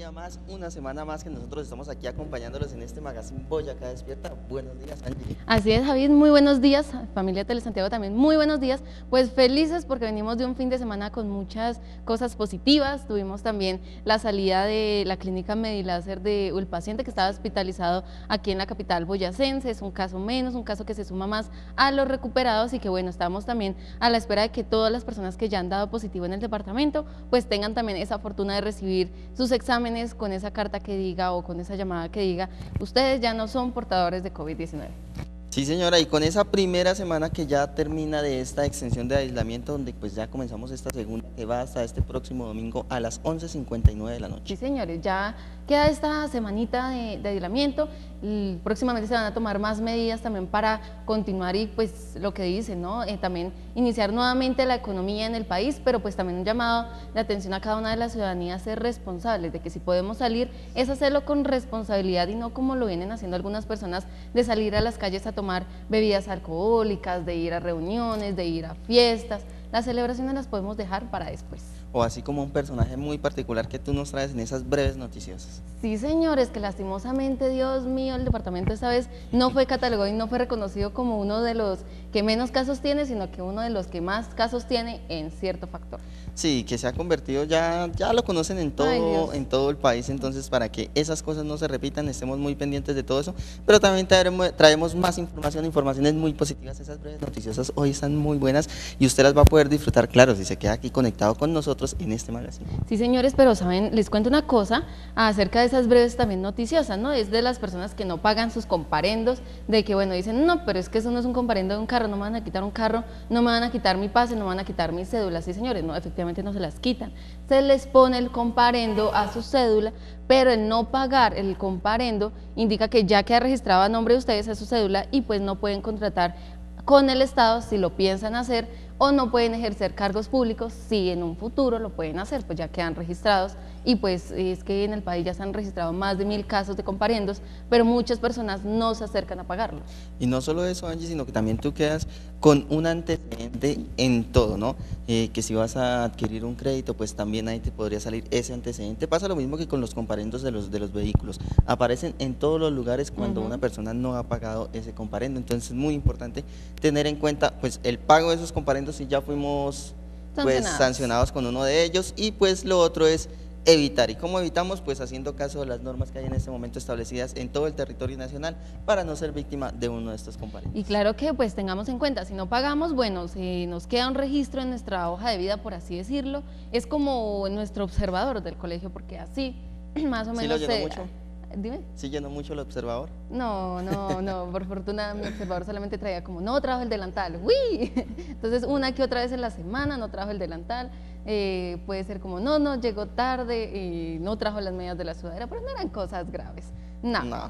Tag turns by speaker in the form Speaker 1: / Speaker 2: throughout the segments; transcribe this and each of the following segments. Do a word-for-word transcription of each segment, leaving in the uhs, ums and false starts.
Speaker 1: día más, una semana más que nosotros estamos aquí acompañándolos en este magazine Boyacá Despierta. Buenos días, Angie.
Speaker 2: Así es, Javid, muy buenos días, familia Telesantiago también, muy buenos días, pues felices porque venimos de un fin de semana con muchas cosas positivas. Tuvimos también la salida de la clínica Mediláser de un paciente que estaba hospitalizado aquí en la capital boyacense. Es un caso menos, un caso que se suma más a los recuperados y que bueno, estamos también a la espera de que todas las personas que ya han dado positivo en el departamento pues tengan también esa fortuna de recibir sus exámenes con esa carta que diga o con esa llamada que diga: ustedes ya no son portadores de COVID diecinueve.
Speaker 1: Sí, señora, y con esa primera semana que ya termina de esta extensión de aislamiento, donde pues ya comenzamos esta segunda que va hasta este próximo domingo a las once cincuenta y nueve de la noche.
Speaker 2: Sí, señores, ya queda esta semanita de, de aislamiento, y próximamente se van a tomar más medidas también para continuar y pues lo que dicen, ¿no? Eh, también iniciar nuevamente la economía en el país, pero pues también un llamado de atención a cada una de las ciudadanías a ser responsables, de que si podemos salir es hacerlo con responsabilidad y no como lo vienen haciendo algunas personas, de salir a las calles a tomar bebidas alcohólicas, de ir a reuniones, de ir a fiestas. Las celebraciones las podemos dejar para después.
Speaker 1: O así como un personaje muy particular que tú nos traes en esas breves noticiosas.
Speaker 2: Sí, señores, que lastimosamente, Dios mío, el departamento esta vez no fue catalogado y no fue reconocido como uno de los que menos casos tiene, sino que uno de los que más casos tiene en cierto factor.
Speaker 1: Sí, que se ha convertido, ya, ya lo conocen en todo, en todo el país, entonces para que esas cosas no se repitan, estemos muy pendientes de todo eso, pero también traemos, traemos más información, informaciones muy positivas. Esas breves noticiosas hoy están muy buenas y usted las va a poder disfrutar, claro, si se queda aquí conectado con nosotros en este magazine.
Speaker 2: Sí, señores, pero saben, les cuento una cosa acerca de esas breves también noticiosas, ¿no? Es de las personas que no pagan sus comparendos, de que bueno, dicen, no, pero es que eso no es un comparendo de un carro, no me van a quitar un carro, no me van a quitar mi pase, no me van a quitar mi cédula. Sí, señores, no, efectivamente no se las quitan, se les pone el comparendo a su cédula, pero el no pagar el comparendo indica que ya queda registrado a nombre de ustedes a su cédula y pues no pueden contratar con el Estado si lo piensan hacer, o no pueden ejercer cargos públicos si en un futuro lo pueden hacer, pues ya quedan registrados. Y pues es que en el país ya se han registrado más de mil casos de comparendos, pero muchas personas no se acercan a pagarlos.
Speaker 1: Y no solo eso, Angie, sino que también tú quedas con un antecedente en todo, ¿no? Eh, que si vas a adquirir un crédito, pues también ahí te podría salir ese antecedente. Pasa lo mismo que con los comparendos de los, de los vehículos, aparecen en todos los lugares cuando uh-huh. una persona no ha pagado ese comparendo. Entonces es muy importante tener en cuenta pues el pago de esos comparendos si ya fuimos pues sancionados. sancionados con uno de ellos, y pues lo otro es evitar. ¿Y cómo evitamos? Pues haciendo caso de las normas que hay en este momento establecidas en todo el territorio nacional para no ser víctima de uno de estos comparendos.
Speaker 2: Y claro que pues tengamos en cuenta, si no pagamos, bueno, si nos queda un registro en nuestra hoja de vida, por así decirlo, es como nuestro observador del colegio, porque así más o menos...
Speaker 1: ¿Sí lo llenó
Speaker 2: se,
Speaker 1: mucho?
Speaker 2: Dime.
Speaker 1: ¿Sí llenó mucho el observador?
Speaker 2: No, no, no, por fortuna mi observador solamente traía como, no trajo el delantal, ¡uy! Entonces una que otra vez en la semana no trajo el delantal, eh, puede ser como, no, no, llegó tarde y no trajo las medias de la sudadera, pero no eran cosas graves, no, no,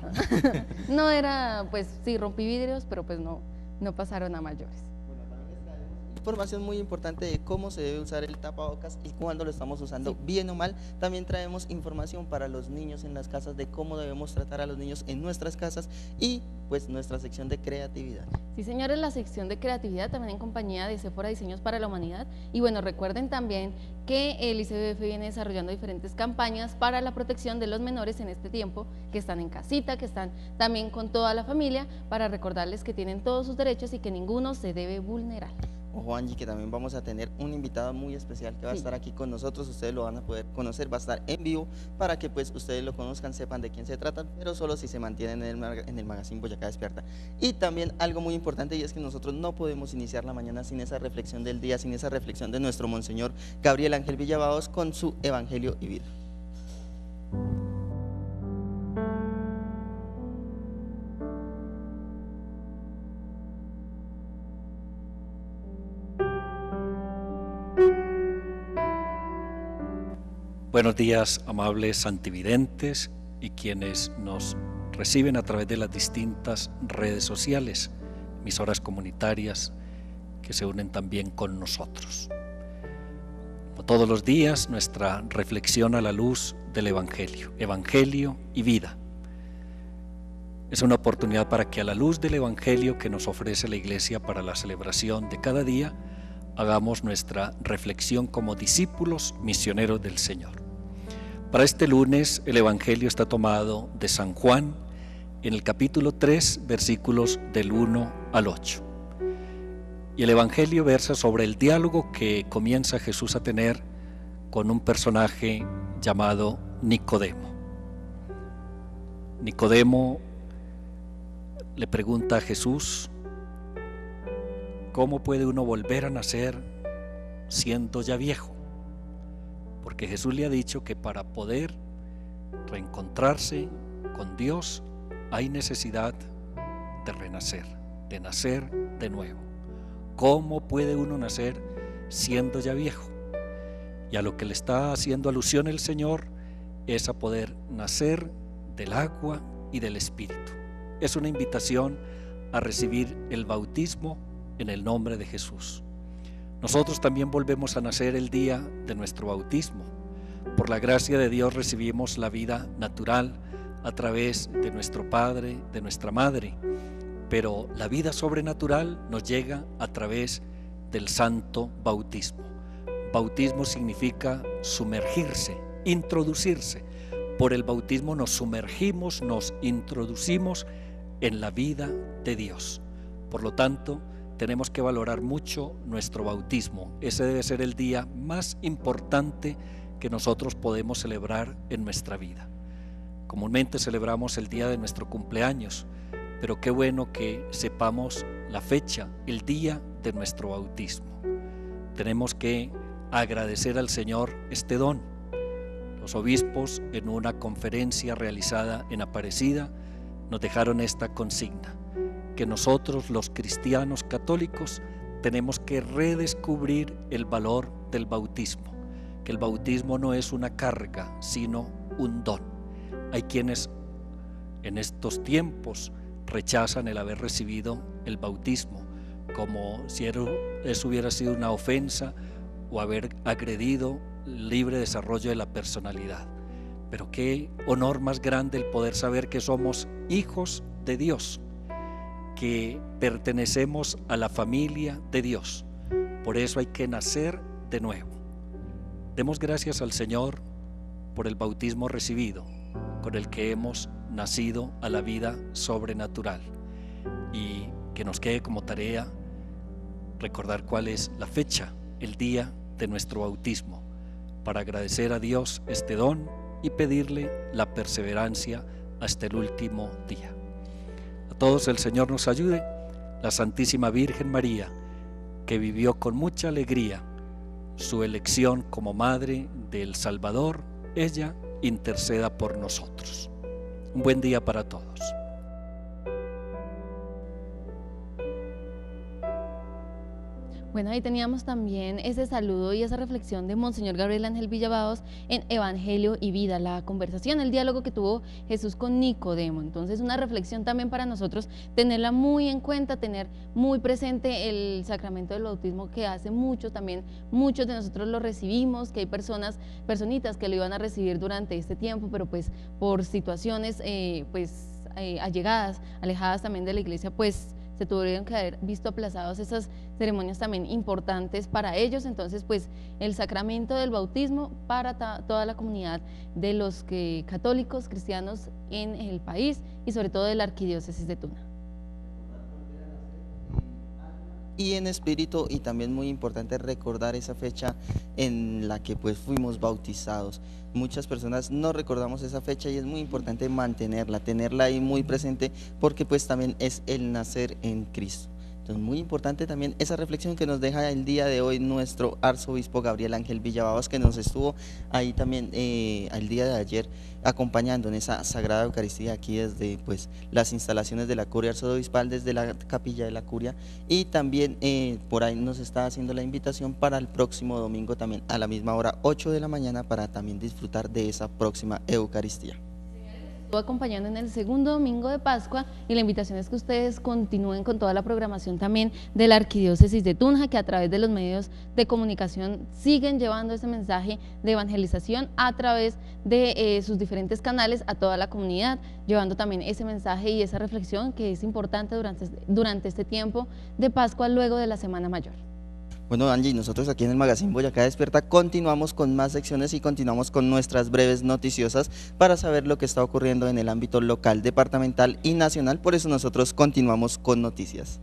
Speaker 2: no era, pues sí, rompí vidrios, pero pues no, no pasaron a mayores.
Speaker 1: Información muy importante de cómo se debe usar el tapabocas y cuándo lo estamos usando, sí. bien o mal. También traemos información para los niños en las casas de cómo debemos tratar a los niños en nuestras casas y pues nuestra sección de creatividad.
Speaker 2: Sí, señores, la sección de creatividad también en compañía de Sephora Diseños para la Humanidad. Y bueno, recuerden también que el I C B F viene desarrollando diferentes campañas para la protección de los menores en este tiempo, que están en casita, que están también con toda la familia, para recordarles que tienen todos sus derechos y que ninguno se debe vulnerar.
Speaker 1: Ojo, Angie, que también vamos a tener un invitado muy especial que va sí. a estar aquí con nosotros. Ustedes lo van a poder conocer, va a estar en vivo para que pues ustedes lo conozcan, sepan de quién se trata, pero solo si se mantienen en el, en el magazine Boyacá Despierta. Y también algo muy importante, y es que nosotros no podemos iniciar la mañana sin esa reflexión del día, sin esa reflexión de nuestro monseñor Gabriel Ángel Villabaos con su Evangelio y Vida.
Speaker 3: Buenos días, amables santividentes y quienes nos reciben a través de las distintas redes sociales, emisoras comunitarias que se unen también con nosotros. Como todos los días, nuestra reflexión a la luz del Evangelio, Evangelio y vida. Es una oportunidad para que a la luz del Evangelio que nos ofrece la Iglesia para la celebración de cada día, hagamos nuestra reflexión como discípulos misioneros del Señor. Para este lunes el Evangelio está tomado de San Juan en el capítulo tres, versículos del uno al ocho. Y el Evangelio versa sobre el diálogo que comienza Jesús a tener con un personaje llamado Nicodemo. Nicodemo le pregunta a Jesús: ¿cómo puede uno volver a nacer siendo ya viejo? Porque Jesús le ha dicho que para poder reencontrarse con Dios hay necesidad de renacer, de nacer de nuevo. ¿Cómo puede uno nacer siendo ya viejo? Y a lo que le está haciendo alusión el Señor es a poder nacer del agua y del Espíritu. Es una invitación a recibir el bautismo en el nombre de Jesús. Nosotros también volvemos a nacer el día de nuestro bautismo. Por la gracia de Dios recibimos la vida natural a través de nuestro Padre, de nuestra Madre, pero la vida sobrenatural nos llega a través del santo bautismo. Bautismo significa sumergirse, introducirse. Por el bautismo nos sumergimos, nos introducimos en la vida de Dios. Por lo tanto, tenemos que valorar mucho nuestro bautismo. Ese debe ser el día más importante que nosotros podemos celebrar en nuestra vida. Comúnmente celebramos el día de nuestro cumpleaños, pero qué bueno que sepamos la fecha, el día de nuestro bautismo. Tenemos que agradecer al Señor este don. Los obispos, en una conferencia realizada en Aparecida, nos dejaron esta consigna: que nosotros, los cristianos católicos, tenemos que redescubrir el valor del bautismo, que el bautismo no es una carga, sino un don. Hay quienes en estos tiempos rechazan el haber recibido el bautismo, como si eso hubiera sido una ofensa o haber agredido el libre desarrollo de la personalidad. Pero qué honor más grande el poder saber que somos hijos de Dios, que pertenecemos a la familia de Dios. Por eso hay que nacer de nuevo. Demos gracias al Señor por el bautismo recibido, con el que hemos nacido a la vida sobrenatural, y que nos quede como tarea recordar cuál es la fecha, el día de nuestro bautismo, para agradecer a Dios este don y pedirle la perseverancia hasta el último día. A todos el Señor nos ayude. La Santísima Virgen María, que vivió con mucha alegría su elección como Madre del Salvador, ella interceda por nosotros. Un buen día para todos.
Speaker 2: Bueno, ahí teníamos también ese saludo y esa reflexión de Monseñor Gabriel Ángel Villavados en Evangelio y Vida, la conversación, el diálogo que tuvo Jesús con Nicodemo. Entonces, una reflexión también para nosotros, tenerla muy en cuenta, tener muy presente el sacramento del bautismo, que hace mucho también, muchos de nosotros lo recibimos, que hay personas, personitas que lo iban a recibir durante este tiempo, pero pues por situaciones eh, pues eh, allegadas, alejadas también de la iglesia, pues se tuvieron que haber visto aplazados esas ceremonias también importantes para ellos. Entonces, pues el sacramento del bautismo para toda la comunidad de los que, católicos, cristianos en el país y sobre todo de la arquidiócesis de Tuna.
Speaker 1: Y en espíritu, y también muy importante recordar esa fecha en la que pues fuimos bautizados. Muchas personas no recordamos esa fecha y es muy importante mantenerla, tenerla ahí muy presente, porque pues también es el nacer en Cristo. Entonces, muy importante también esa reflexión que nos deja el día de hoy nuestro arzobispo Gabriel Ángel Villavados, que nos estuvo ahí también eh, el día de ayer acompañando en esa Sagrada Eucaristía aquí desde pues las instalaciones de la Curia Arzobispal, desde la capilla de la Curia, y también eh, por ahí nos está haciendo la invitación para el próximo domingo también a la misma hora, ocho de la mañana, para también disfrutar de esa próxima Eucaristía.
Speaker 2: Estuvo acompañando en el segundo domingo de Pascua, y la invitación es que ustedes continúen con toda la programación también de la Arquidiócesis de Tunja, que a través de los medios de comunicación siguen llevando ese mensaje de evangelización a través de eh, sus diferentes canales a toda la comunidad, llevando también ese mensaje y esa reflexión que es importante durante, durante este tiempo de Pascua luego de la Semana Mayor.
Speaker 1: Bueno, Angie, nosotros aquí en el Magazine Boyacá Despierta continuamos con más secciones y continuamos con nuestras breves noticiosas para saber lo que está ocurriendo en el ámbito local, departamental y nacional. Por eso nosotros continuamos con noticias.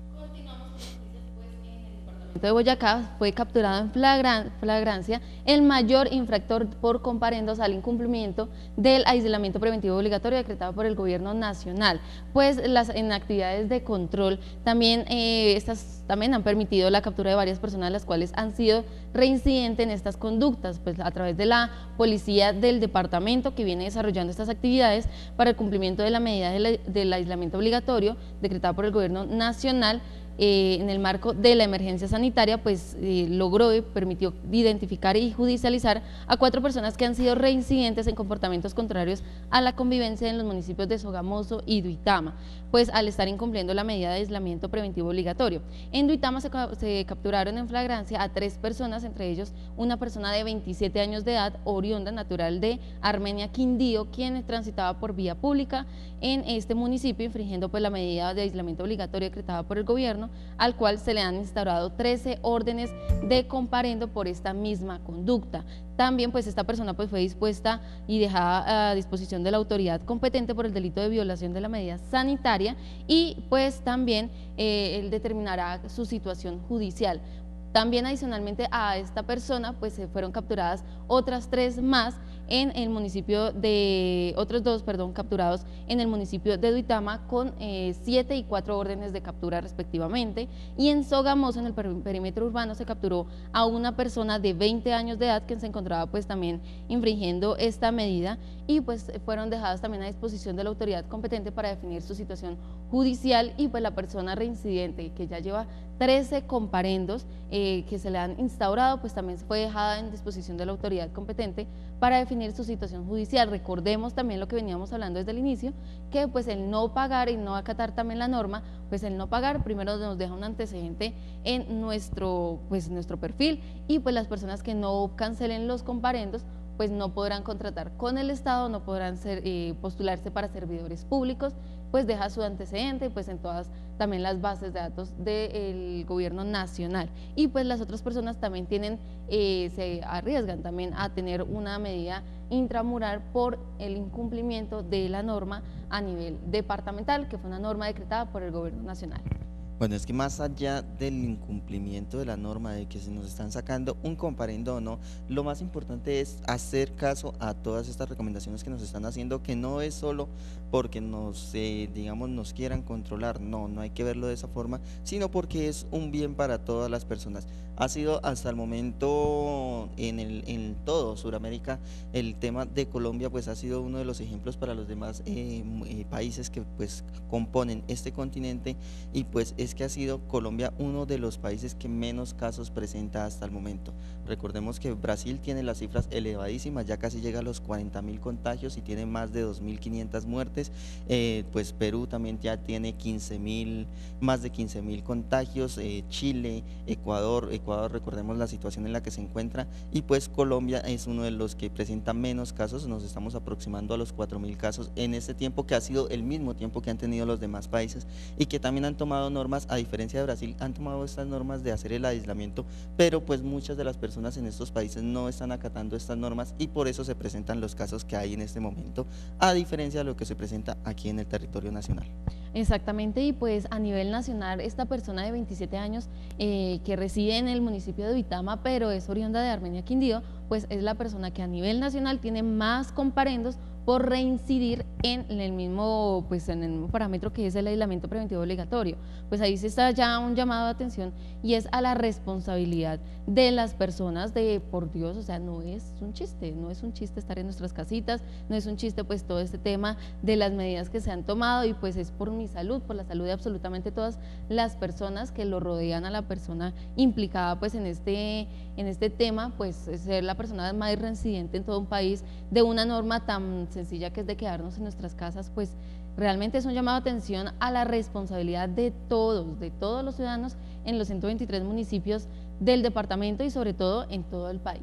Speaker 2: De Boyacá fue capturado en flagran, flagrancia el mayor infractor por comparendos al incumplimiento del aislamiento preventivo obligatorio decretado por el gobierno nacional, pues las en actividades de control también eh, estas también han permitido la captura de varias personas las cuales han sido reincidentes en estas conductas, pues a través de la policía del departamento que viene desarrollando estas actividades para el cumplimiento de la medida del, del aislamiento obligatorio decretada por el gobierno nacional. Eh, en el marco de la emergencia sanitaria, pues eh, logró y permitió identificar y judicializar a cuatro personas que han sido reincidentes en comportamientos contrarios a la convivencia en los municipios de Sogamoso y Duitama, pues al estar incumpliendo la medida de aislamiento preventivo obligatorio. En Duitama se, se capturaron en flagrancia a tres personas, entre ellos una persona de veintisiete años de edad, oriunda natural de Armenia, Quindío, quien transitaba por vía pública en este municipio, infringiendo pues la medida de aislamiento obligatorio decretada por el gobierno, al cual se le han instaurado trece órdenes de comparendo por esta misma conducta. También pues esta persona pues fue dispuesta y dejada a disposición de la autoridad competente por el delito de violación de la medida sanitaria y pues también eh, él determinará su situación judicial. También adicionalmente a esta persona pues se fueron capturadas otras tres más en el municipio de, otros dos, perdón, capturados en el municipio de Duitama con eh, siete y cuatro órdenes de captura respectivamente, y en Sogamoso, en el perímetro urbano, se capturó a una persona de veinte años de edad que se encontraba pues también infringiendo esta medida y pues fueron dejadas también a disposición de la autoridad competente para definir su situación judicial y pues la persona reincidente que ya lleva trece comparendos eh, que se le han instaurado pues también fue dejada en disposición de la autoridad competente para definir su situación judicial. Recordemos también lo que veníamos hablando desde el inicio, que pues el no pagar y no acatar también la norma, pues el no pagar primero nos deja un antecedente en nuestro, pues, nuestro perfil y pues las personas que no cancelen los comparendos pues no podrán contratar con el Estado, no podrán ser, eh, postularse para servidores públicos, pues deja su antecedente pues en todas también las bases de datos del gobierno nacional y pues las otras personas también tienen, eh, se arriesgan también a tener una medida intramural por el incumplimiento de la norma a nivel departamental, que fue una norma decretada por el gobierno nacional.
Speaker 1: Bueno, es que más allá del incumplimiento de la norma, de que se nos están sacando un comparendo o no, lo más importante es hacer caso a todas estas recomendaciones que nos están haciendo, que no es solo porque nos, eh, digamos, nos quieran controlar, no, no hay que verlo de esa forma, sino porque es un bien para todas las personas. Ha sido hasta el momento en, el, en todo Sudamérica, el tema de Colombia pues ha sido uno de los ejemplos para los demás eh, eh, países que pues componen este continente, y pues es que ha sido Colombia uno de los países que menos casos presenta hasta el momento. Recordemos que Brasil tiene las cifras elevadísimas, ya casi llega a los cuarenta mil contagios y tiene más de dos mil quinientas muertes, eh, pues Perú también ya tiene quince mil, más de quince mil contagios, eh, Chile, Ecuador, Ecuador recordemos la situación en la que se encuentra, y pues Colombia es uno de los que presenta menos casos, nos estamos aproximando a los cuatro mil casos en este tiempo, que ha sido el mismo tiempo que han tenido los demás países y que también han tomado normas, a diferencia de Brasil, han tomado estas normas de hacer el aislamiento, pero pues muchas de las personas en estos países no están acatando estas normas y por eso se presentan los casos que hay en este momento, a diferencia de lo que se presenta aquí en el territorio nacional.
Speaker 2: Exactamente, y pues a nivel nacional esta persona de veintisiete años eh, que reside en el municipio de Duitama, pero es oriunda de Armenia, Quindío, pues es la persona que a nivel nacional tiene más comparendos por reincidir en el mismo, pues en el mismo parámetro que es el aislamiento preventivo obligatorio. Pues ahí se está ya un llamado de atención y es a la responsabilidad de las personas de, por Dios, o sea, no es un chiste, no es un chiste estar en nuestras casitas, no es un chiste pues todo este tema de las medidas que se han tomado, y pues es por mi salud, por la salud de absolutamente todas las personas que lo rodean a la persona implicada pues en este, en este tema, pues ser la persona más reincidente en todo un país de una norma tan sencilla que es de quedarnos en nuestras casas, pues realmente es un llamado de atención a la responsabilidad de todos, de todos los ciudadanos en los ciento veintitrés municipios del departamento y sobre todo en todo el país.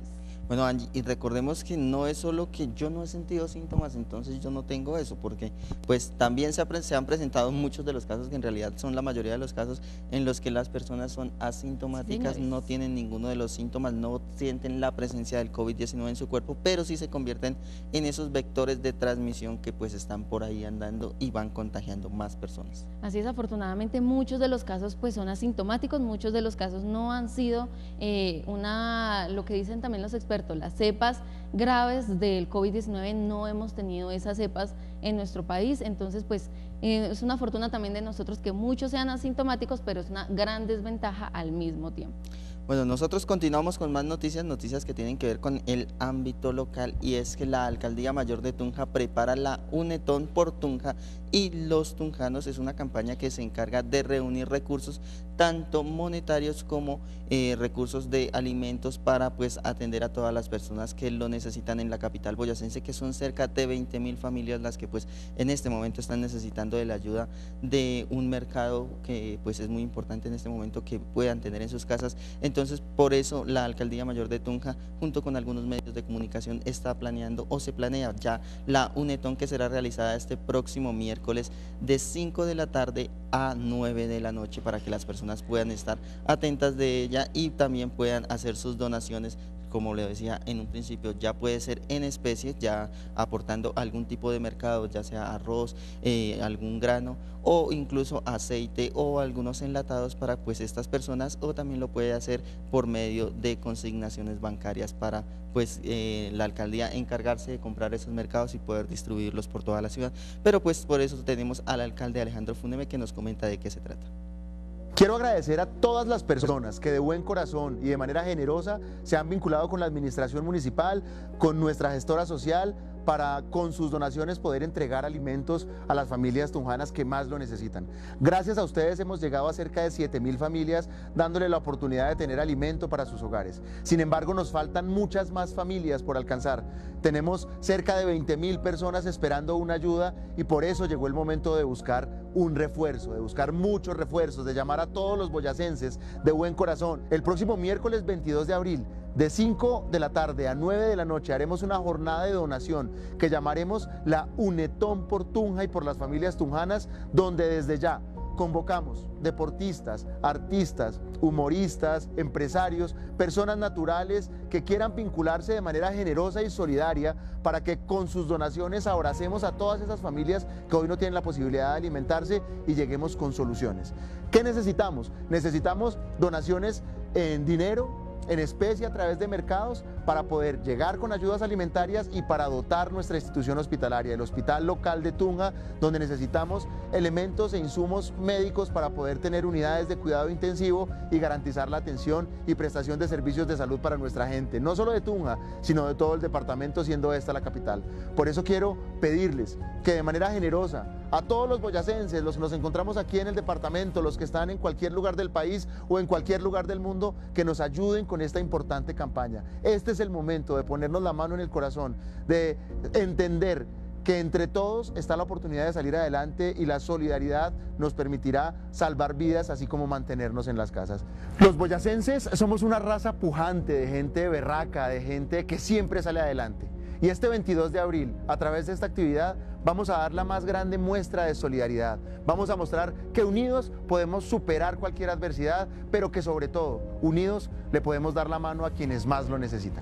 Speaker 1: Bueno, Angie, y recordemos que no es solo que yo no he sentido síntomas, entonces yo no tengo eso, porque pues también se, ha se, han presentado muchos de los casos, que en realidad son la mayoría de los casos, en los que las personas son asintomáticas, sí, no tienen ninguno de los síntomas, no sienten la presencia del COVID diecinueve en su cuerpo, pero sí se convierten en esos vectores de transmisión que pues están por ahí andando y van contagiando más personas.
Speaker 2: Así es, afortunadamente muchos de los casos pues son asintomáticos, muchos de los casos no han sido eh, una, lo que dicen también los expertos, las cepas graves del COVID diecinueve, no hemos tenido esas cepas en nuestro país, entonces pues eh, es una fortuna también de nosotros que muchos sean asintomáticos, pero es una gran desventaja al mismo tiempo.
Speaker 1: Bueno, nosotros continuamos con más noticias, noticias que tienen que ver con el ámbito local, y es que la Alcaldía Mayor de Tunja prepara la Unetón por Tunja y los tunjanos. Es una campaña que se encarga de reunir recursos, tanto monetarios como eh, recursos de alimentos, para pues atender a todas las personas que lo necesitan en la capital boyacense, que son cerca de veinte mil familias las que pues en este momento están necesitando de la ayuda de un mercado que pues es muy importante en este momento que puedan tener en sus casas. Entonces, Entonces, por eso la Alcaldía Mayor de Tunja, junto con algunos medios de comunicación, está planeando o se planea ya la Unetón, que será realizada este próximo miércoles de cinco de la tarde a nueve de la noche, para que las personas puedan estar atentas de ella y también puedan hacer sus donaciones. Como le decía en un principio, ya puede ser en especie, ya aportando algún tipo de mercado, ya sea arroz, eh, algún grano o incluso aceite o algunos enlatados para pues estas personas, o también lo puede hacer por medio de consignaciones bancarias para pues eh, la alcaldía encargarse de comprar esos mercados y poder distribuirlos por toda la ciudad. Pero pues por eso tenemos al alcalde Alejandro Funeme, que nos comenta de qué se trata.
Speaker 4: Quiero agradecer a todas las personas que de buen corazón y de manera generosa se han vinculado con la administración municipal, con nuestra gestora social, para con sus donaciones poder entregar alimentos a las familias tunjanas que más lo necesitan. Gracias a ustedes hemos llegado a cerca de siete mil familias, dándole la oportunidad de tener alimento para sus hogares. Sin embargo, nos faltan muchas más familias por alcanzar. Tenemos cerca de veinte mil personas esperando una ayuda, y por eso llegó el momento de buscar un refuerzo, de buscar muchos refuerzos, de llamar a todos los boyacenses de buen corazón. El próximo miércoles veintidós de abril, de cinco de la tarde a nueve de la noche, haremos una jornada de donación que llamaremos la Unetón por Tunja y por las familias tunjanas, donde desde ya convocamos deportistas, artistas, humoristas, empresarios, personas naturales que quieran vincularse de manera generosa y solidaria, para que con sus donaciones abracemos a todas esas familias que hoy no tienen la posibilidad de alimentarse y lleguemos con soluciones. ¿Qué necesitamos? Necesitamos donaciones en dinero, en especie, a través de mercados, para poder llegar con ayudas alimentarias y para dotar nuestra institución hospitalaria, el Hospital Local de Tunja, donde necesitamos elementos e insumos médicos para poder tener unidades de cuidado intensivo y garantizar la atención y prestación de servicios de salud para nuestra gente, no solo de Tunja, sino de todo el departamento, siendo esta la capital. Por eso quiero pedirles que de manera generosa a todos los boyacenses, los que nos encontramos aquí en el departamento, los que están en cualquier lugar del país o en cualquier lugar del mundo, que nos ayuden con esta importante campaña. Este es el momento de ponernos la mano en el corazón, de entender que entre todos está la oportunidad de salir adelante, y la solidaridad nos permitirá salvar vidas, así como mantenernos en las casas. Los boyacenses somos una raza pujante, de gente berraca, de gente que siempre sale adelante. Y este veintidós de abril, a través de esta actividad, vamos a dar la más grande muestra de solidaridad. Vamos a mostrar que unidos podemos superar cualquier adversidad, pero que sobre todo, unidos, le podemos dar la mano a quienes más lo necesitan.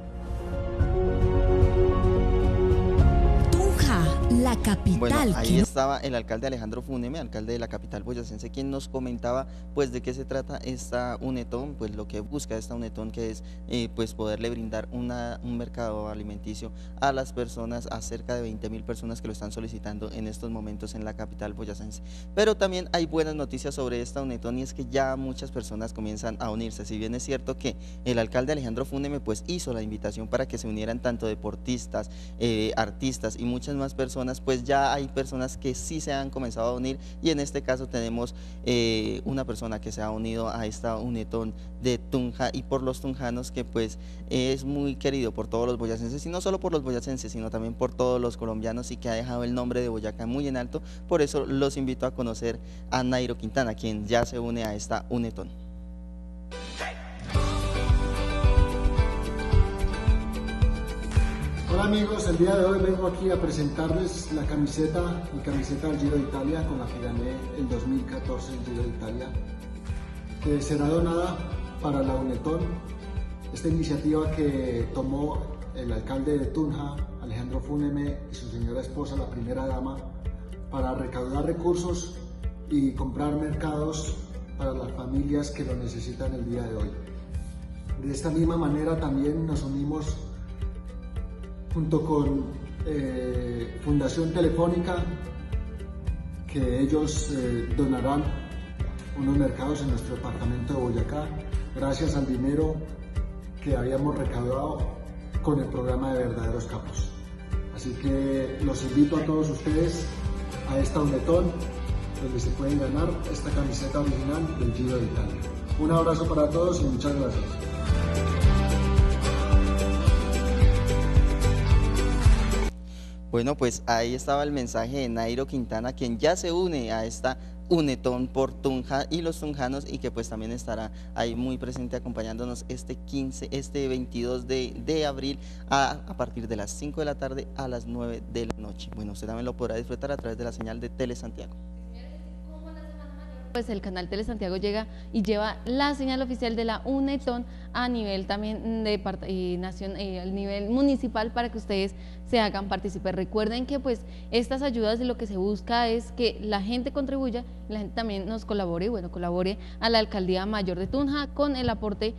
Speaker 5: La capital.
Speaker 1: Bueno, ahí estaba el alcalde Alejandro Funeme, alcalde de la capital boyacense, quien nos comentaba pues de qué se trata esta Unetón, pues lo que busca esta Unetón, que es eh, pues poderle brindar una, un mercado alimenticio a las personas, a cerca de veinte mil personas que lo están solicitando en estos momentos en la capital boyacense. Pero también hay buenas noticias sobre esta Unetón, y es que ya muchas personas comienzan a unirse. Si bien es cierto que el alcalde Alejandro Funeme pues hizo la invitación para que se unieran tanto deportistas, eh, artistas y muchas más personas, pues ya hay personas que sí se han comenzado a unir, y en este caso tenemos eh, una persona que se ha unido a esta Unetón de Tunja y por los tunjanos, que pues es muy querido por todos los boyacenses, y no solo por los boyacenses, sino también por todos los colombianos, y que ha dejado el nombre de Boyacá muy en alto. Por eso los invito a conocer a Nairo Quintana, quien ya se une a esta Unetón.
Speaker 5: Hola amigos, el día de hoy vengo aquí a presentarles la camiseta, mi camiseta del Giro de Italia con la que gané el dos mil catorce el Giro de Italia, que será donada para la UNETON, esta iniciativa que tomó el alcalde de Tunja, Alejandro Fúneme, y su señora esposa, la primera dama, para recaudar recursos y comprar mercados para las familias que lo necesitan el día de hoy. De esta misma manera también nos unimos junto con eh, Fundación Telefónica, que ellos eh, donarán unos mercados en nuestro departamento de Boyacá, gracias al dinero que habíamos recaudado con el programa de Verdaderos Capos. Así que los invito a todos ustedes a esta UNETON, donde se pueden ganar esta camiseta original del Giro de Italia. Un abrazo para todos y muchas gracias.
Speaker 1: Bueno, pues ahí estaba el mensaje de Nairo Quintana, quien ya se une a esta UNETON por Tunja y los tunjanos, y que pues también estará ahí muy presente acompañándonos este quince, este veintidós de, de abril a, a partir de las cinco de la tarde a las nueve de la noche. Bueno, usted también lo podrá disfrutar a través de la señal de Tele Santiago.
Speaker 2: Pues el canal Tele Santiago llega y lleva la señal oficial de la UNETON a nivel también de eh, nación, eh, al nivel municipal, para que ustedes se hagan partícipes. Recuerden que pues estas ayudas, de lo que se busca es que la gente contribuya, la gente también nos colabore, bueno, colabore a la Alcaldía Mayor de Tunja con el aporte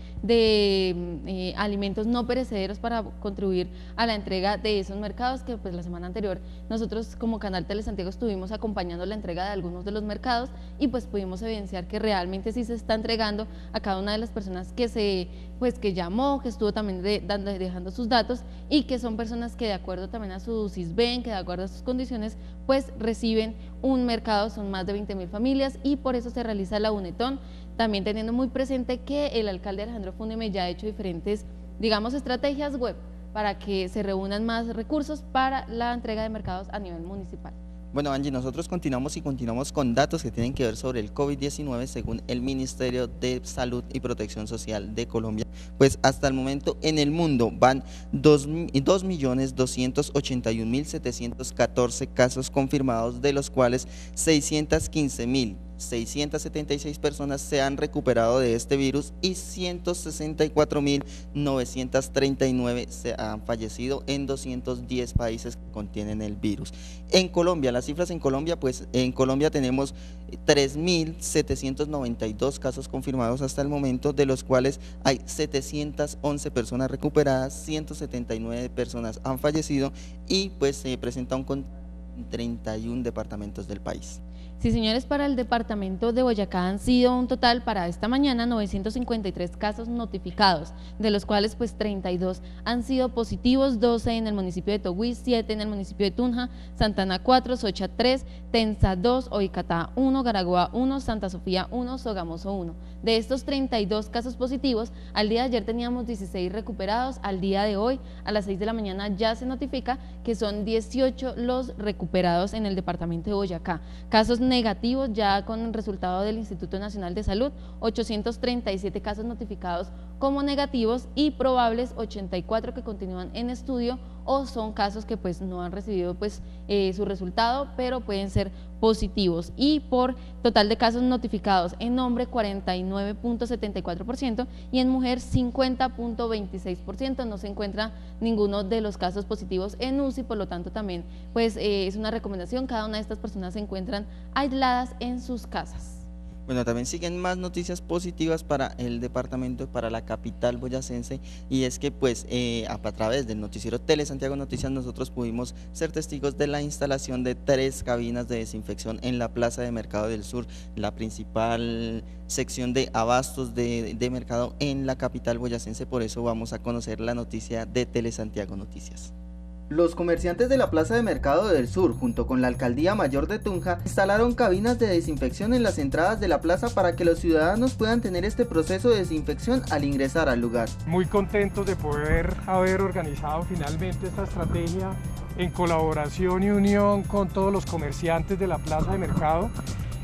Speaker 2: de eh, alimentos no perecederos para contribuir a la entrega de esos mercados, que pues la semana anterior nosotros como canal Tele Santiago estuvimos acompañando la entrega de algunos de los mercados y pues pudimos evidenciar que realmente sí se está entregando a cada una de las personas que se pues que llamó, que estuvo también de, dando, dejando sus datos, y que son personas que de acuerdo también a su SISBEN, que de acuerdo a sus condiciones, pues reciben un mercado. Son más de veinte mil familias y por eso se realiza la UNETON, también teniendo muy presente que el alcalde Alejandro Fúneme ya ha hecho diferentes, digamos, estrategias web para que se reúnan más recursos para la entrega de mercados a nivel municipal.
Speaker 1: Bueno, Angie, nosotros continuamos y continuamos con datos que tienen que ver sobre el COVID diecinueve según el Ministerio de Salud y Protección Social de Colombia. Pues hasta el momento en el mundo van dos millones doscientos ochenta y un mil setecientos catorce casos confirmados, de los cuales seiscientos quince mil seiscientos setenta y seis personas se han recuperado de este virus y ciento sesenta y cuatro mil novecientos treinta y nueve se han fallecido en doscientos diez países que contienen el virus. En Colombia, las cifras en Colombia, pues en Colombia tenemos tres mil setecientos noventa y dos casos confirmados hasta el momento, de los cuales hay setecientas once personas recuperadas, ciento setenta y nueve personas han fallecido y pues se presenta un contagio en treinta y un departamentos del país.
Speaker 2: Sí, señores, para el departamento de Boyacá han sido un total para esta mañana novecientos cincuenta y tres casos notificados, de los cuales pues treinta y dos han sido positivos, doce en el municipio de Togüí, siete en el municipio de Tunja, Santana cuatro, Socha tres, Tensa dos, Oicatá uno, Garagoa uno, Santa Sofía uno, Sogamoso uno. De estos treinta y dos casos positivos, al día de ayer teníamos dieciséis recuperados, al día de hoy a las seis de la mañana ya se notifica que son dieciocho los recuperados en el departamento de Boyacá. Casos negativos ya con el resultado del Instituto Nacional de Salud, ochocientos treinta y siete casos notificados como negativos y probables ochenta y cuatro que continúan en estudio o son casos que pues no han recibido pues eh, su resultado, pero pueden ser positivos. Y por total de casos notificados en hombre cuarenta y nueve punto setenta y cuatro por ciento y en mujer cincuenta punto veintiséis por ciento, no se encuentra ninguno de los casos positivos en U C I, por lo tanto también pues eh, es una recomendación, cada una de estas personas se encuentran aisladas en sus casas.
Speaker 1: Bueno, también siguen más noticias positivas para el departamento, para la capital boyacense, y es que pues eh, a, a través del noticiero Tele Santiago Noticias nosotros pudimos ser testigos de la instalación de tres cabinas de desinfección en la Plaza de Mercado del Sur, la principal sección de abastos de, de mercado en la capital boyacense. Por eso vamos a conocer la noticia de Tele Santiago Noticias. Los comerciantes de la Plaza de Mercado del Sur, junto con la Alcaldía Mayor de Tunja, instalaron cabinas de desinfección en las entradas de la plaza para que los ciudadanos puedan tener este proceso de desinfección al ingresar al lugar.
Speaker 6: Muy contentos de poder haber organizado finalmente esta estrategia en colaboración y unión con todos los comerciantes de la Plaza de Mercado.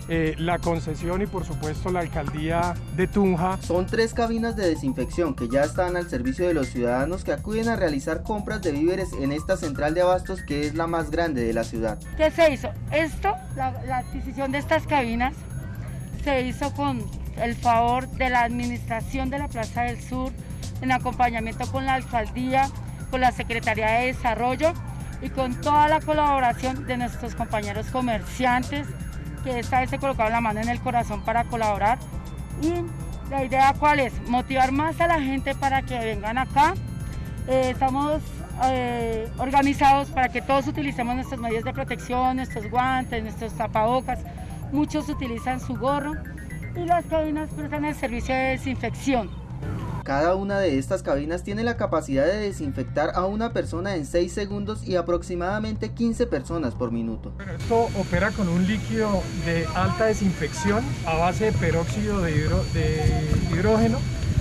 Speaker 6: eh, la concesión y por supuesto la alcaldía de Tunja.
Speaker 1: Son tres cabinas de desinfección que ya están al servicio de los ciudadanos que acuden a realizar compras de víveres en esta central de abastos que es la más grande de la ciudad.
Speaker 7: ¿Qué se hizo? Esto, la, la adquisición de estas cabinas se hizo con el favor de la administración de la Plaza del Sur, en acompañamiento con la alcaldía, con la Secretaría de Desarrollo y con toda la colaboración de nuestros compañeros comerciantes que esta vez se colocaron la mano en el corazón para colaborar. Y la idea ¿cuál es? Motivar más a la gente para que vengan acá. Eh, estamos eh, organizados para que todos utilicemos nuestros medios de protección, nuestros guantes, nuestros tapabocas. Muchos utilizan su gorro y las cabinas prestan el servicio de desinfección.
Speaker 1: Cada una de estas cabinas tiene la capacidad de desinfectar a una persona en seis segundos y aproximadamente quince personas por minuto.
Speaker 6: Bueno, esto opera con un líquido de alta desinfección a base de peróxido de, hidro, de hidrógeno.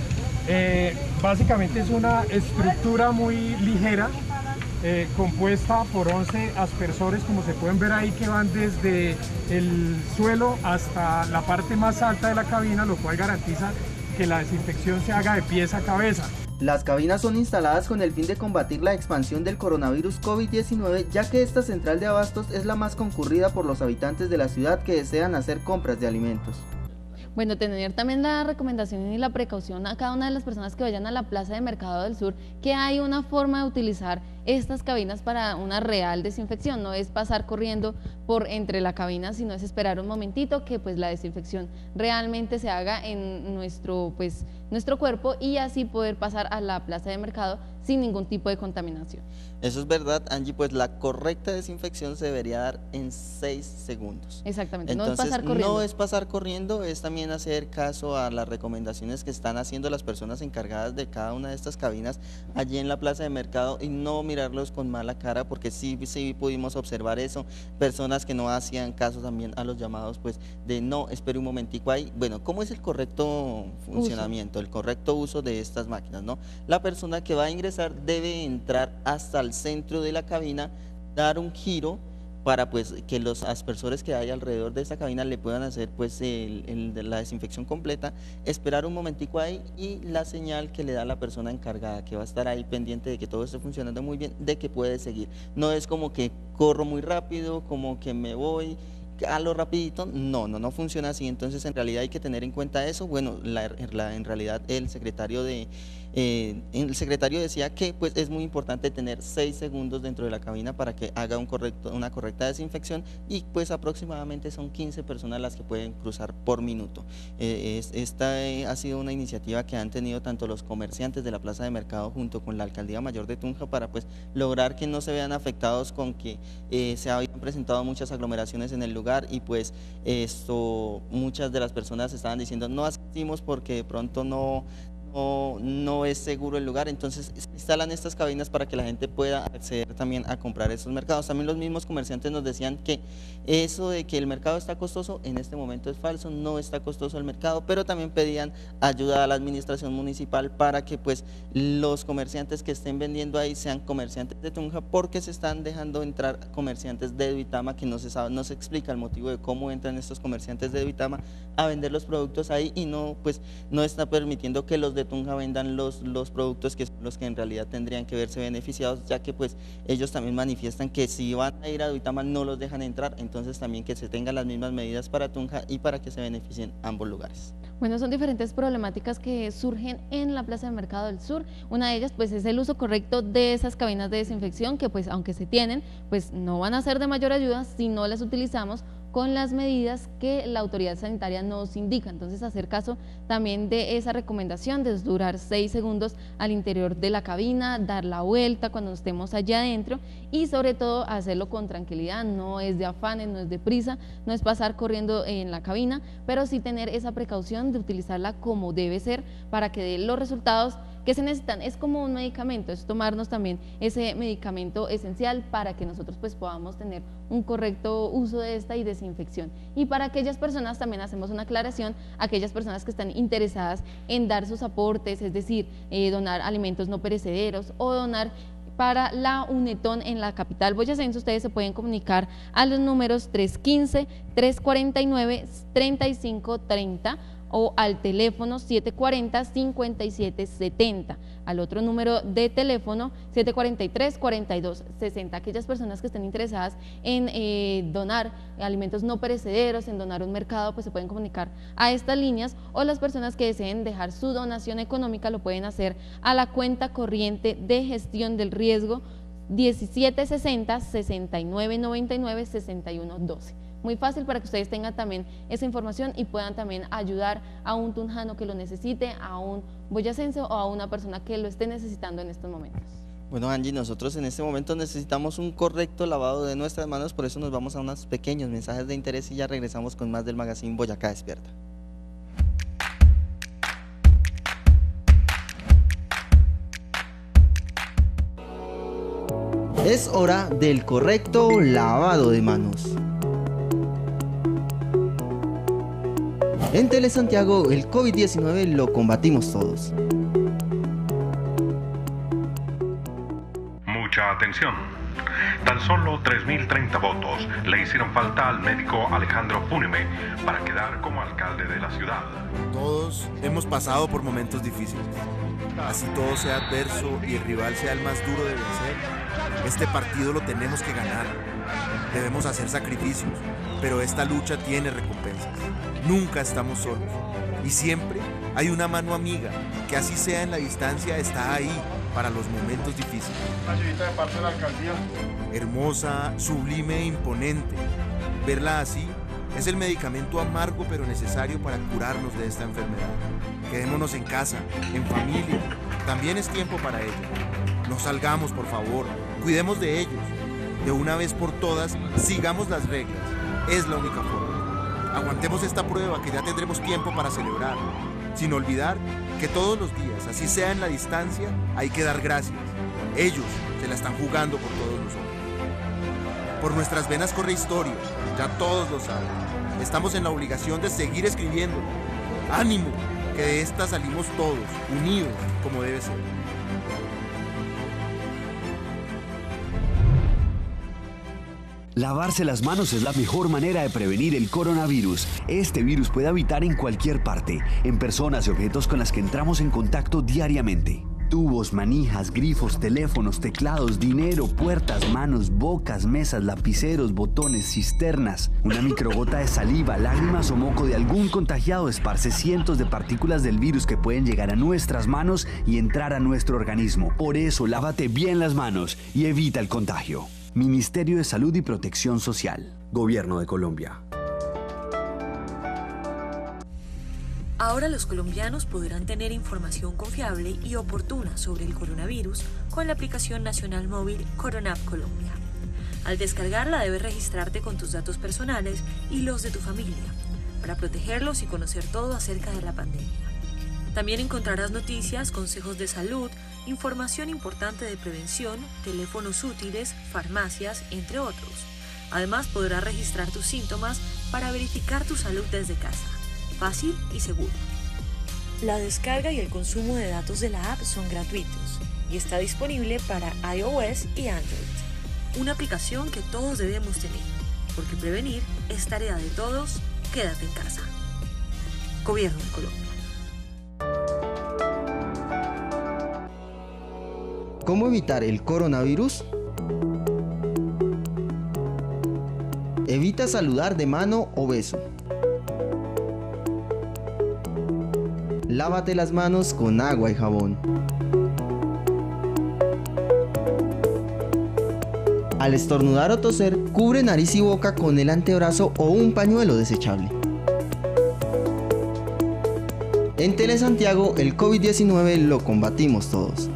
Speaker 6: Eh, básicamente es una estructura muy ligera, eh, compuesta por once aspersores, como se pueden ver ahí, que van desde el suelo hasta la parte más alta de la cabina, lo cual garantiza que la desinfección se haga de pies a cabeza.
Speaker 1: Las cabinas son instaladas con el fin de combatir la expansión del coronavirus COVID diecinueve, ya que esta central de abastos es la más concurrida por los habitantes de la ciudad que desean hacer compras de alimentos.
Speaker 2: Bueno, tener también la recomendación y la precaución a cada una de las personas que vayan a la Plaza de Mercado del Sur, que hay una forma de utilizar estas cabinas para una real desinfección. No es pasar corriendo por entre la cabina, sino es esperar un momentito que pues la desinfección realmente se haga en nuestro, pues, nuestro cuerpo y así poder pasar a la Plaza de Mercado sin ningún tipo de contaminación.
Speaker 1: Eso es verdad, Angie, pues la correcta desinfección se debería dar en seis segundos.
Speaker 2: Exactamente,
Speaker 1: Entonces,
Speaker 2: no es pasar corriendo.
Speaker 1: No es pasar corriendo, es también hacer caso a las recomendaciones que están haciendo las personas encargadas de cada una de estas cabinas allí en la Plaza de Mercado y no mirarlos con mala cara, porque sí, sí pudimos observar eso, personas que no hacían caso también a los llamados pues de no, espere un momentico ahí. Bueno, ¿cómo es el correcto funcionamiento, uso. el correcto uso de estas máquinas, ¿no? La persona que va a ingresar debe entrar hasta el centro de la cabina, dar un giro para pues que los aspersores que hay alrededor de esta cabina le puedan hacer pues el, el, la desinfección completa, esperar un momentico ahí y la señal que le da la persona encargada que va a estar ahí pendiente de que todo esté funcionando muy bien, de que puede seguir. No es como que corro muy rápido, como que me voy a lo rapidito, no, no, no funciona así. Entonces en realidad hay que tener en cuenta eso. Bueno, la, la, en realidad el secretario de eh, el secretario decía que pues es muy importante tener seis segundos dentro de la cabina para que haga un correcto, una correcta desinfección y pues aproximadamente son quince personas las que pueden cruzar por minuto. Eh, es, esta eh, ha sido una iniciativa que han tenido tanto los comerciantes de la Plaza de Mercado junto con la Alcaldía Mayor de Tunja para pues lograr que no se vean afectados con que eh, se habían presentado muchas aglomeraciones en el lugar y pues esto muchas de las personas estaban diciendo no asistimos porque de pronto no No, no es seguro el lugar, entonces se instalan estas cabinas para que la gente pueda acceder también a comprar estos mercados. También los mismos comerciantes nos decían que eso de que el mercado está costoso, en este momento es falso, no está costoso el mercado, pero también pedían ayuda a la administración municipal para que pues los comerciantes que estén vendiendo ahí sean comerciantes de Tunja, porque se están dejando entrar comerciantes de Duitama que no se sabe, no se explica el motivo de cómo entran estos comerciantes de Duitama a vender los productos ahí y no pues no está permitiendo que los de Tunja vendan los, los productos que son los que en realidad tendrían que verse beneficiados, ya que pues ellos también manifiestan que si van a ir a Duitama no los dejan entrar, entonces también que se tengan las mismas medidas para Tunja y para que se beneficien ambos lugares.
Speaker 2: Bueno, son diferentes problemáticas que surgen en la Plaza de Mercado del Sur. Una de ellas pues es el uso correcto de esas cabinas de desinfección que pues aunque se tienen, pues no van a ser de mayor ayuda si no las utilizamos con las medidas que la autoridad sanitaria nos indica. Entonces hacer caso también de esa recomendación de durar seis segundos al interior de la cabina, dar la vuelta cuando estemos allá adentro y sobre todo hacerlo con tranquilidad, no es de afanes, no es de prisa, no es pasar corriendo en la cabina, pero sí tener esa precaución de utilizarla como debe ser para que dé los resultados que se necesitan. Es como un medicamento, es tomarnos también ese medicamento esencial para que nosotros pues podamos tener un correcto uso de esta y desinfección. Y para aquellas personas también hacemos una aclaración, aquellas personas que están interesadas en dar sus aportes, es decir, eh, donar alimentos no perecederos o donar para la UNETON en la capital boyacense, ustedes se pueden comunicar a los números tres uno cinco, tres cuatro nueve, tres cinco tres cero o al teléfono siete cuatro cero, cinco siete siete cero, al otro número de teléfono siete cuatro tres, cuatro dos seis cero. Aquellas personas que estén interesadas en eh, donar alimentos no perecederos, en donar un mercado, pues se pueden comunicar a estas líneas, o las personas que deseen dejar su donación económica lo pueden hacer a la cuenta corriente de gestión del riesgo diecisiete sesenta, sesenta y nueve noventa y nueve, sesenta y uno doce. Muy fácil para que ustedes tengan también esa información y puedan también ayudar a un tunjano que lo necesite, a un boyacense o a una persona que lo esté necesitando en estos momentos.
Speaker 1: Bueno, Angie, nosotros en este momento necesitamos un correcto lavado de nuestras manos, por eso nos vamos a unos pequeños mensajes de interés y ya regresamos con más del magazine Boyacá Despierta. Es hora del correcto lavado de manos. En Telesantiago, el COVID diecinueve lo combatimos todos.
Speaker 8: Mucha atención. Tan solo tres mil treinta votos le hicieron falta al médico Alejandro Púnime para quedar como alcalde de la ciudad.
Speaker 9: Todos hemos pasado por momentos difíciles. Así todo sea adverso y el rival sea el más duro de vencer, este partido lo tenemos que ganar. Debemos hacer sacrificios, pero esta lucha tiene recompensas. Nunca estamos solos y siempre hay una mano amiga que, así sea en la distancia, está ahí para los momentos difíciles.
Speaker 5: Una señorita de parte de la alcaldía.
Speaker 9: Hermosa, sublime e imponente. Verla así es el medicamento amargo pero necesario para curarnos de esta enfermedad. Quedémonos en casa, en familia. También es tiempo para ella. No salgamos, por favor. Cuidemos de ellos. De una vez por todas, sigamos las reglas. Es la única forma. Aguantemos esta prueba, que ya tendremos tiempo para celebrar. Sin olvidar que todos los días, así sea en la distancia, hay que dar gracias. Ellos se la están jugando por todos nosotros. Por nuestras venas corre historia, ya todos lo saben. Estamos en la obligación de seguir escribiendo. ¡Ánimo! Que de esta salimos todos, unidos, como debe ser.
Speaker 10: Lavarse las manos es la mejor manera de prevenir el coronavirus. Este virus puede habitar en cualquier parte, en personas y objetos con las que entramos en contacto diariamente. Tubos, manijas, grifos, teléfonos, teclados, dinero, puertas, manos, bocas, mesas, lapiceros, botones, cisternas. Una microgota de saliva, lágrimas o moco de algún contagiado esparce cientos de partículas del virus que pueden llegar a nuestras manos y entrar a nuestro organismo. Por eso, lávate bien las manos y evita el contagio. Ministerio de Salud y Protección Social. Gobierno de Colombia.
Speaker 11: Ahora los colombianos podrán tener información confiable y oportuna sobre el coronavirus con la aplicación nacional móvil Coronap Colombia. Al descargarla debes registrarte con tus datos personales y los de tu familia para protegerlos y conocer todo acerca de la pandemia. También encontrarás noticias, consejos de salud, información importante de prevención, teléfonos útiles, farmacias, entre otros. Además podrás registrar tus síntomas para verificar tu salud desde casa. Fácil y seguro. La descarga y el consumo de datos de la app son gratuitos y está disponible para iOS y Android. Una aplicación que todos debemos tener, porque prevenir es tarea de todos. Quédate en casa. Gobierno de Colombia.
Speaker 1: ¿Cómo evitar el coronavirus? Evita saludar de mano o beso. Lávate las manos con agua y jabón. Al estornudar o toser, cubre nariz y boca con el antebrazo o un pañuelo desechable. En Telesantiago, el COVID diecinueve lo combatimos todos.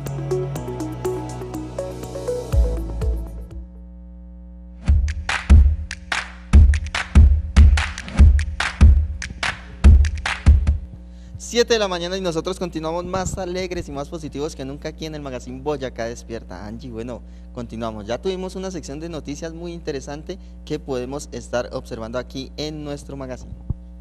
Speaker 1: siete de la mañana y nosotros continuamos más alegres y más positivos que nunca aquí en el magazine Boyacá Despierta. Angie, bueno, continuamos. Ya tuvimos una sección de noticias muy interesante que podemos estar observando aquí en nuestro magazine.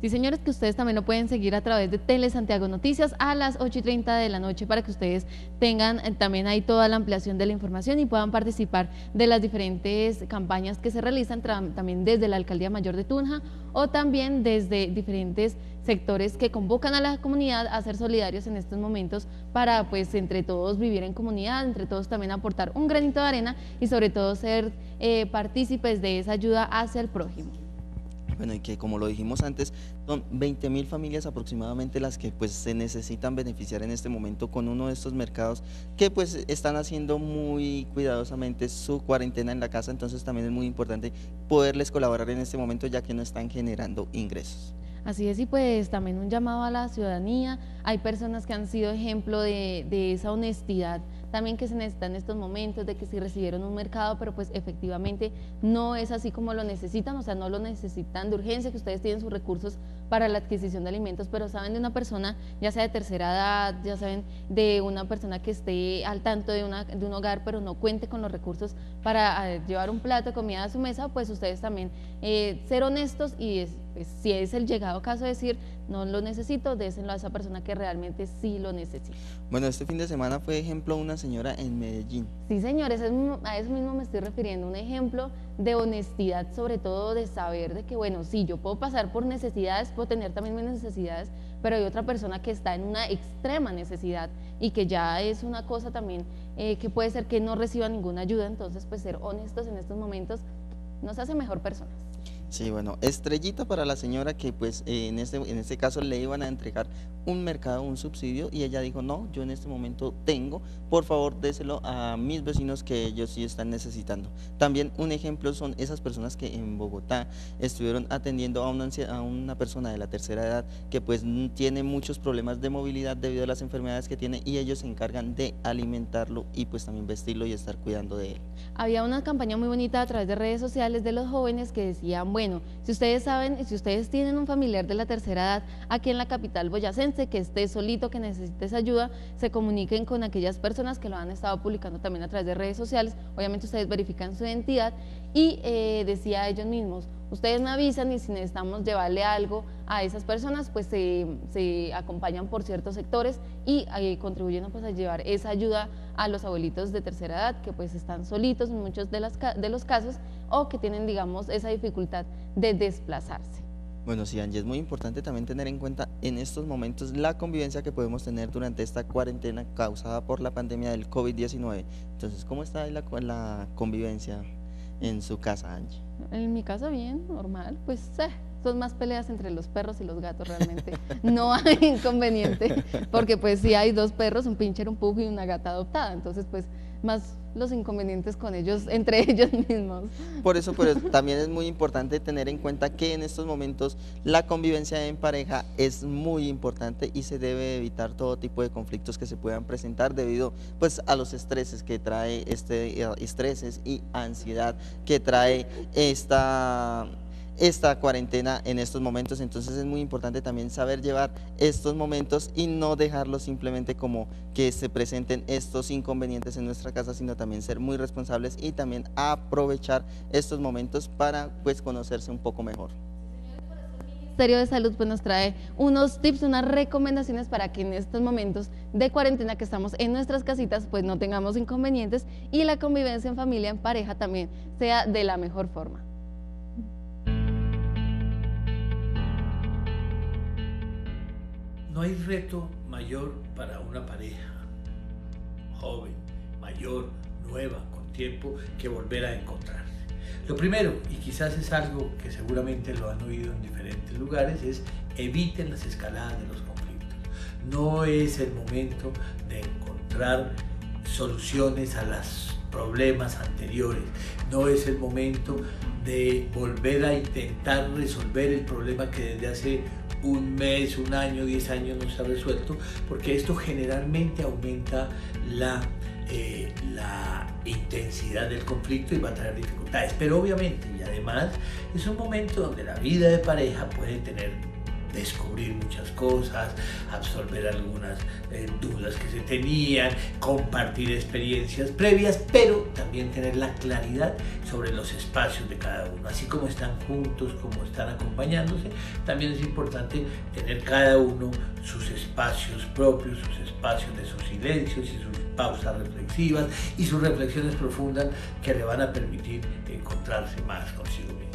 Speaker 2: Sí, señores, que ustedes también lo pueden seguir a través de Tele Santiago Noticias a las ocho y treinta de la noche para que ustedes tengan eh, también ahí toda la ampliación de la información y puedan participar de las diferentes campañas que se realizan también desde la Alcaldía Mayor de Tunja o también desde diferentes sectores que convocan a la comunidad a ser solidarios en estos momentos para pues entre todos vivir en comunidad, entre todos también aportar un granito de arena y sobre todo ser eh, partícipes de esa ayuda hacia el prójimo.
Speaker 1: Bueno, y que como lo dijimos antes, son veinte mil familias aproximadamente las que pues se necesitan beneficiar en este momento con uno de estos mercados que pues están haciendo muy cuidadosamente su cuarentena en la casa, entonces también es muy importante poderles colaborar en este momento ya que no están generando ingresos.
Speaker 2: Así es, y pues también un llamado a la ciudadanía, hay personas que han sido ejemplo de, de esa honestidad también que se necesita en estos momentos, de que si recibieron un mercado, pero pues efectivamente no es así como lo necesitan, o sea, no lo necesitan de urgencia, que ustedes tienen sus recursos para la adquisición de alimentos, pero saben de una persona, ya sea de tercera edad, ya saben de una persona que esté al tanto de, una, de un hogar, pero no cuente con los recursos para eh, llevar un plato de comida a su mesa, pues ustedes también eh, ser honestos y es, pues, si es el llegado caso de decir, no lo necesito, déselo a esa persona que realmente sí lo necesita.
Speaker 1: Bueno, este fin de semana fue ejemplo una señora en Medellín.
Speaker 2: Sí, señores, a eso mismo me estoy refiriendo, un ejemplo de honestidad, sobre todo de saber de que, bueno, sí, yo puedo pasar por necesidades, puedo tener también mis necesidades, pero hay otra persona que está en una extrema necesidad y que ya es una cosa también eh, que puede ser que no reciba ninguna ayuda, entonces pues ser honestos en estos momentos nos hace mejor personas.
Speaker 1: Sí, bueno, estrellita para la señora que pues eh, en, este, en este caso le iban a entregar un mercado, un subsidio y ella dijo no, yo en este momento tengo, por favor déselo a mis vecinos que ellos sí están necesitando. También un ejemplo son esas personas que en Bogotá estuvieron atendiendo a una, a una persona de la tercera edad que pues tiene muchos problemas de movilidad debido a las enfermedades que tiene y ellos se encargan de alimentarlo y pues también vestirlo y estar cuidando de él.
Speaker 2: Había una campaña muy bonita a través de redes sociales de los jóvenes que decían, bueno, Bueno, si ustedes saben y si ustedes tienen un familiar de la tercera edad aquí en la capital boyacense que esté solito, que necesite esa ayuda, se comuniquen con aquellas personas que lo han estado publicando también a través de redes sociales, obviamente ustedes verifican su identidad y eh, decía a ellos mismos, ustedes me avisan y si necesitamos llevarle algo a esas personas, pues se, se acompañan por ciertos sectores y eh, contribuyen pues, a llevar esa ayuda a los abuelitos de tercera edad que pues están solitos en muchos de, las, de los casos o que tienen, digamos, esa dificultad de desplazarse.
Speaker 1: Bueno, sí, Angie, es muy importante también tener en cuenta en estos momentos la convivencia que podemos tener durante esta cuarentena causada por la pandemia del COVID diecinueve. Entonces, ¿cómo está la, la convivencia en su casa, Angie?
Speaker 2: En mi casa bien, normal, pues eh, son más peleas entre los perros y los gatos realmente, no hay inconveniente, porque pues sí hay dos perros, un pincher, un pug y una gata adoptada, entonces pues más los inconvenientes con ellos, entre ellos mismos.
Speaker 1: Por eso, pero también es muy importante tener en cuenta que en estos momentos la convivencia en pareja es muy importante y se debe evitar todo tipo de conflictos que se puedan presentar debido pues a los estreses que trae este estreses y ansiedad que trae esta esta cuarentena en estos momentos, entonces es muy importante también saber llevar estos momentos y no dejarlos simplemente como que se presenten estos inconvenientes en nuestra casa, sino también ser muy responsables y también aprovechar estos momentos para pues conocerse un poco mejor.
Speaker 2: El Ministerio de Salud pues nos trae unos tips, unas recomendaciones para que en estos momentos de cuarentena que estamos en nuestras casitas pues no tengamos inconvenientes y la convivencia en familia, en pareja también sea de la mejor forma.
Speaker 12: No hay reto mayor para una pareja joven, mayor, nueva, con tiempo, que volver a encontrarse. Lo primero, y quizás es algo que seguramente lo han oído en diferentes lugares, es eviten las escaladas de los conflictos. No es el momento de encontrar soluciones a los problemas anteriores, no es el momento de volver a intentar resolver el problema que desde hace un mes, un año, diez años no se ha resuelto, porque esto generalmente aumenta la, eh, la intensidad del conflicto y va a traer dificultades. Pero obviamente, y además, es un momento donde la vida de pareja puede tener descubrir muchas cosas, absorber algunas eh, dudas que se tenían, compartir experiencias previas, pero también tener la claridad sobre los espacios de cada uno. Así como están juntos, como están acompañándose, también es importante tener cada uno sus espacios propios, sus espacios de sus silencios y sus pausas reflexivas y sus reflexiones profundas que le van a permitir encontrarse más consigo mismo.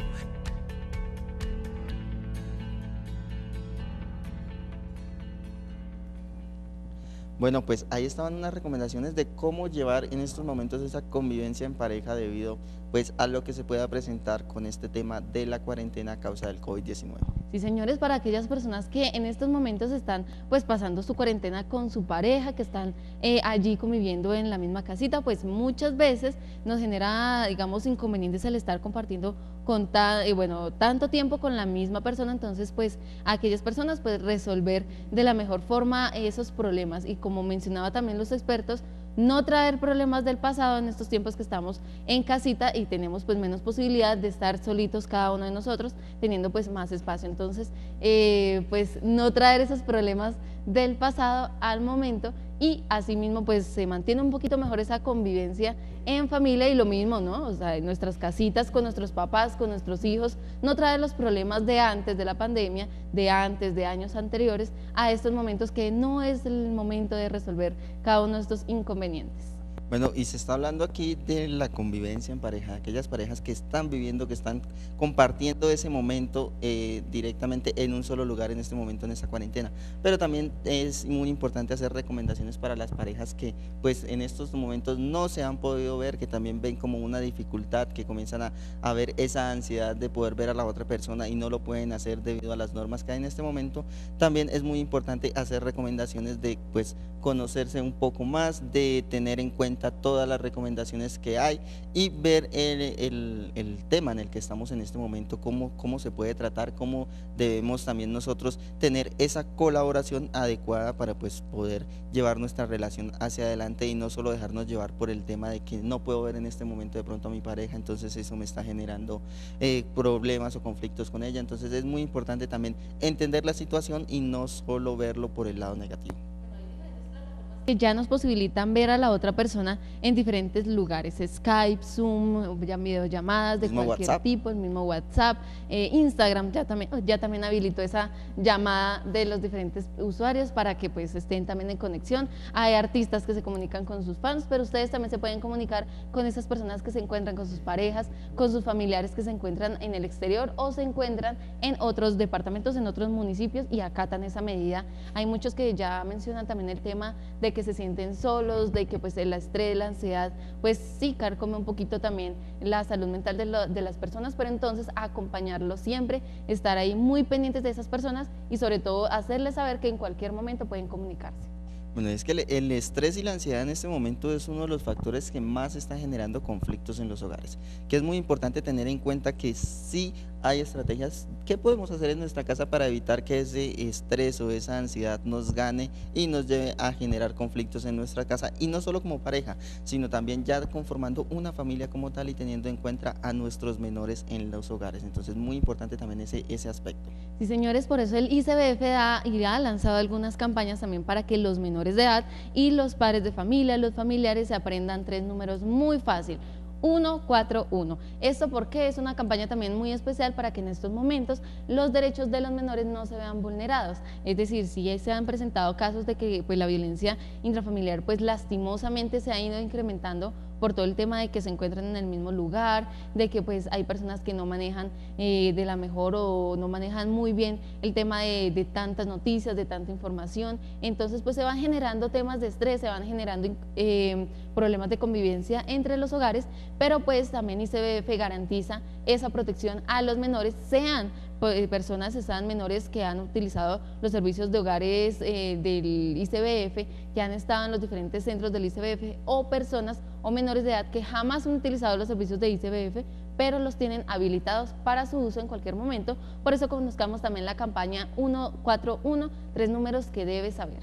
Speaker 1: Bueno, pues ahí estaban unas recomendaciones de cómo llevar en estos momentos esa convivencia en pareja debido pues a lo que se pueda presentar con este tema de la cuarentena a causa del COVID diecinueve.
Speaker 2: Sí, señores, para aquellas personas que en estos momentos están pues pasando su cuarentena con su pareja, que están eh, allí conviviendo en la misma casita, pues muchas veces nos genera, digamos, inconvenientes el estar compartiendo con ta, eh, bueno, tanto tiempo con la misma persona. Entonces pues aquellas personas pues resolver de la mejor forma esos problemas y, como mencionaba también los expertos, no traer problemas del pasado en estos tiempos que estamos en casita y tenemos pues menos posibilidad de estar solitos cada uno de nosotros, teniendo pues más espacio. Entonces eh, pues no traer esos problemas del pasado al momento, y asimismo pues se mantiene un poquito mejor esa convivencia en familia. Y lo mismo, ¿no? O sea, en nuestras casitas con nuestros papás, con nuestros hijos, no traer los problemas de antes de la pandemia, de antes, de años anteriores, a estos momentos que no es el momento de resolver cada uno de estos inconvenientes.
Speaker 1: Bueno, y se está hablando aquí de la convivencia en pareja, aquellas parejas que están viviendo, que están compartiendo ese momento eh, directamente en un solo lugar en este momento, en esta cuarentena. Pero también es muy importante hacer recomendaciones para las parejas que pues en estos momentos no se han podido ver, que también ven como una dificultad, que comienzan a, a ver esa ansiedad de poder ver a la otra persona y no lo pueden hacer debido a las normas que hay en este momento. También es muy importante hacer recomendaciones de pues conocerse un poco más, de tener en cuenta todas las recomendaciones que hay y ver el, el, el tema en el que estamos en este momento, cómo, cómo se puede tratar, cómo debemos también nosotros tener esa colaboración adecuada para pues poder llevar nuestra relación hacia adelante y no solo dejarnos llevar por el tema de que no puedo ver en este momento de pronto a mi pareja, entonces eso me está generando eh, problemas o conflictos con ella. Entonces es muy importante también entender la situación y no solo verlo por el lado negativo.
Speaker 2: Que ya nos posibilitan ver a la otra persona en diferentes lugares, Skype, Zoom, ya videollamadas de cualquier WhatsApp. tipo, el mismo WhatsApp, eh, Instagram ya también, ya también habilitó esa llamada de los diferentes usuarios para que pues estén también en conexión. Hay artistas que se comunican con sus fans, pero ustedes también se pueden comunicar con esas personas que se encuentran con sus parejas, con sus familiares que se encuentran en el exterior o se encuentran en otros departamentos, en otros municipios, y acatan esa medida. Hay muchos que ya mencionan también el tema de que que se sienten solos, de que pues el estrés, la ansiedad, pues sí carcome un poquito también la salud mental de, lo, de las personas, pero entonces acompañarlos siempre, estar ahí muy pendientes de esas personas y sobre todo hacerles saber que en cualquier momento pueden comunicarse.
Speaker 1: Bueno, es que el estrés y la ansiedad en este momento es uno de los factores que más está generando conflictos en los hogares, que es muy importante tener en cuenta que sí hay estrategias que podemos hacer en nuestra casa para evitar que ese estrés o esa ansiedad nos gane y nos lleve a generar conflictos en nuestra casa, y no solo como pareja, sino también ya conformando una familia como tal y teniendo en cuenta a nuestros menores en los hogares. Entonces muy importante también ese, ese aspecto.
Speaker 2: Sí, señores, por eso el I C B F da, y ha lanzado algunas campañas también para que los menores de edad y los padres de familia, los familiares, se aprendan tres números muy fácil. uno cuatro uno. Esto porque es una campaña también muy especial para que en estos momentos los derechos de los menores no se vean vulnerados. Es decir, si se han presentado casos de que pues, la violencia intrafamiliar pues lastimosamente se ha ido incrementando por todo el tema de que se encuentran en el mismo lugar, de que pues hay personas que no manejan eh, de la mejor o no manejan muy bien el tema de, de tantas noticias, de tanta información. Entonces pues se van generando temas de estrés, se van generando eh, problemas de convivencia entre los hogares, pero pues también I C B F garantiza esa protección a los menores, sean personas, sean menores que han utilizado los servicios de hogares eh, del I C B F, que han estado en los diferentes centros del I C B F, o personas o menores de edad que jamás han utilizado los servicios de I C B F, pero los tienen habilitados para su uso en cualquier momento. Por eso conozcamos también la campaña uno cuatro uno, tres números que debes saber.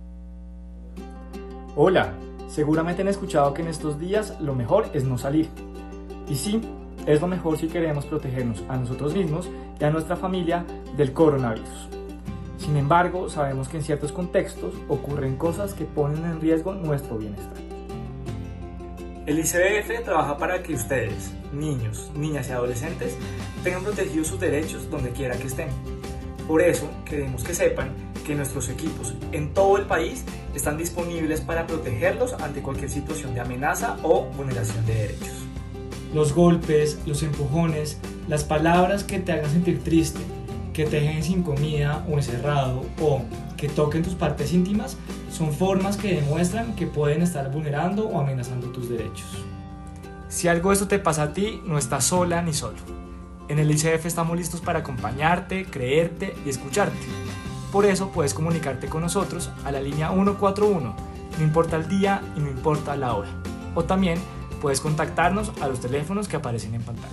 Speaker 13: Hola, seguramente han escuchado que en estos días lo mejor es no salir. Y sí, es lo mejor si queremos protegernos a nosotros mismos y a nuestra familia del coronavirus. Sin embargo, sabemos que en ciertos contextos ocurren cosas que ponen en riesgo nuestro bienestar. El I C B F trabaja para que ustedes, niños, niñas y adolescentes, tengan protegidos sus derechos donde quiera que estén. Por eso, queremos que sepan que nuestros equipos en todo el país están disponibles para protegerlos ante cualquier situación de amenaza o vulneración de derechos. Los golpes, los empujones, las palabras que te hagan sentir triste, que te dejen sin comida o encerrado o que toquen tus partes íntimas son formas que demuestran que pueden estar vulnerando o amenazando tus derechos. Si algo de esto te pasa a ti, no estás sola ni solo. En el I C B F estamos listos para acompañarte, creerte y escucharte. Por eso puedes comunicarte con nosotros a la línea uno cuatro uno, no importa el día y no importa la hora. O también puedes contactarnos a los teléfonos que aparecen en pantalla.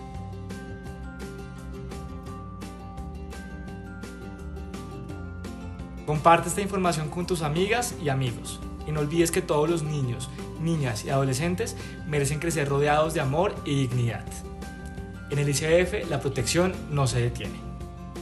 Speaker 13: Comparte esta información con tus amigas y amigos. Y no olvides que todos los niños, niñas y adolescentes merecen crecer rodeados de amor y dignidad. En el I C B F la protección no se detiene.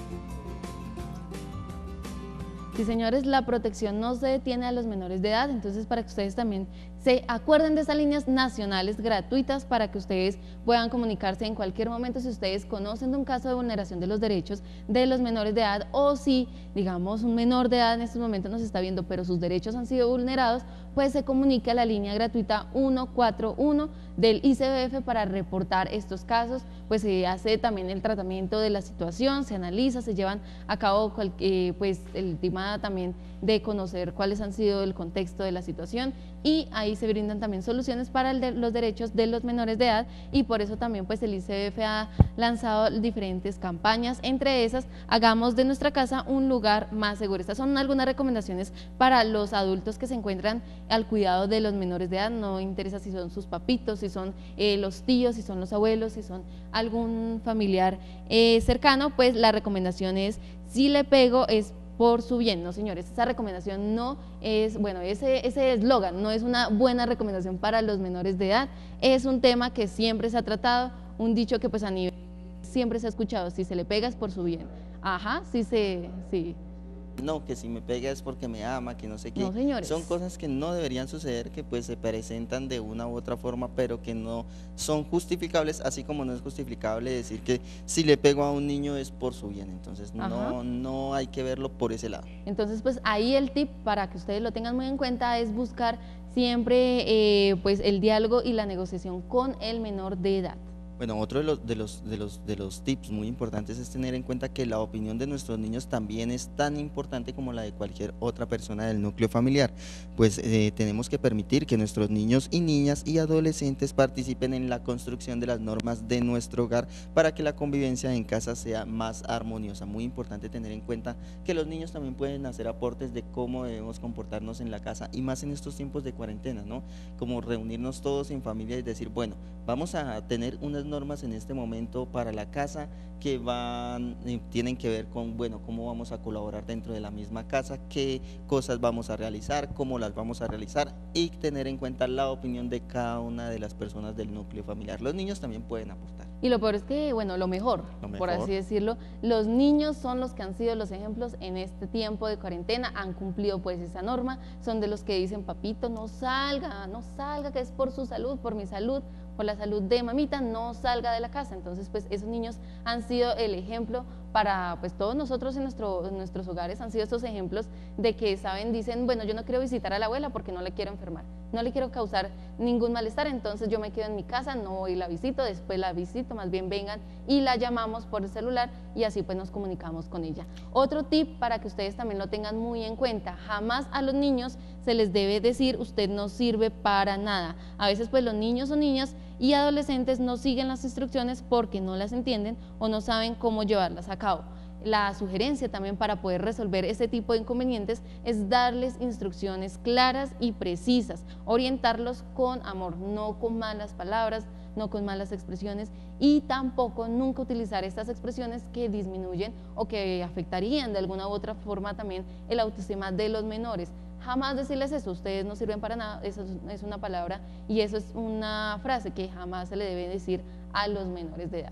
Speaker 2: Sí, señores, la protección no se detiene a los menores de edad, entonces para que ustedes también se acuerden de esas líneas nacionales gratuitas para que ustedes puedan comunicarse en cualquier momento si ustedes conocen de un caso de vulneración de los derechos de los menores de edad o si, digamos, un menor de edad en estos momentos nos está viendo pero sus derechos han sido vulnerados, pues se comunica a la línea gratuita uno cuatro uno del I C B F para reportar estos casos, pues se hace también el tratamiento de la situación, se analiza, se llevan a cabo eh, pues el tema también de conocer cuáles han sido el contexto de la situación y ahí se brindan también soluciones para el de los derechos de los menores de edad y por eso también pues el I C B F ha lanzado diferentes campañas, entre esas hagamos de nuestra casa un lugar más seguro. Estas son algunas recomendaciones para los adultos que se encuentran al cuidado de los menores de edad, no interesa si son sus papitos, si son eh, los tíos, si son los abuelos, si son algún familiar eh, cercano, pues la recomendación es si le pego es por su bien, no señores, esa recomendación no es, bueno, ese ese eslogan no es una buena recomendación para los menores de edad, es un tema que siempre se ha tratado, un dicho que pues a nivel siempre se ha escuchado, si se le pega es por su bien, ajá, sí se, sí.
Speaker 1: No, que si me pega es porque me ama, que no sé qué.
Speaker 2: No, señores.
Speaker 1: Son cosas que no deberían suceder, que pues se presentan de una u otra forma, pero que no son justificables, así como no es justificable decir que si le pego a un niño es por su bien. Entonces no, no hay que verlo por ese lado.
Speaker 2: Entonces pues ahí el tip para que ustedes lo tengan muy en cuenta es buscar siempre eh, pues el diálogo y la negociación con el menor de edad.
Speaker 1: Bueno, otro de los, de, los, de, los, de los tips muy importantes es tener en cuenta que la opinión de nuestros niños también es tan importante como la de cualquier otra persona del núcleo familiar, pues eh, tenemos que permitir que nuestros niños y niñas y adolescentes participen en la construcción de las normas de nuestro hogar para que la convivencia en casa sea más armoniosa. Muy importante tener en cuenta que los niños también pueden hacer aportes de cómo debemos comportarnos en la casa y más en estos tiempos de cuarentena, ¿no? Como reunirnos todos en familia y decir, bueno, vamos a tener unas normas en este momento para la casa que van, eh, tienen que ver con, bueno, cómo vamos a colaborar dentro de la misma casa, qué cosas vamos a realizar, cómo las vamos a realizar y tener en cuenta la opinión de cada una de las personas del núcleo familiar. Los niños también pueden aportar.
Speaker 2: Y lo peor es que, bueno, lo mejor,
Speaker 1: lo mejor,
Speaker 2: por así decirlo, los niños son los que han sido los ejemplos en este tiempo de cuarentena, han cumplido pues esa norma, son de los que dicen, papito, no salga, no salga, que es por su salud, por mi salud, por la salud de mamita, no salga de la casa. Entonces pues esos niños han sido el ejemplo para pues todos nosotros en, nuestro, en nuestros hogares, han sido estos ejemplos de que saben, dicen, bueno, yo no quiero visitar a la abuela porque no le quiero enfermar, no le quiero causar ningún malestar, entonces yo me quedo en mi casa, no voy y la visito, después la visito, más bien vengan y la llamamos por el celular y así pues nos comunicamos con ella. Otro tip para que ustedes también lo tengan muy en cuenta, jamás a los niños se les debe decir usted no sirve para nada. A veces pues los niños o niñas y adolescentes no siguen las instrucciones porque no las entienden o no saben cómo llevarlas a cabo. La sugerencia también para poder resolver este tipo de inconvenientes es darles instrucciones claras y precisas, orientarlos con amor, no con malas palabras, no con malas expresiones y tampoco nunca utilizar estas expresiones que disminuyen o que afectarían de alguna u otra forma también el autoestima de los menores. Jamás decirles eso, ustedes no sirven para nada, eso es una palabra y eso es una frase que jamás se le debe decir a los menores de edad.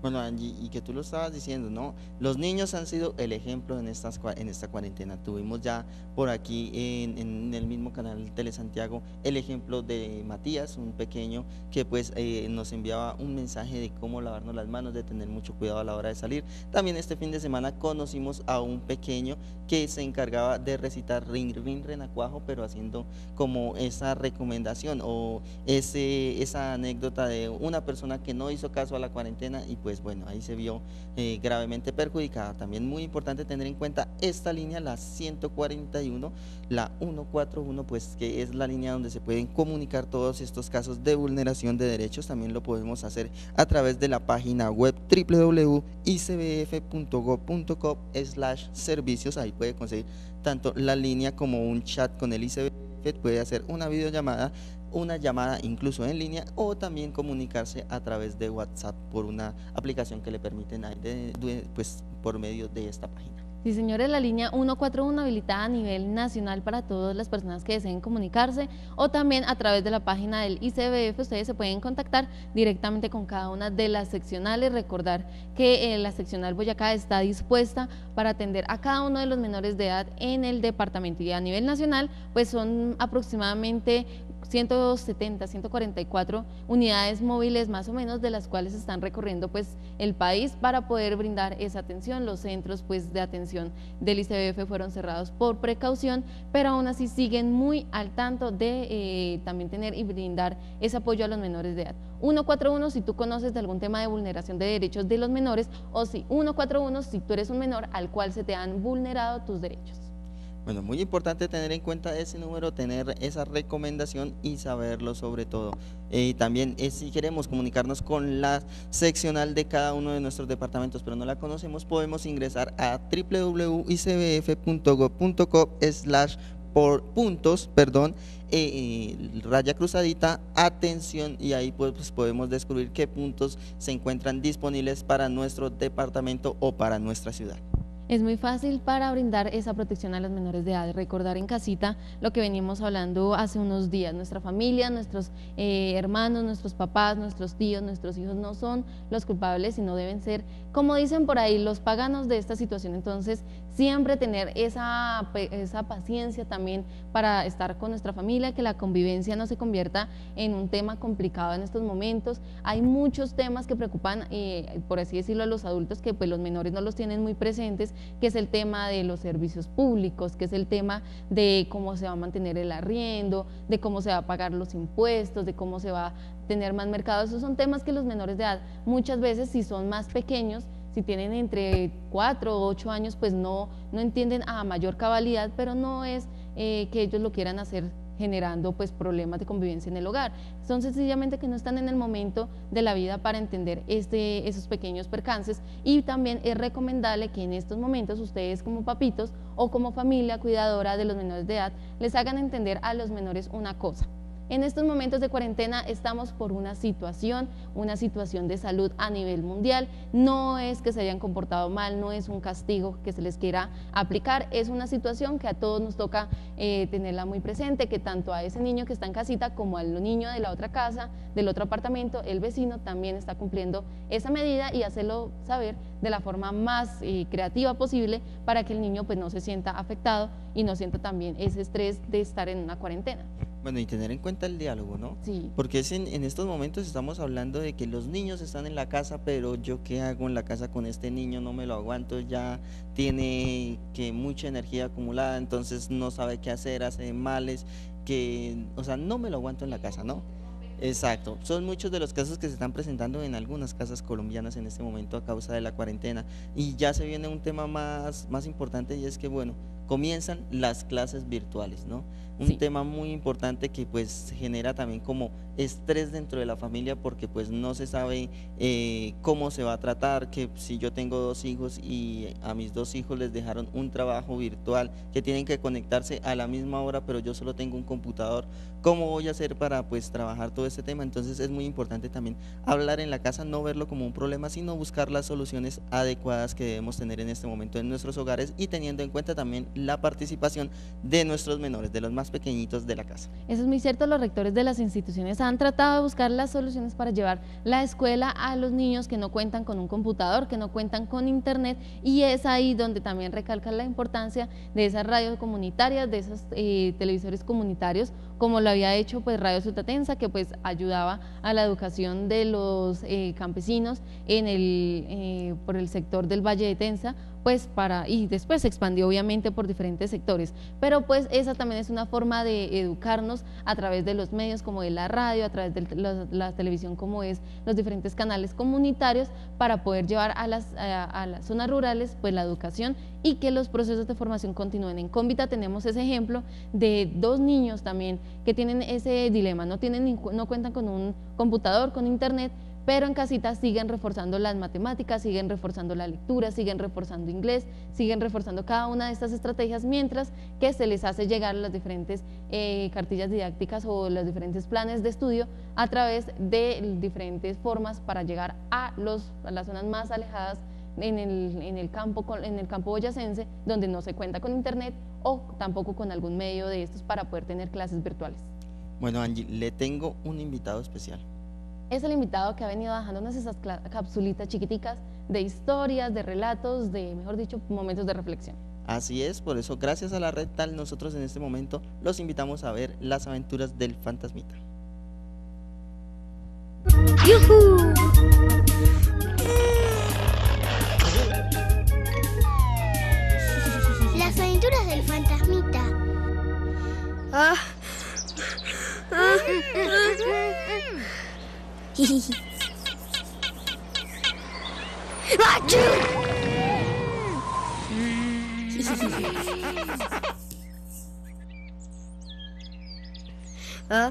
Speaker 1: Bueno, Angie, y que tú lo estabas diciendo, ¿no? Los niños han sido el ejemplo en, estas, en esta cuarentena. Tuvimos ya por aquí en, en el mismo canal Telesantiago el ejemplo de Matías, un pequeño que pues eh, nos enviaba un mensaje de cómo lavarnos las manos, de tener mucho cuidado a la hora de salir. También este fin de semana conocimos a un pequeño que se encargaba de recitar Rin Rin Renacuajo, pero haciendo como esa recomendación o ese, esa anécdota de una persona que no hizo caso a la cuarentena y pues bueno, ahí se vio eh, gravemente perjudicada. También muy importante tener en cuenta esta línea, la ciento cuarenta y uno, la ciento cuarenta y uno, pues que es la línea donde se pueden comunicar todos estos casos de vulneración de derechos. También lo podemos hacer a través de la página web w w w punto i c b f punto gob punto co slash servicios. Ahí puede conseguir tanto la línea como un chat con el I C B F, puede hacer una videollamada, una llamada incluso en línea, o también comunicarse a través de WhatsApp por una aplicación que le permiten ahí de, de, pues por medio de esta página.
Speaker 2: Sí, señores, la línea ciento cuarenta y uno habilitada a nivel nacional para todas las personas que deseen comunicarse, o también a través de la página del I C B F ustedes se pueden contactar directamente con cada una de las seccionales. Recordar que eh, la seccional Boyacá está dispuesta para atender a cada uno de los menores de edad en el departamento, y a nivel nacional pues son aproximadamente ciento setenta, ciento cuarenta y cuatro unidades móviles más o menos, de las cuales están recorriendo pues el país para poder brindar esa atención. Los centros pues de atención del I C B F fueron cerrados por precaución, pero aún así siguen muy al tanto de eh, también tener y brindar ese apoyo a los menores de edad. ciento cuarenta y uno si tú conoces de algún tema de vulneración de derechos de los menores, o si ciento cuarenta y uno si tú eres un menor al cual se te han vulnerado tus derechos.
Speaker 1: Bueno, muy importante tener en cuenta ese número, tener esa recomendación y saberlo sobre todo. Eh, también eh, si queremos comunicarnos con la seccional de cada uno de nuestros departamentos, pero no la conocemos, podemos ingresar a w w w punto i c b f punto gob punto co slash por puntos, perdón, eh, eh, raya cruzadita, atención, y ahí pues podemos descubrir qué puntos se encuentran disponibles para nuestro departamento o para nuestra ciudad.
Speaker 2: Es muy fácil para brindar esa protección a los menores de edad. Recordar en casita lo que venimos hablando hace unos días: nuestra familia, nuestros eh, hermanos, nuestros papás, nuestros tíos, nuestros hijos no son los culpables, sino deben ser, como dicen por ahí, los paganos de esta situación. Entonces siempre tener esa, esa paciencia también para estar con nuestra familia, que la convivencia no se convierta en un tema complicado en estos momentos. Hay muchos temas que preocupan, eh, por así decirlo, a los adultos, que pues los menores no los tienen muy presentes, que es el tema de los servicios públicos, que es el tema de cómo se va a mantener el arriendo, de cómo se va a pagar los impuestos, de cómo se va a tener más mercado. Esos son temas que los menores de edad muchas veces, si son más pequeños, si tienen entre cuatro o ocho años, pues no, no entienden a mayor cabalidad, pero no es eh, que ellos lo quieran hacer generando pues problemas de convivencia en el hogar. Son sencillamente que no están en el momento de la vida para entender este, esos pequeños percances, y también es recomendable que en estos momentos ustedes como papitos o como familia cuidadora de los menores de edad les hagan entender a los menores una cosa. En estos momentos de cuarentena estamos por una situación, una situación de salud a nivel mundial. No es que se hayan comportado mal, no es un castigo que se les quiera aplicar, es una situación que a todos nos toca eh, tenerla muy presente, que tanto a ese niño que está en casita como al niño de la otra casa, del otro apartamento, el vecino también está cumpliendo esa medida, y hacerlo saber de la forma más eh, creativa posible para que el niño pues no se sienta afectado y no sienta también ese estrés de estar en una cuarentena.
Speaker 1: Bueno, y tener en cuenta el diálogo, ¿no?
Speaker 2: Sí.
Speaker 1: Porque es en, en estos momentos estamos hablando de que los niños están en la casa, pero yo qué hago en la casa con este niño, no me lo aguanto, ya tiene que mucha energía acumulada, entonces no sabe qué hacer, hace males, que, o sea, no me lo aguanto en la casa, ¿no? Exacto, son muchos de los casos que se están presentando en algunas casas colombianas en este momento a causa de la cuarentena, y ya se viene un tema más, más importante, y es que bueno, comienzan las clases virtuales, ¿no? Un sí. tema muy importante que pues genera también como estrés dentro de la familia, porque pues no se sabe eh, cómo se va a tratar, que si yo tengo dos hijos y a mis dos hijos les dejaron un trabajo virtual, que tienen que conectarse a la misma hora, pero yo solo tengo un computador, ¿cómo voy a hacer para pues trabajar todo este tema? Entonces es muy importante también hablar en la casa, no verlo como un problema, sino buscar las soluciones adecuadas que debemos tener en este momento en nuestros hogares, y teniendo en cuenta también la participación de nuestros menores, de los más pequeñitos de la casa.
Speaker 2: Eso es muy cierto, los rectores de las instituciones han tratado de buscar las soluciones para llevar la escuela a los niños que no cuentan con un computador, que no cuentan con internet, y es ahí donde también recalca la importancia de esas radios comunitarias, de esos eh, televisores comunitarios, como lo había hecho pues Radio Sutatensa, que pues ayudaba a la educación de los eh, campesinos en el, eh, por el sector del Valle de Tensa, pues para, y después se expandió obviamente por diferentes sectores, pero pues esa también es una forma de educarnos a través de los medios como es la radio, a través de la, la televisión como es los diferentes canales comunitarios, para poder llevar a las, a, a las zonas rurales pues la educación y que los procesos de formación continúen. En Cómbita tenemos ese ejemplo de dos niños también que tienen ese dilema, no, tienen, no cuentan con un computador, con internet, pero en casita siguen reforzando las matemáticas, siguen reforzando la lectura, siguen reforzando inglés, siguen reforzando cada una de estas estrategias, mientras que se les hace llegar las diferentes eh, cartillas didácticas o los diferentes planes de estudio a través de diferentes formas para llegar a, los, a las zonas más alejadas en el, en el campo, en el campo boyacense, donde no se cuenta con internet o tampoco con algún medio de estos para poder tener clases virtuales.
Speaker 1: Bueno, Angie, le tengo un invitado especial.
Speaker 2: Es el invitado que ha venido dejándonos esas capsulitas chiquiticas de historias, de relatos, de, mejor dicho, momentos de reflexión.
Speaker 1: Así es, por eso, gracias a la Red Tal, nosotros en este momento los invitamos a ver las aventuras del fantasmita.
Speaker 14: ¡Yujú! Las aventuras del fantasmita. Ah. Ah. ¡Achú! ¿Ah?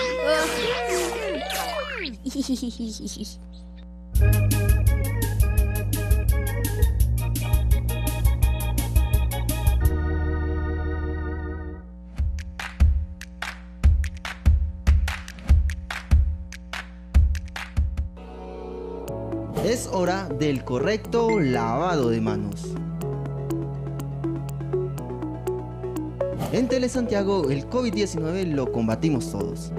Speaker 1: Es hora del correcto lavado de manos. En Tele Santiago, el COVID diecinueve lo combatimos todos.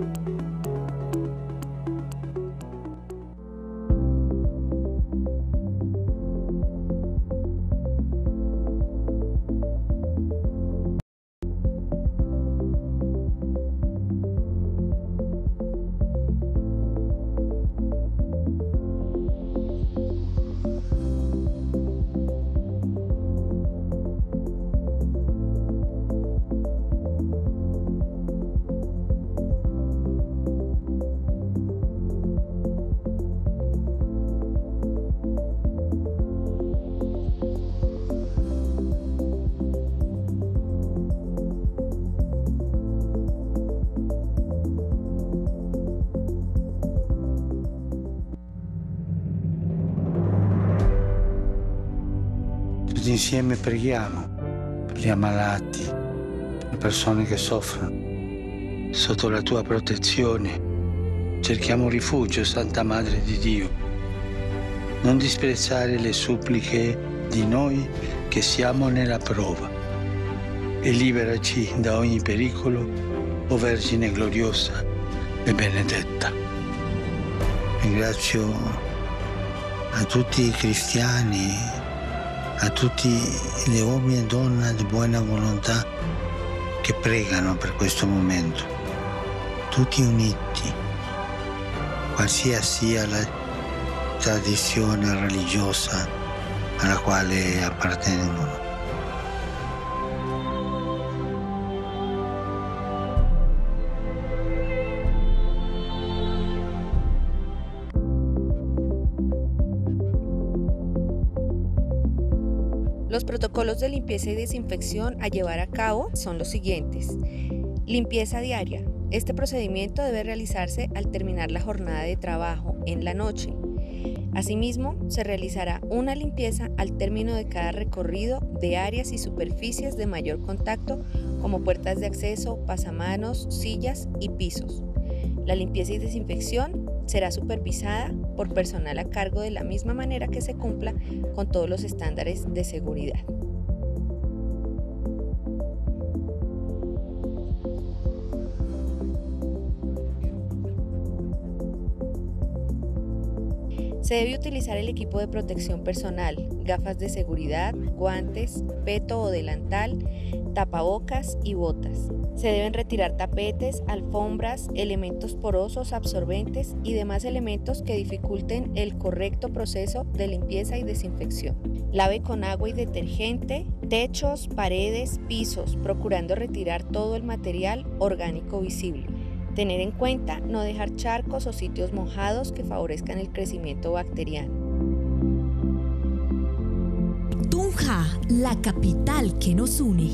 Speaker 15: Tutti insieme preghiamo per gli ammalati, per le persone che soffrono. Sotto la tua protezione cerchiamo rifugio, Santa Madre di Dio. Non disprezzare le suppliche di noi che siamo nella prova e liberaci da ogni pericolo, o Vergine gloriosa e benedetta. Ringrazio a tutti i cristiani, a tutti gli uomini e donne di buona volontà che pregano per questo momento, tutti uniti, qualsiasi sia la tradizione religiosa alla quale appartengono.
Speaker 16: Los protocolos de limpieza y desinfección a llevar a cabo son los siguientes. Limpieza diaria. Este procedimiento debe realizarse al terminar la jornada de trabajo en la noche. Asimismo, se realizará una limpieza al término de cada recorrido de áreas y superficies de mayor contacto, como puertas de acceso, pasamanos, sillas y pisos. La limpieza y desinfección será supervisada por personal a cargo de la misma manera que se cumpla con todos los estándares de seguridad. Se debe utilizar el equipo de protección personal, gafas de seguridad, guantes, peto o delantal, tapabocas y botas. Se deben retirar tapetes, alfombras, elementos porosos, absorbentes y demás elementos que dificulten el correcto proceso de limpieza y desinfección. Lave con agua y detergente, techos, paredes, pisos, procurando retirar todo el material orgánico visible. Tener en cuenta no dejar charcos o sitios mojados que favorezcan el crecimiento bacteriano.
Speaker 17: Tunja, la capital que nos une.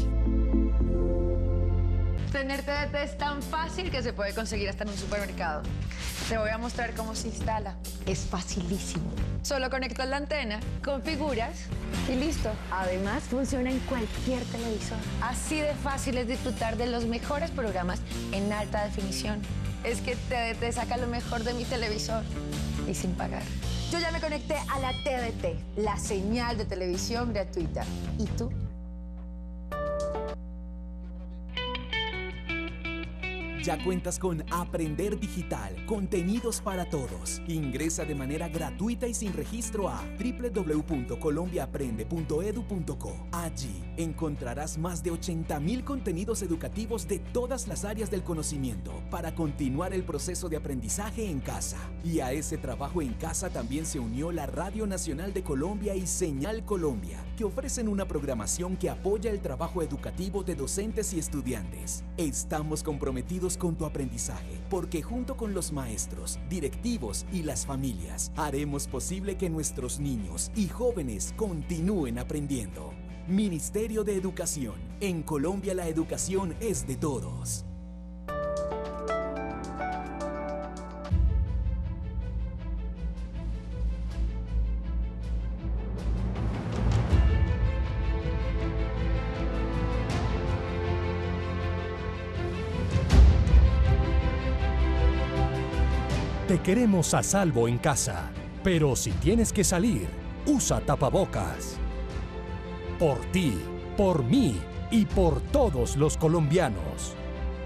Speaker 18: Tener T D T es tan fácil que se puede conseguir hasta en un supermercado. Te voy a mostrar cómo se instala. Es facilísimo. Solo conectas la antena, configuras y listo. Además, funciona en cualquier televisor. Así de fácil es disfrutar de los mejores programas en alta definición. Es que T D T saca lo mejor de mi televisor y sin pagar. Yo ya me conecté a la T D T, la señal de televisión gratuita. ¿Y tú?
Speaker 19: Ya cuentas con Aprender Digital, contenidos para todos. Ingresa de manera gratuita y sin registro a doble u doble u doble u punto colombia aprende punto edu punto co. Allí encontrarás más de ochenta mil contenidos educativos de todas las áreas del conocimiento para continuar el proceso de aprendizaje en casa. Y a ese trabajo en casa también se unió la Radio Nacional de Colombia y Señal Colombia, que ofrecen una programación que apoya el trabajo educativo de docentes y estudiantes. Estamos comprometidos con tu aprendizaje, porque junto con los maestros, directivos y las familias, haremos posible que nuestros niños y jóvenes continúen aprendiendo. Ministerio de Educación. En Colombia la educación es de todos.
Speaker 20: Te queremos a salvo en casa, pero si tienes que salir, usa tapabocas. Por ti, por mí y por todos los colombianos.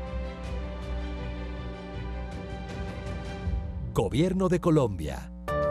Speaker 20: Gobierno de Colombia.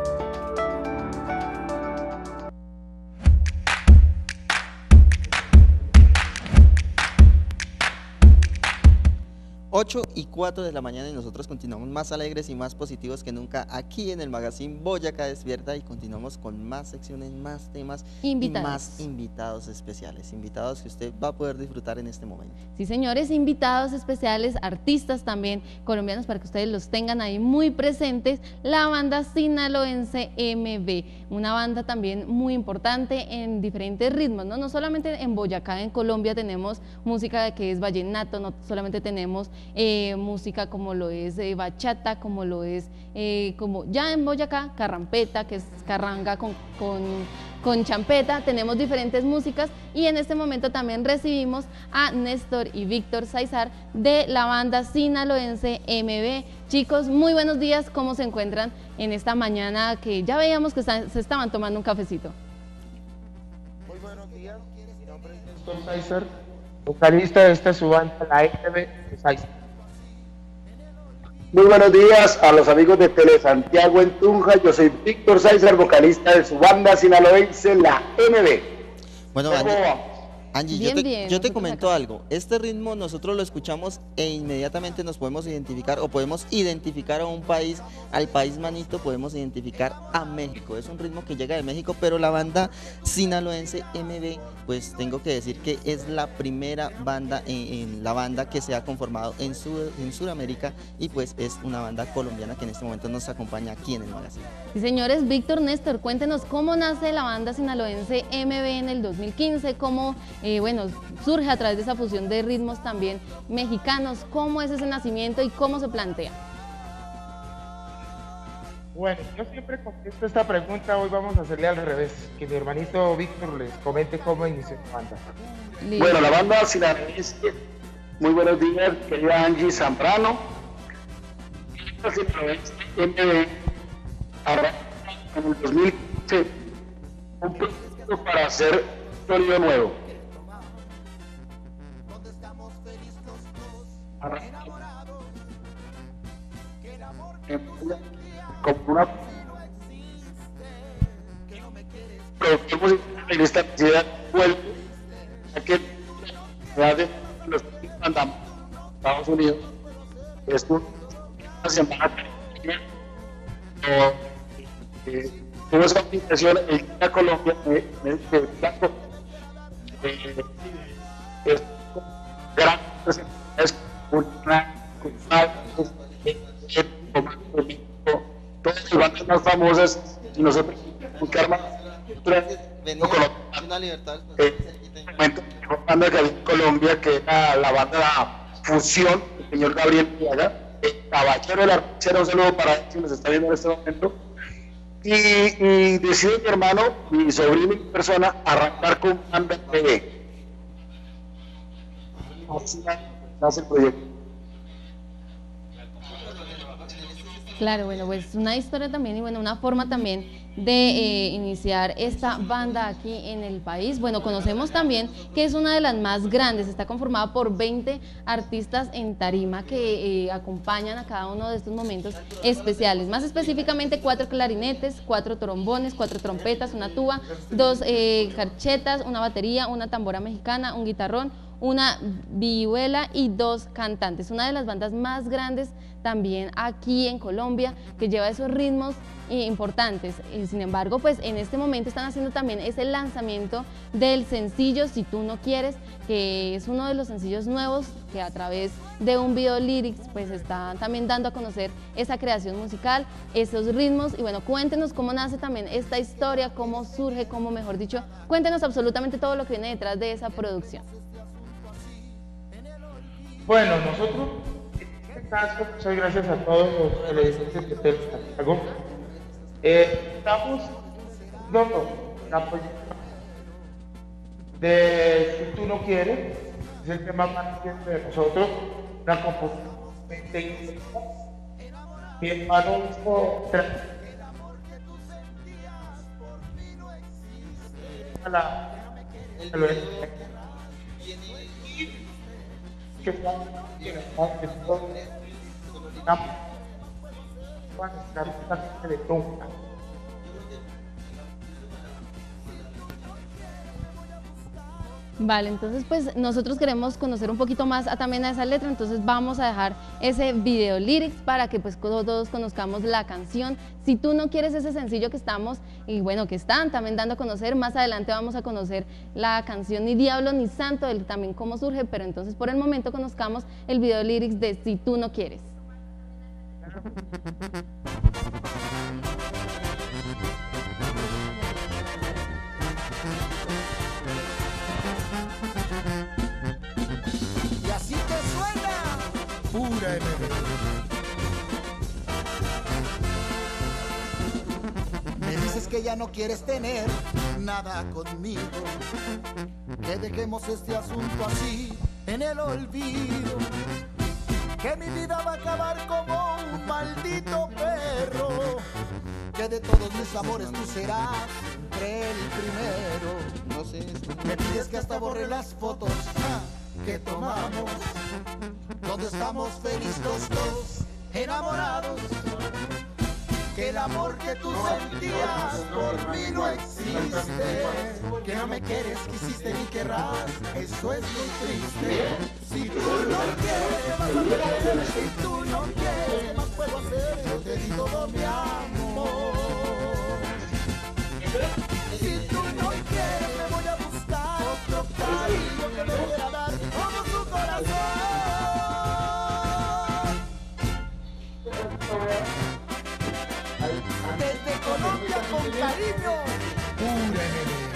Speaker 1: ocho y cuatro de la mañana y nosotros continuamos más alegres y más positivos que nunca aquí en el Magazine Boyacá Despierta, y continuamos con más secciones, más temas
Speaker 2: invitados.
Speaker 1: y más invitados especiales, invitados que usted va a poder disfrutar en este momento.
Speaker 2: Sí, señores, invitados especiales, artistas también colombianos para que ustedes los tengan ahí muy presentes. La banda Sinaloense M B, una banda también muy importante en diferentes ritmos, ¿no? No solamente en Boyacá, en Colombia tenemos música que es vallenato, no solamente tenemos Eh, música como lo es eh, bachata, como lo es, eh, como ya en Boyacá, carrampeta, que es carranga con, con, con champeta, tenemos diferentes músicas, y en este momento también recibimos a Néstor y Víctor Saizar de la banda Sinaloense M B. Chicos, muy buenos días, ¿cómo se encuentran en esta mañana que ya veíamos que están, se estaban tomando un cafecito?
Speaker 21: Muy buenos días, mi nombre es Néstor Saizar, vocalista de esta su banda, la M B Saizar.
Speaker 22: Muy buenos días a los amigos de Tele Santiago en Tunja. Yo soy Víctor Saizar, vocalista de su banda sinaloense, la M B.
Speaker 1: Bueno,
Speaker 22: ¿Cómo
Speaker 1: Angie,
Speaker 22: vamos?
Speaker 1: Angie,
Speaker 2: Bien,
Speaker 1: yo te,
Speaker 2: bien,
Speaker 1: yo te
Speaker 2: nosotros
Speaker 1: comento algo. Este ritmo nosotros lo escuchamos e inmediatamente nos podemos identificar, o podemos identificar a un país, al país manito, podemos identificar a México. Es un ritmo que llega de México, pero la banda Sinaloense M B, pues tengo que decir que es la primera banda, en, en la banda que se ha conformado en, Sur, en Sudamérica, y pues es una banda colombiana que en este momento nos acompaña aquí en el magazine.
Speaker 2: Sí, señores, Víctor, Néstor, cuéntenos cómo nace la banda Sinaloense M B en el dos mil quince, cómo eh, bueno, surge a través de esa fusión de ritmos también mexicanos, cómo es ese nacimiento y cómo se plantea.
Speaker 21: Bueno, yo siempre contesto esta pregunta, hoy vamos a hacerle al revés, que mi hermanito Víctor les comente cómo inició la banda.
Speaker 2: Listo.
Speaker 22: Bueno, la banda sinaloense, muy buenos días, querida Angie Zambrano. La Sinaloense M B, ahora en el dos mil quince, un proyecto para hacer sonido nuevo. Como una productor musical en esta ciudad vuelve a que la de los mandamos a Estados Unidos. Es una semana eh, tuvo esa invitación el Día de Colombia en el que Blanco eh, es gran es una todas las bandas más famosas y nosotros buscar más
Speaker 1: una libertad
Speaker 22: momento mejor banda que había en Colombia, que era la banda Fusión, el señor Gabriel Villaga, el caballero de la ranchera. Un saludo para él si nos está viendo en este momento. Y, y decide mi hermano, mi sobrino y mi persona arrancar con banda de así nace el proyecto.
Speaker 2: Claro, bueno, pues una historia también y bueno, una forma también de eh, iniciar esta banda aquí en el país. Bueno, conocemos también que es una de las más grandes, está conformada por veinte artistas en tarima que eh, acompañan a cada uno de estos momentos especiales, más específicamente cuatro clarinetes, cuatro trombones, cuatro trompetas, una tuba, dos eh, carchetas, una batería, una tambora mexicana, un guitarrón, una vihuela y dos cantantes. Una de las bandas más grandes también aquí en Colombia, que lleva esos ritmos eh, importantes. Y sin embargo, pues en este momento están haciendo también ese lanzamiento del sencillo Si Tú No Quieres, que es uno de los sencillos nuevos que a través de un video lyrics pues están también dando a conocer esa creación musical, esos ritmos. Y bueno, cuéntenos cómo nace también esta historia, cómo surge, cómo mejor dicho, cuéntenos absolutamente todo lo que viene detrás de esa producción.
Speaker 21: Bueno, nosotros, en este caso, muchas gracias a todos los televidentes que te hago. Eh, estamos dando la proyección de Si Tú No Quieres, es el tema más reciente de nosotros, una composición mente. Mi hermano hizo la que de tonta.
Speaker 2: Vale, entonces pues nosotros queremos conocer un poquito más a, también a esa letra, entonces vamos a dejar ese video lyrics para que pues todos conozcamos la canción. Si Tú No Quieres, ese sencillo que estamos y bueno que están también dando a conocer, más adelante vamos a conocer la canción Ni Diablo Ni Santo, el, también cómo surge, pero entonces por el momento conozcamos el video lyrics de Si Tú No Quieres.
Speaker 3: Pura M V. Me dices que ya no quieres tener nada conmigo, que dejemos este asunto así en el olvido, que mi vida va a acabar como un maldito perro, que de todos mis amores tú serás el primero.
Speaker 1: No sé.
Speaker 3: Me pides que hasta borre las fotos ah, que tomamos, donde estamos felices los dos, enamorados, que el amor que tú sentías por mí no existe, que no me quieres, quisiste ni querrás, eso es muy triste. Si tú no quieres, vas a perder, si tú no quieres, ¿qué más puedo hacer? Yo te di todo mi amor. Si tú no quieres, me voy a buscar otro cariño que me quiera dar como su corazón. Desde Colombia con cariño, pura M V.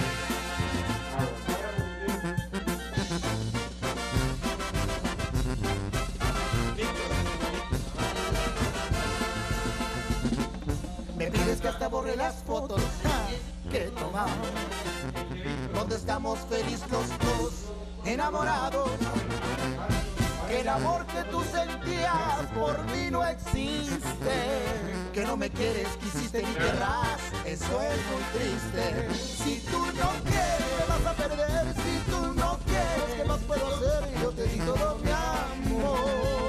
Speaker 3: Me pides que hasta borre las fotos ja, que tomamos, donde estamos felices los dos, enamorados, que el amor que tú sentías por mí no existe, que no me quieres, quisiste ni querrás, eso es muy triste. Si tú no quieres, vas a perder, si tú no quieres, ¿qué más puedo hacer? Yo te di todo mi amor.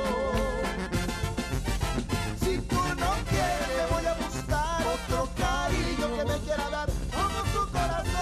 Speaker 3: Si tú no quieres, me voy a buscar otro cariño que me quiera dar como su corazón.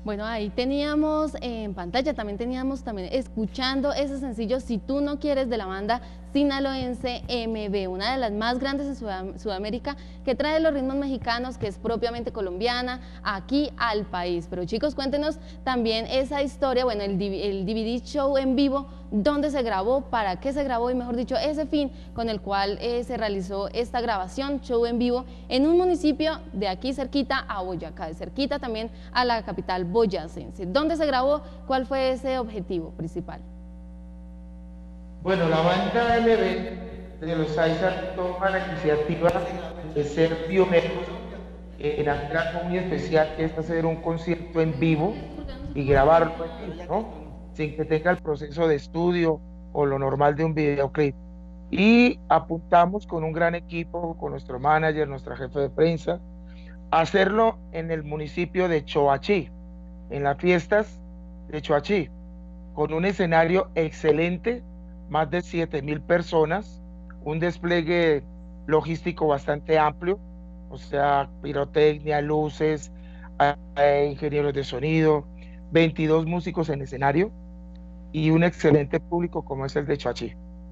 Speaker 2: Bueno, ahí teníamos eh, en pantalla, también teníamos también escuchando ese sencillo Si tú no quieres, de la banda sinaloense M B, una de las más grandes en Sudam Sudamérica, que trae los ritmos mexicanos, que es propiamente colombiana, aquí al país. Pero chicos, cuéntenos también esa historia, bueno, el, el D V D show en vivo, dónde se grabó, para qué se grabó y mejor dicho, ese fin con el cual eh, se realizó esta grabación, show en vivo, en un municipio de aquí cerquita a Boyacá, de cerquita también a la capital boyacense. ¿Dónde se grabó? ¿Cuál fue ese objetivo principal?
Speaker 21: Bueno, la banda M B de los Aizar toma la iniciativa de ser pioneros en hacer algo muy especial, que es hacer un concierto en vivo y grabarlo en vivo, ¿no? Sin que tenga el proceso de estudio o lo normal de un videoclip. Y apuntamos con un gran equipo, con nuestro manager, nuestra jefe de prensa, a hacerlo en el municipio de Choachí, en las fiestas de Choachí, con un escenario excelente, más de siete mil personas, un despliegue logístico bastante amplio, o sea, pirotecnia, luces, eh, ingenieros de sonido, veintidós músicos en escenario y un excelente público como es el de Choachí.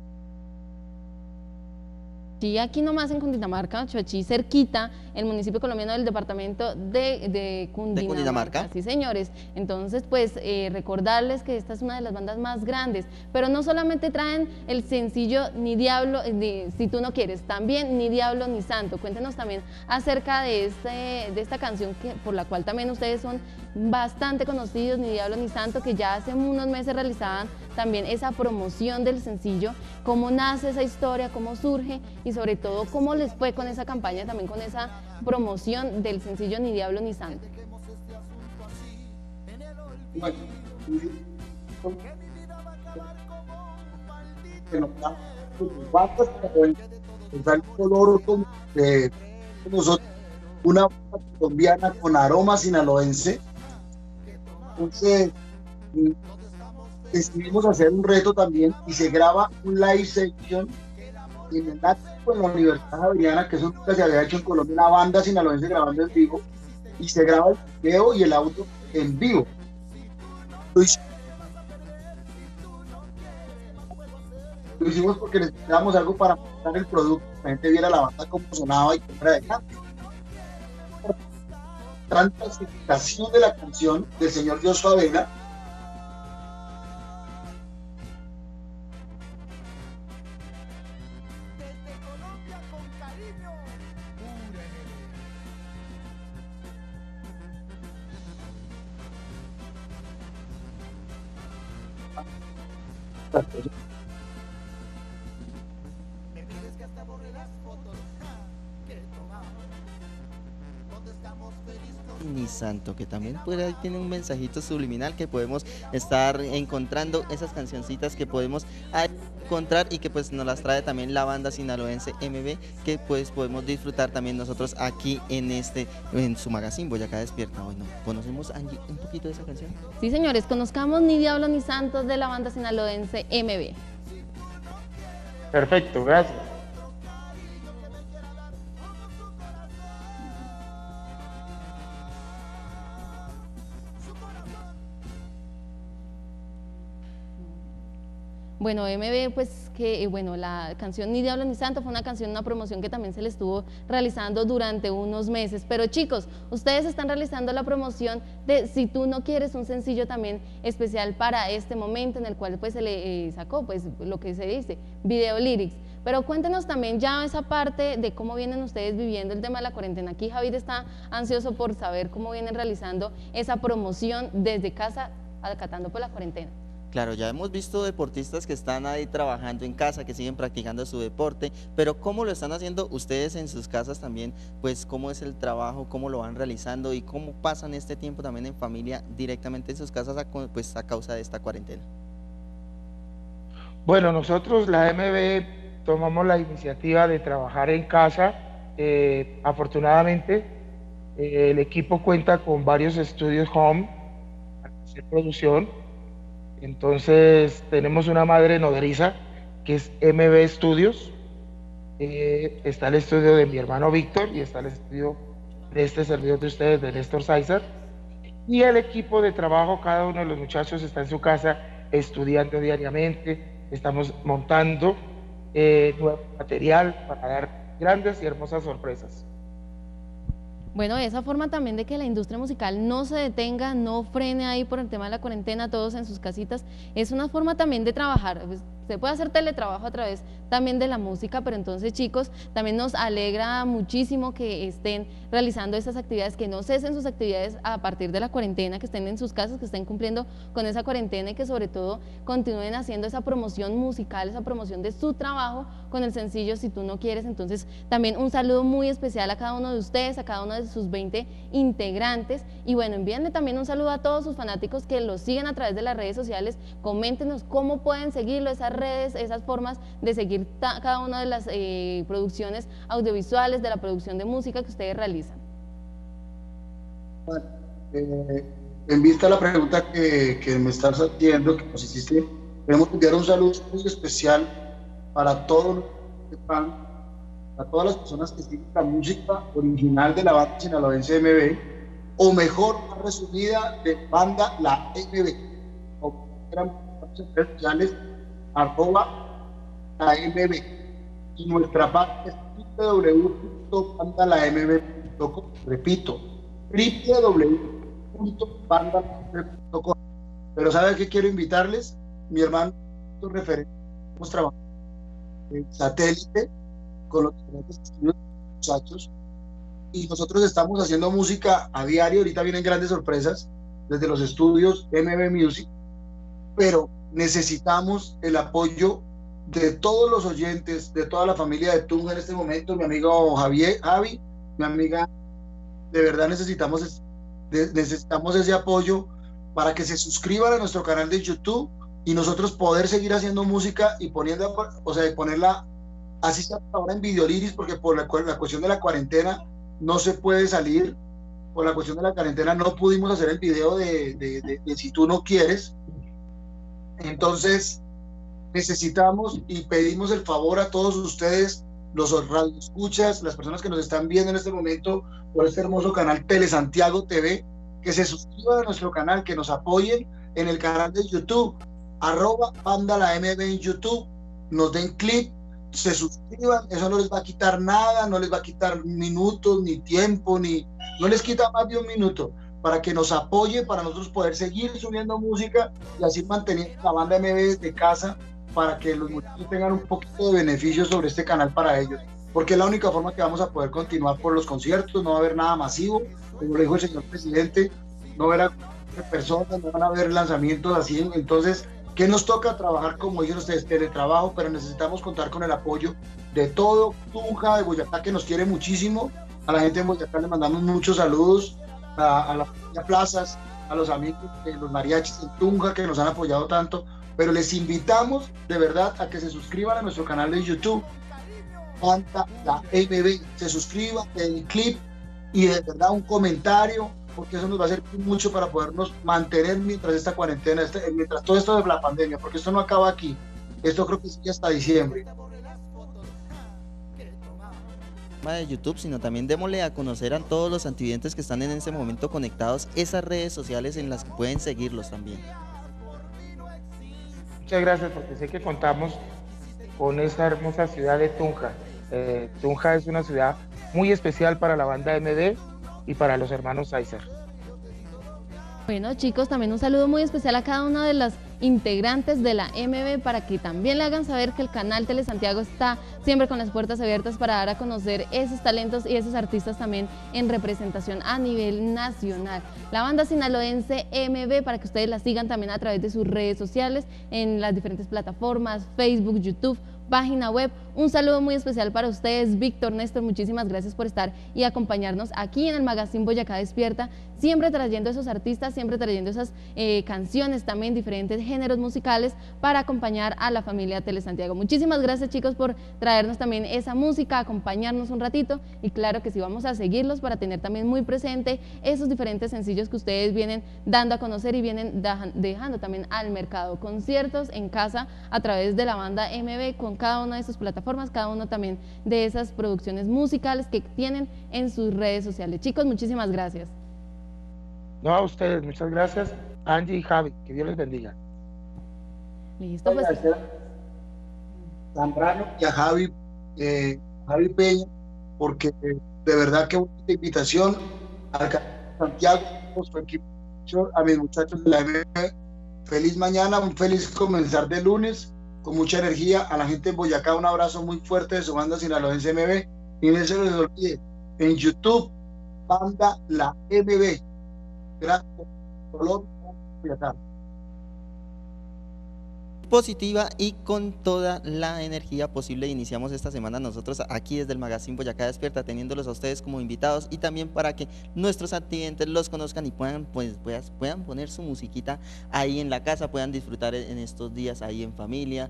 Speaker 2: Sí, aquí nomás en Cundinamarca, Choachí, cerquita, el municipio colombiano del departamento de, de, Cundinamarca,
Speaker 1: de Cundinamarca.
Speaker 2: Sí, señores. Entonces, pues, eh, recordarles que esta es una de las bandas más grandes, pero no solamente traen el sencillo Ni Diablo, ni, Si tú no quieres, también Ni Diablo ni Santo. Cuéntenos también acerca de, este, de esta canción que, por la cual también ustedes son bastante conocidos, Ni Diablo ni Santo, que ya hace unos meses realizaban también esa promoción del sencillo, cómo nace esa historia, cómo surge y sobre todo cómo les fue con esa campaña, también con esa promoción del sencillo Ni Diablo ni Santo.
Speaker 4: Bueno, que nos da el color con eh, nosotros, una banda colombiana con aroma sinaloense. Entonces decidimos hacer un reto también y se graba un live session en el Nático, en la Universidad Javeriana, que eso nunca se había hecho en Colombia, una banda sinaloense grabando en vivo, y se graba el video y el audio en vivo. Lo hicimos, lo hicimos porque necesitábamos algo para mostrar el producto, que la gente viera la banda cómo sonaba y cómo era adelante. Transmitación de la canción del señor Joshua Vega.
Speaker 1: Ni Santo, que también por ahí tiene un mensajito subliminal que podemos estar encontrando, esas cancioncitas que podemos encontrar y que pues nos las trae también la banda sinaloense M B, que pues podemos disfrutar también nosotros aquí en este, en su magazine Boyacá Despierta. Bueno, ¿conocemos, Angie, un poquito de esa canción?
Speaker 2: Sí, señores, conozcamos Ni Diablo ni Santo de la banda sinaloense M B.
Speaker 21: Perfecto, gracias.
Speaker 2: Bueno, M B, pues que, bueno, la canción Ni Diablo ni Santo fue una canción, una promoción que también se le estuvo realizando durante unos meses. Pero chicos, ustedes están realizando la promoción de Si tú no quieres, un sencillo también especial para este momento en el cual pues se le eh, sacó pues lo que se dice, video lyrics. Pero cuéntenos también ya esa parte de cómo vienen ustedes viviendo el tema de la cuarentena. Aquí Javier está ansioso por saber cómo vienen realizando esa promoción desde casa, acatando por la cuarentena.
Speaker 1: Claro, ya hemos visto deportistas que están ahí trabajando en casa, que siguen practicando su deporte, pero ¿cómo lo están haciendo ustedes en sus casas también? Pues cómo es el trabajo, cómo lo van realizando y cómo pasan este tiempo también en familia directamente en sus casas a, pues, a causa de esta cuarentena.
Speaker 21: Bueno, nosotros la M B tomamos la iniciativa de trabajar en casa. Eh, afortunadamente eh, el equipo cuenta con varios estudios home para hacer producción. Entonces tenemos una madre nodriza que es M B Studios, eh, está el estudio de mi hermano Víctor y está el estudio de este servidor de ustedes, de Néstor Sáizar, Y el equipo de trabajo, cada uno de los muchachos está en su casa estudiando diariamente, estamos montando eh, nuevo material para dar grandes y hermosas sorpresas.
Speaker 2: Bueno, esa forma también de que la industria musical no se detenga, no frene ahí por el tema de la cuarentena, todos en sus casitas, es una forma también de trabajar. Pues, se puede hacer teletrabajo a través también de la música, pero entonces, chicos, también nos alegra muchísimo que estén realizando estas actividades, que no cesen sus actividades a partir de la cuarentena, que estén en sus casas, que estén cumpliendo con esa cuarentena y que sobre todo continúen haciendo esa promoción musical, esa promoción de su trabajo con el sencillo Si Tú No Quieres. Entonces, también un saludo muy especial a cada uno de ustedes, a cada uno de sus veinte integrantes, y bueno, envíenle también un saludo a todos sus fanáticos que los siguen a través de las redes sociales. Coméntenos cómo pueden seguirlo, esas redes, esas formas de seguir cada una de las eh, producciones audiovisuales, de la producción de música que ustedes realizan.
Speaker 4: Bueno, eh, en vista a la pregunta que, que me estás haciendo, que nos hiciste, queremos enviar un saludo muy especial para todos los fan, a todas las personas que siguen la música original de la banda sinaloense M B, o mejor, más resumida, de banda La M B, o eran redes sociales, arroba la M B, y nuestra página es w w w punto banda la m b punto com, repito, w w w punto banda la m b punto com. Pero ¿sabe qué quiero invitarles? Mi hermano, referente, hemos trabajado en satélite con los diferentes estudios muchachos, y nosotros estamos haciendo música a diario. Ahorita vienen grandes sorpresas desde los estudios M B Music, pero necesitamos el apoyo de todos los oyentes, de toda la familia de Tunja en este momento, mi amigo Javier, Javi, mi amiga, de verdad necesitamos, necesitamos ese apoyo para que se suscriban a nuestro canal de YouTube y nosotros poder seguir haciendo música y poniendo, o sea, ponerla así está ahora en Videoliris, porque por la, la cuestión de la cuarentena no se puede salir, por la cuestión de la cuarentena no pudimos hacer el video de, de, de, de Si Tú No Quieres. Entonces necesitamos y pedimos el favor a todos ustedes, los radioescuchas, las personas que nos están viendo en este momento por este hermoso canal Telesantiago T V, que se suscriban a nuestro canal, que nos apoyen en el canal de YouTube, arroba banda la M B en YouTube, nos den clic, se suscriban, eso no les va a quitar nada, no les va a quitar minutos, ni tiempo, ni no les quita más de un minuto, para que nos apoye, para nosotros poder seguir subiendo música y así manteniendo la banda M B desde casa, para que los muchachos tengan un poquito de beneficio sobre este canal para ellos, porque es la única forma que vamos a poder continuar por los conciertos. No va a haber nada masivo, como lo dijo el señor presidente, no va a haber personas, no van a haber lanzamientos así. Entonces, ¿qué nos toca? Trabajar como dicen ustedes, teletrabajo, pero necesitamos contar con el apoyo de todo Tunja, de Boyacá, que nos quiere muchísimo. A la gente de Boyacá le mandamos muchos saludos, a, a la familia Plazas, a los amigos de los mariachis de Tunja que nos han apoyado tanto, pero les invitamos de verdad a que se suscriban a nuestro canal de YouTube, Banda la M B, se suscriban, den clip y de verdad un comentario, porque eso nos va a servir mucho para podernos mantener mientras esta cuarentena, este, mientras todo esto de la pandemia, porque esto no acaba aquí, esto creo que sigue hasta diciembre.
Speaker 1: De YouTube, sino también démosle a conocer a todos los antividentes que están en ese momento conectados esas redes sociales en las que pueden seguirlos también.
Speaker 21: Muchas gracias, porque sé que contamos con esta hermosa ciudad de Tunja. Eh, Tunja es una ciudad muy especial para la banda M D y para los hermanos Aizar.
Speaker 2: Bueno, chicos, también un saludo muy especial a cada una de las integrantes de la M B, para que también le hagan saber que el canal Telesantiago está siempre con las puertas abiertas para dar a conocer esos talentos y esos artistas también en representación a nivel nacional. La banda sinaloense M B, para que ustedes la sigan también a través de sus redes sociales, en las diferentes plataformas, Facebook, YouTube, página web. Un saludo muy especial para ustedes, Víctor, Néstor, muchísimas gracias por estar y acompañarnos aquí en el Magazine Boyacá Despierta, siempre trayendo esos artistas, siempre trayendo esas eh, canciones, también diferentes géneros musicales para acompañar a la familia Telesantiago. Muchísimas gracias, chicos, por traernos también esa música, acompañarnos un ratito, y claro que sí, vamos a seguirlos para tener también muy presente esos diferentes sencillos que ustedes vienen dando a conocer y vienen dejando también al mercado. Conciertos en casa a través de la banda M B, con cada una de sus plataformas, cada uno también de esas producciones musicales que tienen en sus redes sociales. Chicos, muchísimas gracias.
Speaker 21: No, a ustedes, muchas gracias. Angie y Javi, que Dios les bendiga.
Speaker 2: Listo, pues.
Speaker 4: Zambrano y a Javi, eh, Javi Peña, porque eh, de verdad que bonita invitación al Santiago, a su equipo, a mis muchachos de la M V. Feliz mañana, un feliz comenzar de lunes, con mucha energía. A la gente en Boyacá, un abrazo muy fuerte de su banda sinaloense M V. Y no se les olvide, en YouTube, banda La M V. Gracias, Colombia, Boyacá.
Speaker 1: Positiva y con toda la energía posible iniciamos esta semana nosotros aquí desde el Magazine Boyacá Despierta, teniéndolos a ustedes como invitados y también para que nuestros activentes los conozcan y puedan, pues, puedan poner su musiquita ahí en la casa, puedan disfrutar en estos días ahí en familia,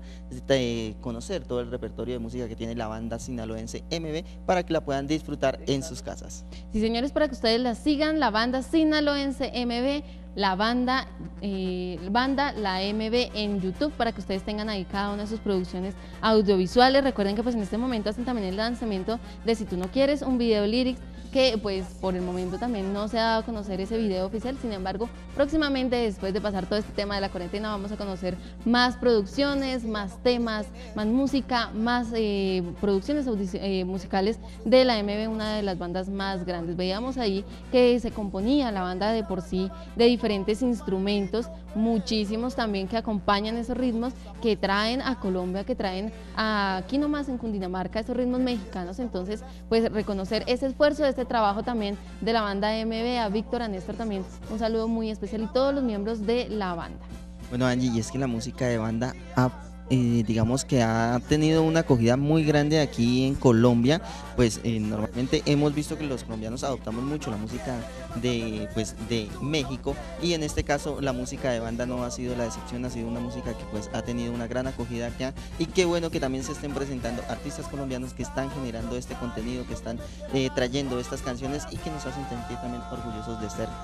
Speaker 1: de conocer todo el repertorio de música que tiene la banda sinaloense M V para que la puedan disfrutar en sus casas.
Speaker 2: Sí, señores, para que ustedes la sigan, la banda sinaloense M V, la banda, eh, banda La M V en YouTube, para que ustedes tengan ahí cada una de sus producciones audiovisuales. Recuerden que pues en este momento hacen también el lanzamiento de Si Tú No Quieres, un video lyrics, que pues por el momento también no se ha dado a conocer ese video oficial. Sin embargo, próximamente, después de pasar todo este tema de la cuarentena, vamos a conocer más producciones, más temas, más música, más eh, producciones eh, musicales de la M V, una de las bandas más grandes. Veíamos ahí que se componía la banda de por sí de diferentes instrumentos, muchísimos también que acompañan esos ritmos que traen a Colombia, que traen a, aquí nomás en Cundinamarca, esos ritmos mexicanos. Entonces, pues reconocer ese esfuerzo de este trabajo también de la banda M V, a Víctor, a Néstor también un saludo muy especial y todos los miembros de la banda.
Speaker 1: Bueno, Angie, y es que la música de banda ha, eh, digamos que ha tenido una acogida muy grande aquí en Colombia. Pues eh, normalmente hemos visto que los colombianos adoptamos mucho la música de, pues, de México, y en este caso la música de banda no ha sido la excepción, ha sido una música que pues ha tenido una gran acogida acá, y qué bueno que también se estén presentando artistas colombianos que están generando este contenido, que están eh, trayendo estas canciones y que nos hacen sentir también orgullosos de ser.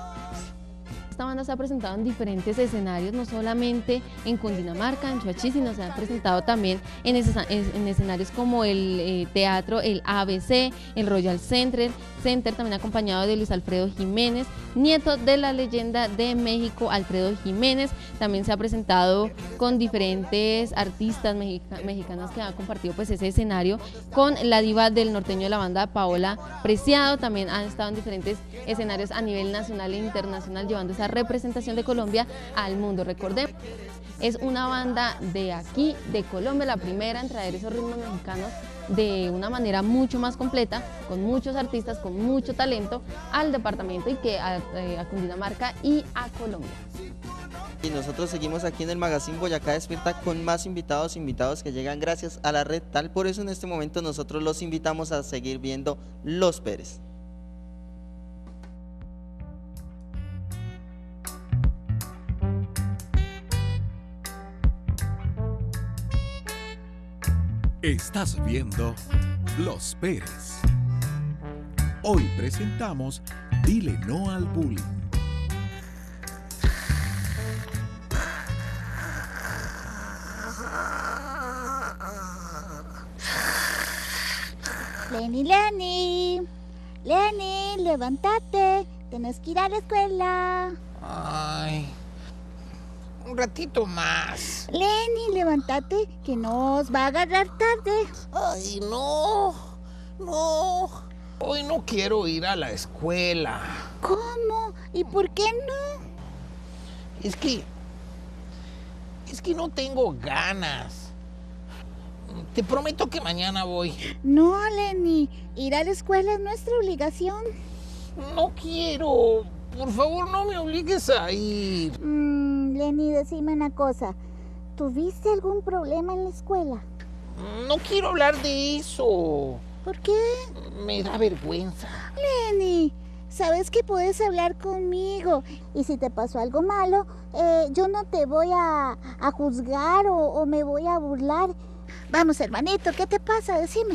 Speaker 2: Esta banda se ha presentado en diferentes escenarios, no solamente en Cundinamarca, en Chuachi, sino se ha presentado también en, en escenarios como el eh, teatro, el A B C, el Royal Center, Center, también acompañado de Luis Alfredo Jiménez, nieto de la leyenda de México, Alfredo Jiménez. También se ha presentado con diferentes artistas mexica, mexicanas que han compartido pues ese escenario, con la diva del norteño de la banda, Paola Preciado. También han estado en diferentes escenarios a nivel nacional e internacional, llevando esa representación de Colombia al mundo. Recordemos, es una banda de aquí, de Colombia, la primera en traer esos ritmos mexicanos de una manera mucho más completa, con muchos artistas, con mucho talento al departamento y que a, a Cundinamarca y a Colombia.
Speaker 1: Y nosotros seguimos aquí en el Magazine Boyacá Despierta con más invitados, invitados que llegan gracias a la red Tal. Por eso en este momento nosotros los invitamos a seguir viendo Los Pérez.
Speaker 6: Estás viendo Los Pérez. Hoy presentamos Dile No al Bullying.
Speaker 7: Lenny, Lenny, Lenny, levántate, tienes que ir a la escuela.
Speaker 23: Ay, un ratito más.
Speaker 7: Lenny, levántate, que nos va a agarrar tarde.
Speaker 23: Ay, no, no, hoy no quiero ir a la escuela.
Speaker 7: ¿Cómo? ¿Y por qué no?
Speaker 23: Es que, es que no tengo ganas. Te prometo que mañana voy.
Speaker 7: No, Lenny, ir a la escuela es nuestra obligación.
Speaker 23: No quiero. Por favor, no me obligues a ir.
Speaker 7: Mm, Lenny, decime una cosa. ¿Tuviste algún problema en la escuela?
Speaker 23: No quiero hablar de eso.
Speaker 7: ¿Por qué?
Speaker 23: Me da vergüenza.
Speaker 7: Lenny, sabes que puedes hablar conmigo. Y si te pasó algo malo, eh, yo no te voy a, a juzgar o, o me voy a burlar. Vamos, hermanito, ¿qué te pasa? Decime.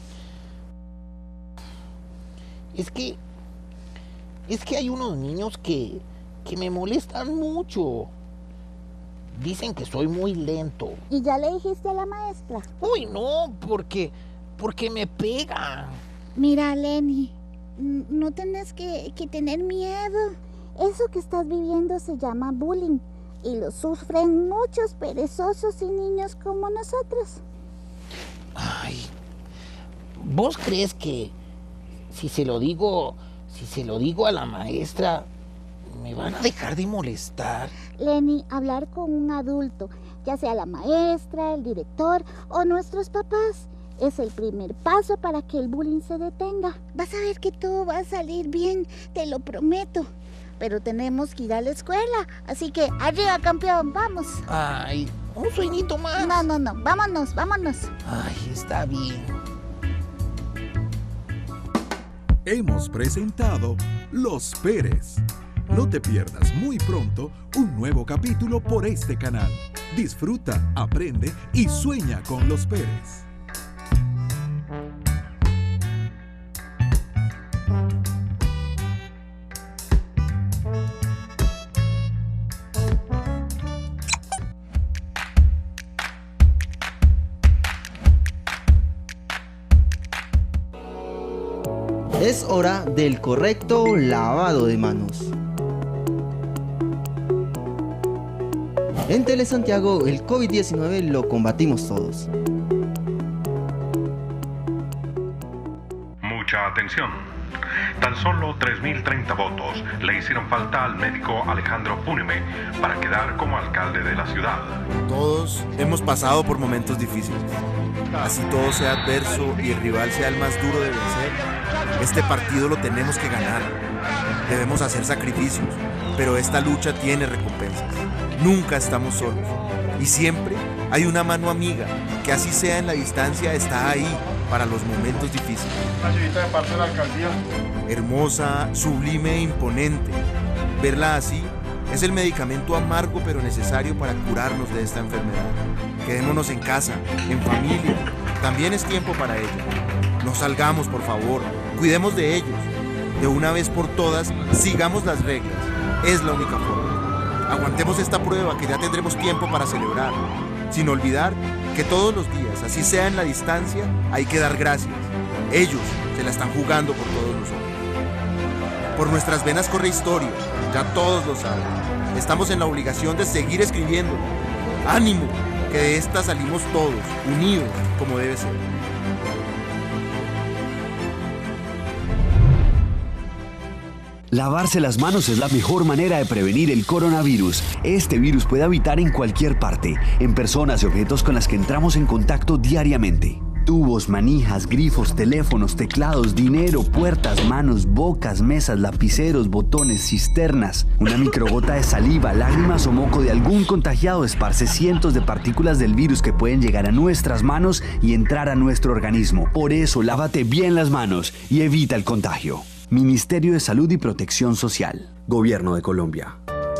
Speaker 23: Es que... Es que hay unos niños que... que me molestan mucho. Dicen que soy muy lento.
Speaker 7: ¿Y ya le dijiste a la maestra?
Speaker 23: Uy, no, porque... porque me pegan.
Speaker 7: Mira, Lenny, no tenés que, que tener miedo. Eso que estás viviendo se llama bullying y lo sufren muchos perezosos y niños como nosotros.
Speaker 23: Ay, ¿vos crees que si se lo digo, si se lo digo a la maestra, me van a dejar de molestar?
Speaker 7: Lenny, hablar con un adulto, ya sea la maestra, el director o nuestros papás, es el primer paso para que el bullying se detenga. Vas a ver que todo va a salir bien, te lo prometo. Pero tenemos que ir a la escuela, así que arriba, campeón, vamos.
Speaker 23: Ay, un sueñito más.
Speaker 7: No, no, no, vámonos, vámonos.
Speaker 23: Ay, está bien.
Speaker 6: Hemos presentado Los Pérez. No te pierdas muy pronto un nuevo capítulo por este canal. Disfruta, aprende y sueña con Los Pérez.
Speaker 1: Es hora del correcto lavado de manos. En Telesantiago, el COVID diecinueve lo combatimos todos.
Speaker 5: Mucha atención. Tan solo tres mil treinta votos le hicieron falta al médico Alejandro Púnime para quedar como alcalde de la ciudad.
Speaker 8: Todos hemos pasado por momentos difíciles. Así todo sea adverso y el rival sea el más duro de vencer, este partido lo tenemos que ganar. Debemos hacer sacrificios, pero esta lucha tiene recompensas. Nunca estamos solos y siempre hay una mano amiga que, así sea en la distancia, está ahí para los momentos difíciles.
Speaker 22: Una señorita de parte de la alcaldía.
Speaker 8: Hermosa, sublime e imponente. Verla así es el medicamento amargo pero necesario para curarnos de esta enfermedad. Quedémonos en casa, en familia. También es tiempo para ella. No salgamos, por favor. Cuidemos de ellos. De una vez por todas, sigamos las reglas. Es la única forma. Aguantemos esta prueba que ya tendremos tiempo para celebrar. Sin olvidar que todos los días, así sea en la distancia, hay que dar gracias. Ellos se la están jugando por todos nosotros. Por nuestras venas corre historia, ya todos lo saben. Estamos en la obligación de seguir escribiendo. ¡Ánimo! Que de esta salimos todos, unidos, como debe ser.
Speaker 10: Lavarse las manos es la mejor manera de prevenir el coronavirus. Este virus puede habitar en cualquier parte, en personas y objetos con las que entramos en contacto diariamente. Tubos, manijas, grifos, teléfonos, teclados, dinero, puertas, manos, bocas, mesas, lapiceros, botones, cisternas. Una microgota de saliva, lágrimas o moco de algún contagiado esparce cientos de partículas del virus que pueden llegar a nuestras manos y entrar a nuestro organismo. Por eso, lávate bien las manos y evita el contagio. Ministerio de Salud y Protección Social. Gobierno de Colombia.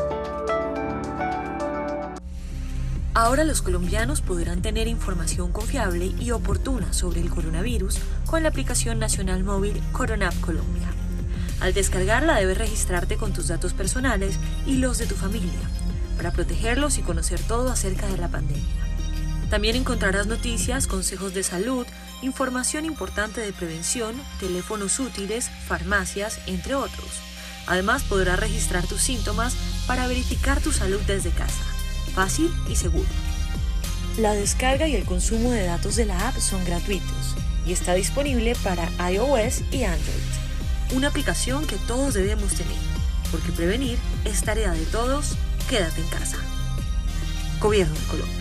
Speaker 11: Ahora los colombianos podrán tener información confiable y oportuna sobre el coronavirus con la aplicación nacional móvil Coronap Colombia. Al descargarla debes registrarte con tus datos personales y los de tu familia para protegerlos y conocer todo acerca de la pandemia. También encontrarás noticias, consejos de salud, información importante de prevención, teléfonos útiles, farmacias, entre otros. Además, podrás registrar tus síntomas para verificar tu salud desde casa. Fácil y seguro. La descarga y el consumo de datos de la app son gratuitos y está disponible para iOS y Android. Una aplicación que todos debemos tener, porque prevenir es tarea de todos. Quédate en casa. Gobierno de Colombia.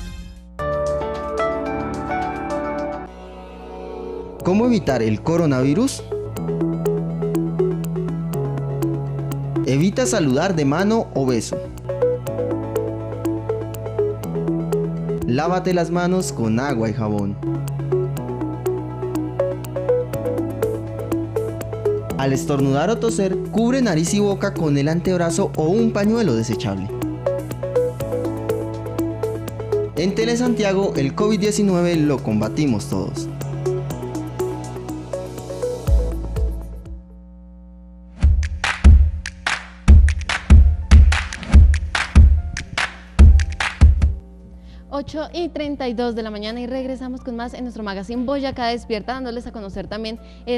Speaker 1: ¿Cómo evitar el coronavirus? Evita saludar de mano o beso. Lávate las manos con agua y jabón. Al estornudar o toser, cubre nariz y boca con el antebrazo o un pañuelo desechable. En Telesantiago, el COVID diecinueve lo combatimos todos.
Speaker 2: ocho y treinta y dos de la mañana y regresamos con más en nuestro magazine Boyacá Despierta, dándoles a conocer también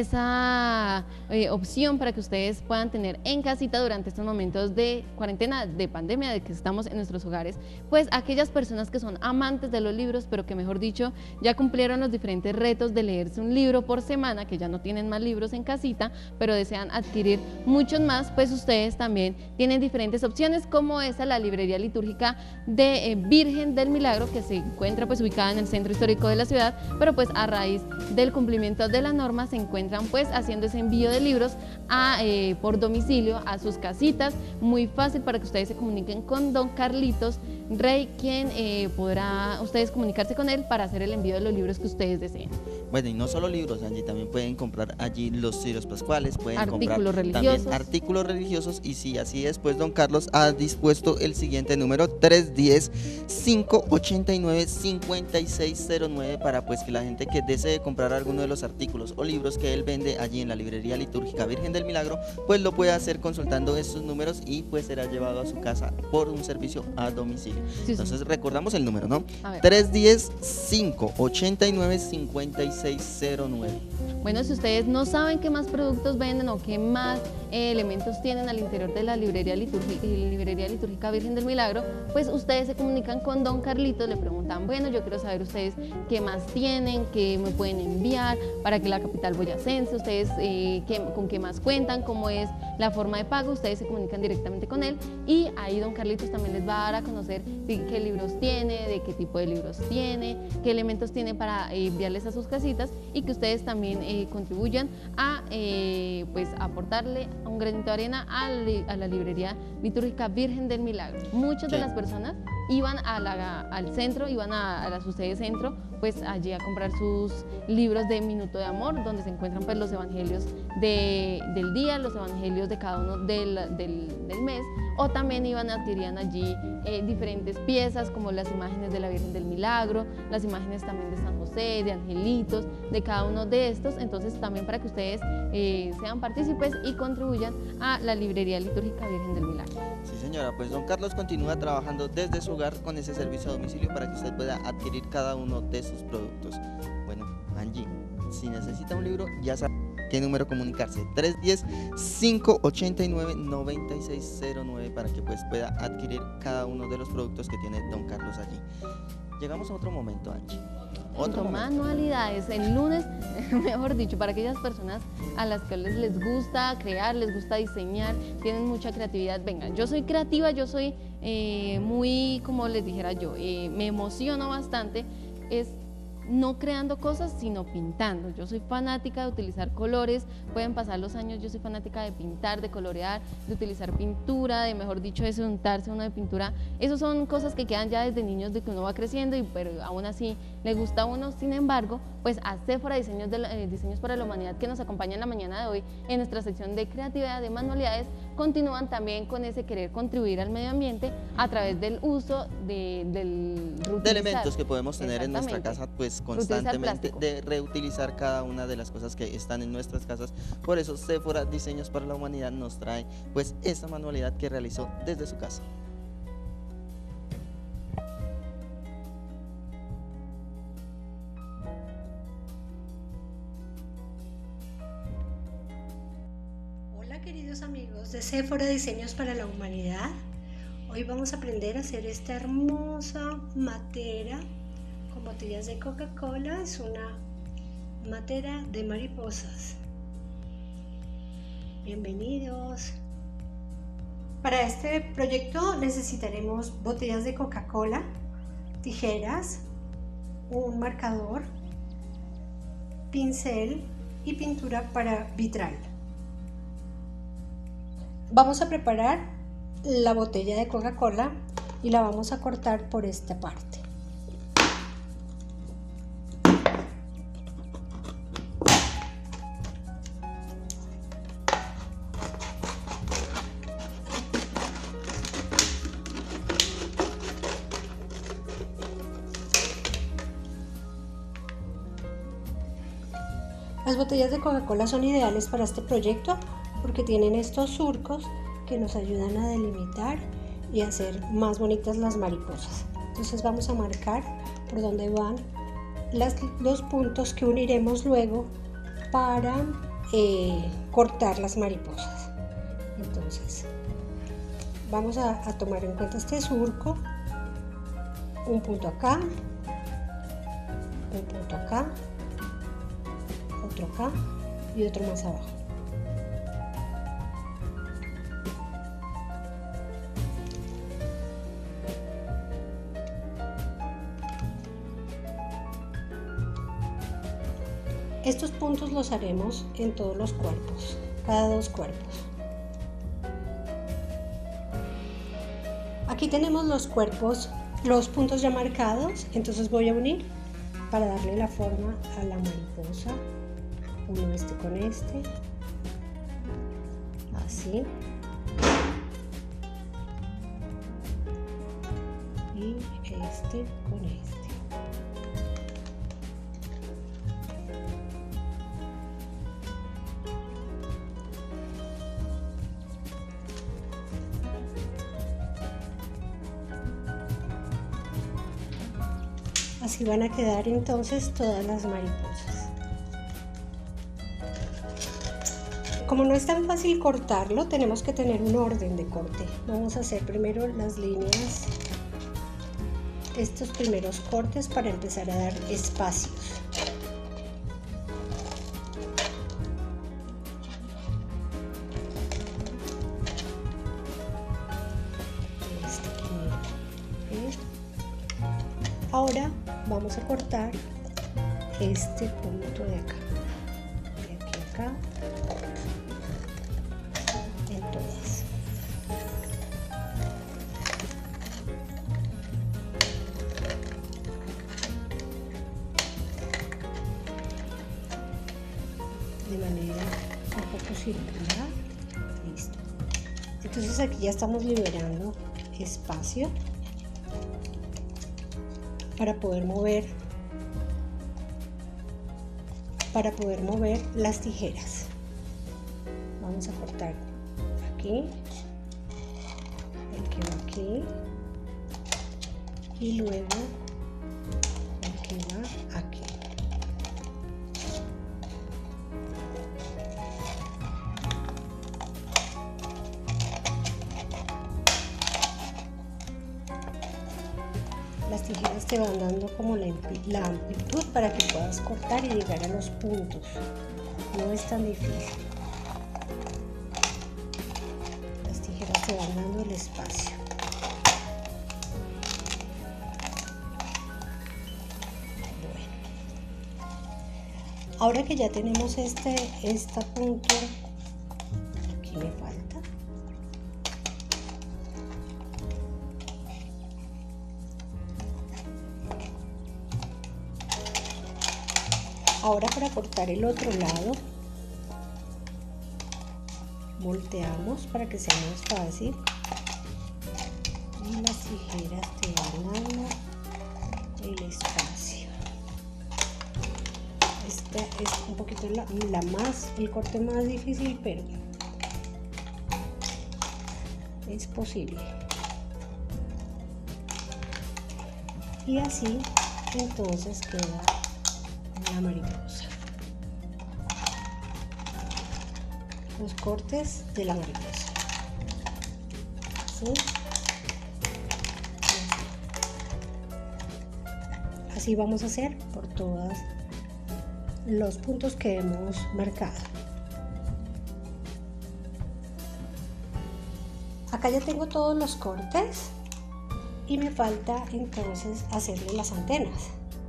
Speaker 2: esa eh, opción para que ustedes puedan tener en casita durante estos momentos de cuarentena, de pandemia, de que estamos en nuestros hogares, pues aquellas personas que son amantes de los libros, pero que mejor dicho ya cumplieron los diferentes retos de leerse un libro por semana, que ya no tienen más libros en casita, pero desean adquirir muchos más, pues ustedes también tienen diferentes opciones, como esa, la librería litúrgica de eh, Virgen del Milagro, que se encuentra pues ubicada en el centro histórico de la ciudad, pero pues a raíz del cumplimiento de la norma se encuentran pues haciendo ese envío de libros a, eh, por domicilio a sus casitas, muy fácil para que ustedes se comuniquen con don Carlitos Rey, quien eh, podrá ustedes comunicarse con él para hacer el envío de los libros que ustedes deseen.
Speaker 1: Bueno, y no solo libros, Angie, también pueden comprar allí los cirios pascuales, pueden
Speaker 2: artículos
Speaker 1: comprar
Speaker 2: religiosos.
Speaker 1: también artículos religiosos, y si así es, pues don Carlos ha dispuesto el siguiente número, tres uno cero, cinco ocho nueve, cinco seis cero nueve, para pues que la gente que desee comprar alguno de los artículos o libros que él vende allí en la librería litúrgica Virgen del Milagro, pues lo puede hacer consultando estos números y pues será llevado a su casa por un servicio a domicilio. Sí, Entonces sí. recordamos el número, ¿no? tres uno cero, cinco ocho nueve, cinco seis cero nueve.
Speaker 2: Bueno, si ustedes no saben qué más productos venden o qué más eh, elementos tienen al interior de la librería litúrgica, librería litúrgica Virgen del Milagro, pues ustedes se comunican con don Carlitos, le preguntan, bueno, yo quiero saber ustedes qué más tienen, qué me pueden enviar para que la capital boyacense, ustedes eh, qué, con qué más cuentan, cómo es la forma de pago, ustedes se comunican directamente con él y ahí don Carlitos también les va a dar a conocer de qué libros tiene, de qué tipo de libros tiene, qué elementos tiene para eh, enviarles a sus casitas y que ustedes también eh, contribuyan a eh, pues aportarle un granito de arena a, a la librería litúrgica Virgen del Milagro. Muchas sí. de las personas iban a la, al centro, iban a, a la su sede centro, pues allí a comprar sus libros de Minuto de Amor, donde se encuentran pues los evangelios de, del día, los evangelios de cada uno del, del, del mes, o también iban, adquirían allí eh, diferentes piezas como las imágenes de la Virgen del Milagro, las imágenes también de San José, de angelitos, de cada uno de estos, entonces también para que ustedes eh, sean partícipes y contribuyan a la librería litúrgica Virgen del Milagro.
Speaker 1: Sí señora, pues don Carlos continúa trabajando desde su hogar con ese servicio a domicilio para que usted pueda adquirir cada uno de sus productos. Bueno, Angie, si necesita un libro, ya sabe qué número comunicarse, tres uno cero, cinco ocho nueve, nueve seis cero nueve, para que pues pueda adquirir cada uno de los productos que tiene don Carlos allí. Llegamos a otro momento, Angie.
Speaker 2: Otro manualidades, el lunes, mejor dicho, para aquellas personas a las que les, les gusta crear, les gusta diseñar, tienen mucha creatividad. Venga, yo soy creativa, yo soy eh, muy, como les dijera yo, eh, me emociono bastante, es no creando cosas, sino pintando. Yo soy fanática de utilizar colores, pueden pasar los años, yo soy fanática de pintar, de colorear, de utilizar pintura, de mejor dicho, de untarse uno de pintura. Esas son cosas que quedan ya desde niños, de que uno va creciendo, y pero aún así le gusta a uno. Sin embargo, pues a Sephora Diseños, de la, eh, Diseños para la Humanidad, que nos acompaña en la mañana de hoy en nuestra sección de creatividad, de manualidades, continúan también con ese querer contribuir al medio ambiente a través del uso de, del
Speaker 1: de elementos que podemos tener en nuestra casa, pues constantemente, de reutilizar cada una de las cosas que están en nuestras casas. Por eso Sephora Diseños para la Humanidad nos trae pues esta manualidad que realizó desde su casa.
Speaker 9: Hola queridos amigos de Sephora Diseños para la Humanidad. Hoy vamos a aprender a hacer esta hermosa matera con botellas de Coca-Cola. Es una matera de mariposas. Bienvenidos. Para este proyecto necesitaremos botellas de Coca-Cola, tijeras, un marcador, pincel y pintura para vitral. Vamos a preparar la botella de Coca-Cola y la vamos a cortar por esta parte. Las botellas de Coca-Cola son ideales para este proyecto porque tienen estos surcos que nos ayudan a delimitar y hacer más bonitas las mariposas. Entonces vamos a marcar por donde van las, los puntos que uniremos luego para eh, cortar las mariposas. Entonces vamos a, a tomar en cuenta este surco, un punto acá, un punto acá, otro acá y otro más abajo. Estos puntos los haremos en todos los cuerpos, cada dos cuerpos. Aquí tenemos los cuerpos, los puntos ya marcados, entonces voy a unir para darle la forma a la mariposa. Uno este con este, así. Y este con este. Así van a quedar entonces todas las mariposas. Como no es tan fácil cortarlo, tenemos que tener un orden de corte. Vamos a hacer primero las líneas, estos primeros cortes para empezar a dar espacios. Ahora vamos a cortar este punto de acá, de aquí a acá, en todas. De manera un poco circular, listo. Entonces aquí ya estamos liberando espacio para poder mover para poder mover las tijeras. Vamos a cortar aquí, el que va aquí y luego el que va aquí. Las tijeras te van dando como la, la amplitud para que puedas cortar y llegar a los puntos. No es tan difícil. Las tijeras te van dando el espacio. Bueno. Ahora que ya tenemos este, este punto, aquí me falta. Ahora para cortar el otro lado, volteamos para que sea más fácil y las tijeras te van dando el espacio. Esta es un poquito la, la más, el corte más difícil, pero es posible. Y así entonces queda la mariposa. Los cortes de la mariposa. ¿Sí? Así vamos a hacer por todos los puntos que hemos marcado. Acá ya tengo todos los cortes y me falta entonces hacerle las antenas.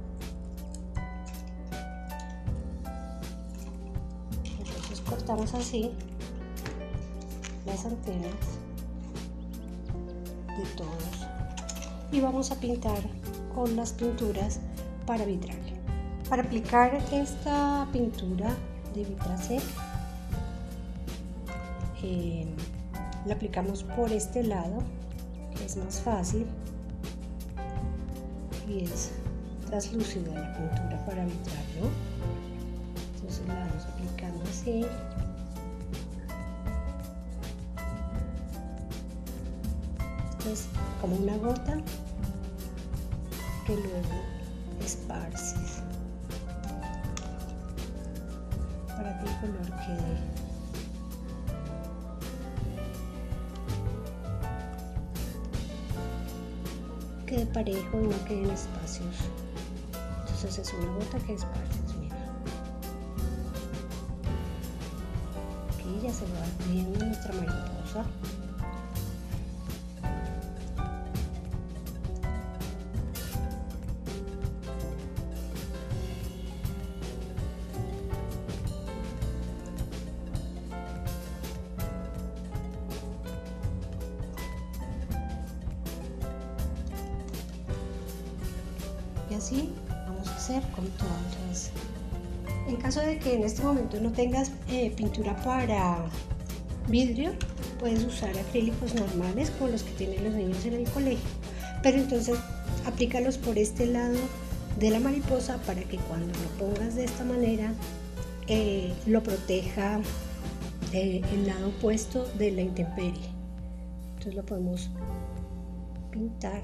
Speaker 9: Cortamos así las antenas de todos y vamos a pintar con las pinturas para vitral. Para aplicar esta pintura de vitracé eh, la aplicamos por este lado, que es más fácil y es translúcida la pintura para vitral, ¿no? Entonces la vamos aplicando así. Esto es como una gota que luego esparces para que el color quede quede parejo y no queden espacios. Entonces es una gota que esparces, mira. Aquí ya se va viendo nuestra mariposa. Y así vamos a hacer con todas. En caso de que en este momento no tengas eh, pintura para vidrio, puedes usar acrílicos normales como los que tienen los niños en el colegio, pero entonces aplícalos por este lado de la mariposa para que cuando lo pongas de esta manera eh, lo proteja eh, el lado opuesto de la intemperie. Entonces lo podemos pintar.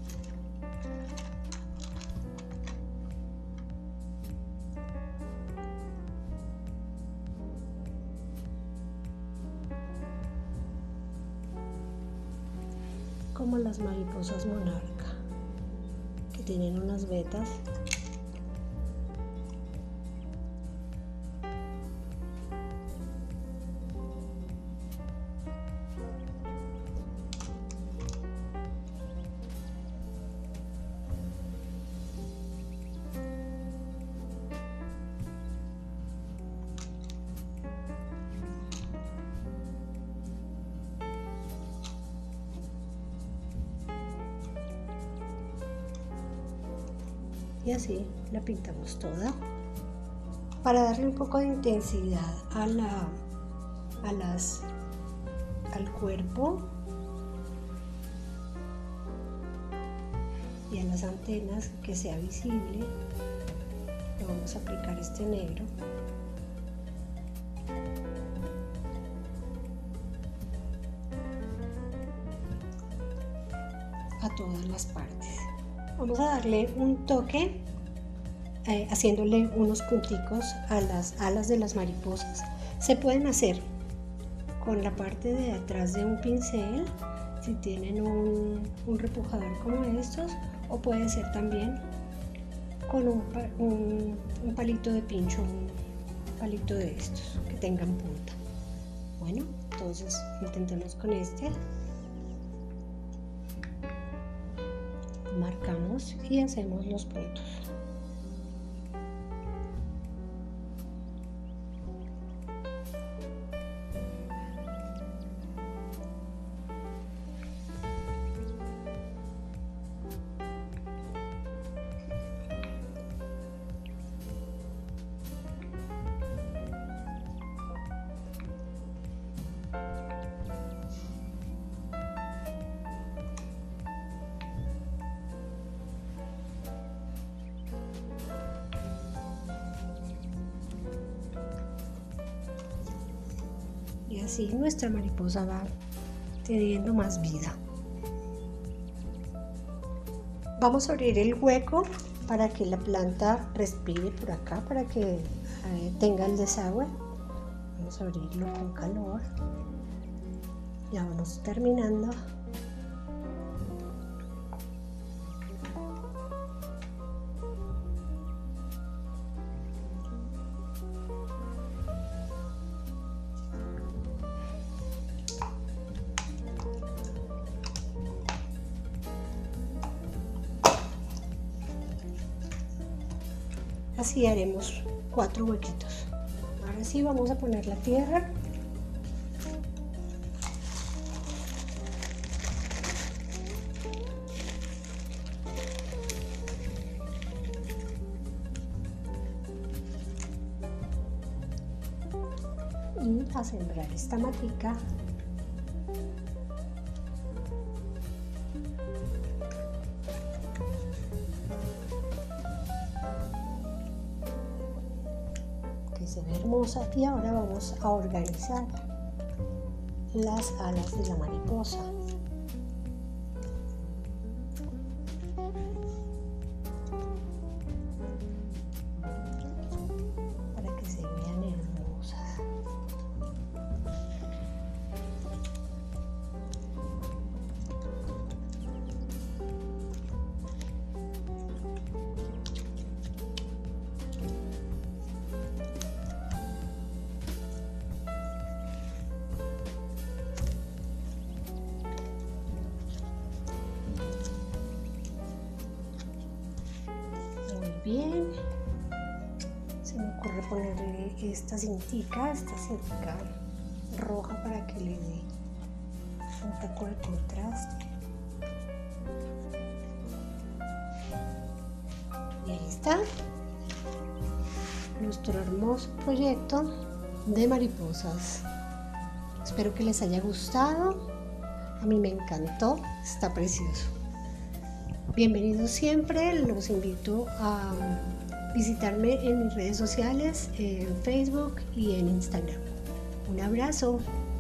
Speaker 9: Como las mariposas monarca, que tienen unas vetas. Y así la pintamos toda para darle un poco de intensidad a la, a las, al cuerpo y a las antenas, que sea visible. Le vamos a aplicar este negro. A todas las partes. Vamos a darle un toque eh, haciéndole unos punticos a las alas de las mariposas. Se pueden hacer con la parte de atrás de un pincel, si tienen un, un repujador como estos, o puede ser también con un, un, un palito de pincho, un palito de estos que tengan punta. Bueno, entonces intentemos con este. Marcamos y hacemos los puntos. Y así nuestra mariposa va teniendo más vida. Vamos a abrir el hueco para que la planta respire por acá, para que eh, tenga el desagüe. Vamos a abrirlo con calor. Ya vamos terminando. Así haremos cuatro huequitos. Ahora sí vamos a poner la tierra. Y a sembrar esta matica. Se ve hermosa. Y ahora vamos a organizar las alas de la mariposa. bien. Se me ocurre ponerle esta cintica, esta cintica roja para que le dé un poco de contraste. Y ahí está nuestro hermoso proyecto de mariposas. Espero que les haya gustado. A mí me encantó, está precioso. Bienvenidos siempre, los invito a visitarme en mis redes sociales, en Facebook y en Instagram. Un abrazo.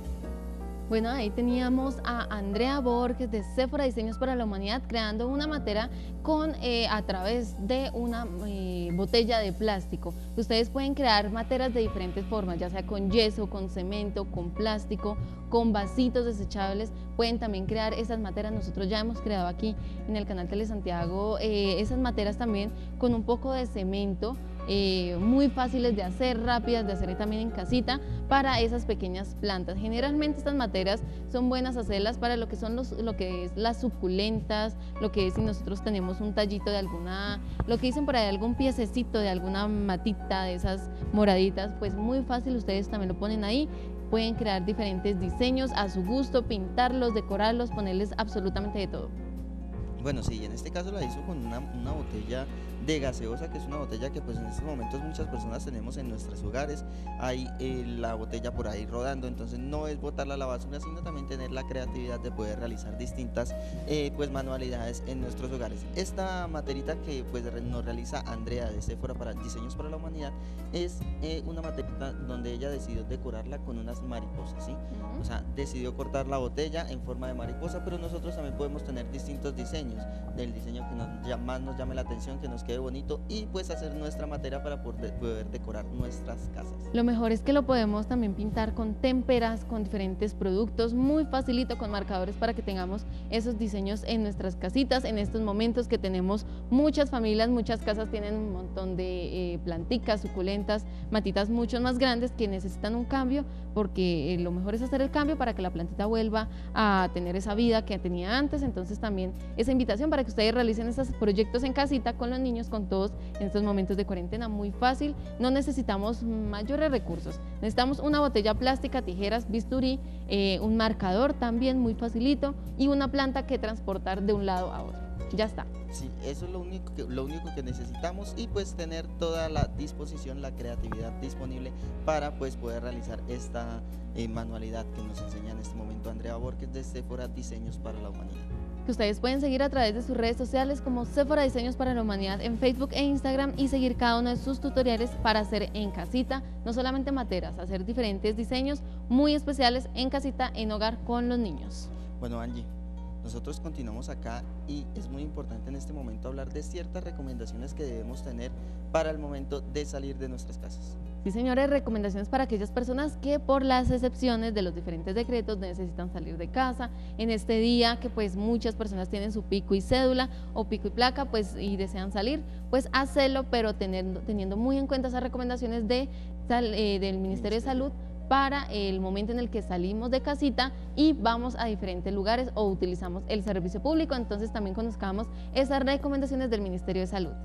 Speaker 2: Bueno, ahí teníamos a Andrea Borges de Sephora Diseños para la Humanidad creando una matera con, eh, a través de una eh, botella de plástico. Ustedes pueden crear materas de diferentes formas, ya sea con yeso, con cemento, con plástico, con vasitos desechables. Pueden también crear esas materas. Nosotros ya hemos creado aquí en el canal Tele Santiago eh, esas materas también con un poco de cemento. Eh, muy fáciles de hacer, rápidas de hacer también en casita para esas pequeñas plantas. Generalmente estas materas son buenas hacerlas para lo que son los, lo que es las suculentas, lo que es si nosotros tenemos un tallito de alguna, lo que dicen por ahí, algún piececito de alguna matita de esas moraditas, pues muy fácil, ustedes también lo ponen ahí. Pueden crear diferentes diseños a su gusto, pintarlos, decorarlos, ponerles absolutamente de todo.
Speaker 1: Bueno, sí, en este caso la hizo con una, una botella de gaseosa, que es una botella que pues en estos momentos muchas personas tenemos en nuestros hogares. Hay eh, la botella por ahí rodando, entonces no es botarla a la basura, sino también tener la creatividad de poder realizar distintas eh, pues manualidades en nuestros hogares. Esta materita que pues nos realiza Andrea de Sephora para Diseños para la Humanidad es eh, una materita donde ella decidió decorarla con unas mariposas, ¿sí? Uh-huh. O sea, decidió cortar la botella en forma de mariposa, pero nosotros también podemos tener distintos diseños, del diseño que nos, más nos llame la atención, que nos quede bonito y pues hacer nuestra materia para poder, poder decorar nuestras casas.
Speaker 2: Lo mejor es que lo podemos también pintar con témperas, con diferentes productos, muy facilito, con marcadores para que tengamos esos diseños en nuestras casitas. En estos momentos que tenemos muchas familias, muchas casas tienen un montón de eh, planticas, suculentas, matitas mucho más grandes que necesitan un cambio, porque eh, lo mejor es hacer el cambio para que la plantita vuelva a tener esa vida que tenía antes. Entonces también esa invitación para que ustedes realicen estos proyectos en casita con los niños, con todos en estos momentos de cuarentena, muy fácil. No necesitamos mayores recursos, necesitamos una botella plástica, tijeras, bisturí, eh, un marcador también muy facilito y una planta que transportar de un lado a otro. Ya está.
Speaker 1: Sí, eso es lo único que, lo único que necesitamos y pues tener toda la disposición, la creatividad disponible para pues poder realizar esta eh, manualidad que nos enseña en este momento Andrea Borges de Sephora Diseños para la Humanidad.
Speaker 2: Que ustedes pueden seguir a través de sus redes sociales como Sephora Diseños para la Humanidad en Facebook e Instagram y seguir cada uno de sus tutoriales para hacer en casita, no solamente materas, hacer diferentes diseños muy especiales en casita, en hogar con los niños.
Speaker 1: Bueno, Angie, nosotros continuamos acá y es muy importante en este momento hablar de ciertas recomendaciones que debemos tener para el momento de salir de nuestras casas.
Speaker 2: Sí, señores, recomendaciones para aquellas personas que por las excepciones de los diferentes decretos necesitan salir de casa en este día, que pues muchas personas tienen su pico y cédula o pico y placa pues y desean salir, pues hacerlo, pero teniendo, teniendo muy en cuenta esas recomendaciones de, eh, del Ministerio de Salud para el momento en el que salimos de casita y vamos a diferentes lugares o utilizamos el servicio público. Entonces también conozcamos esas recomendaciones del Ministerio de Salud.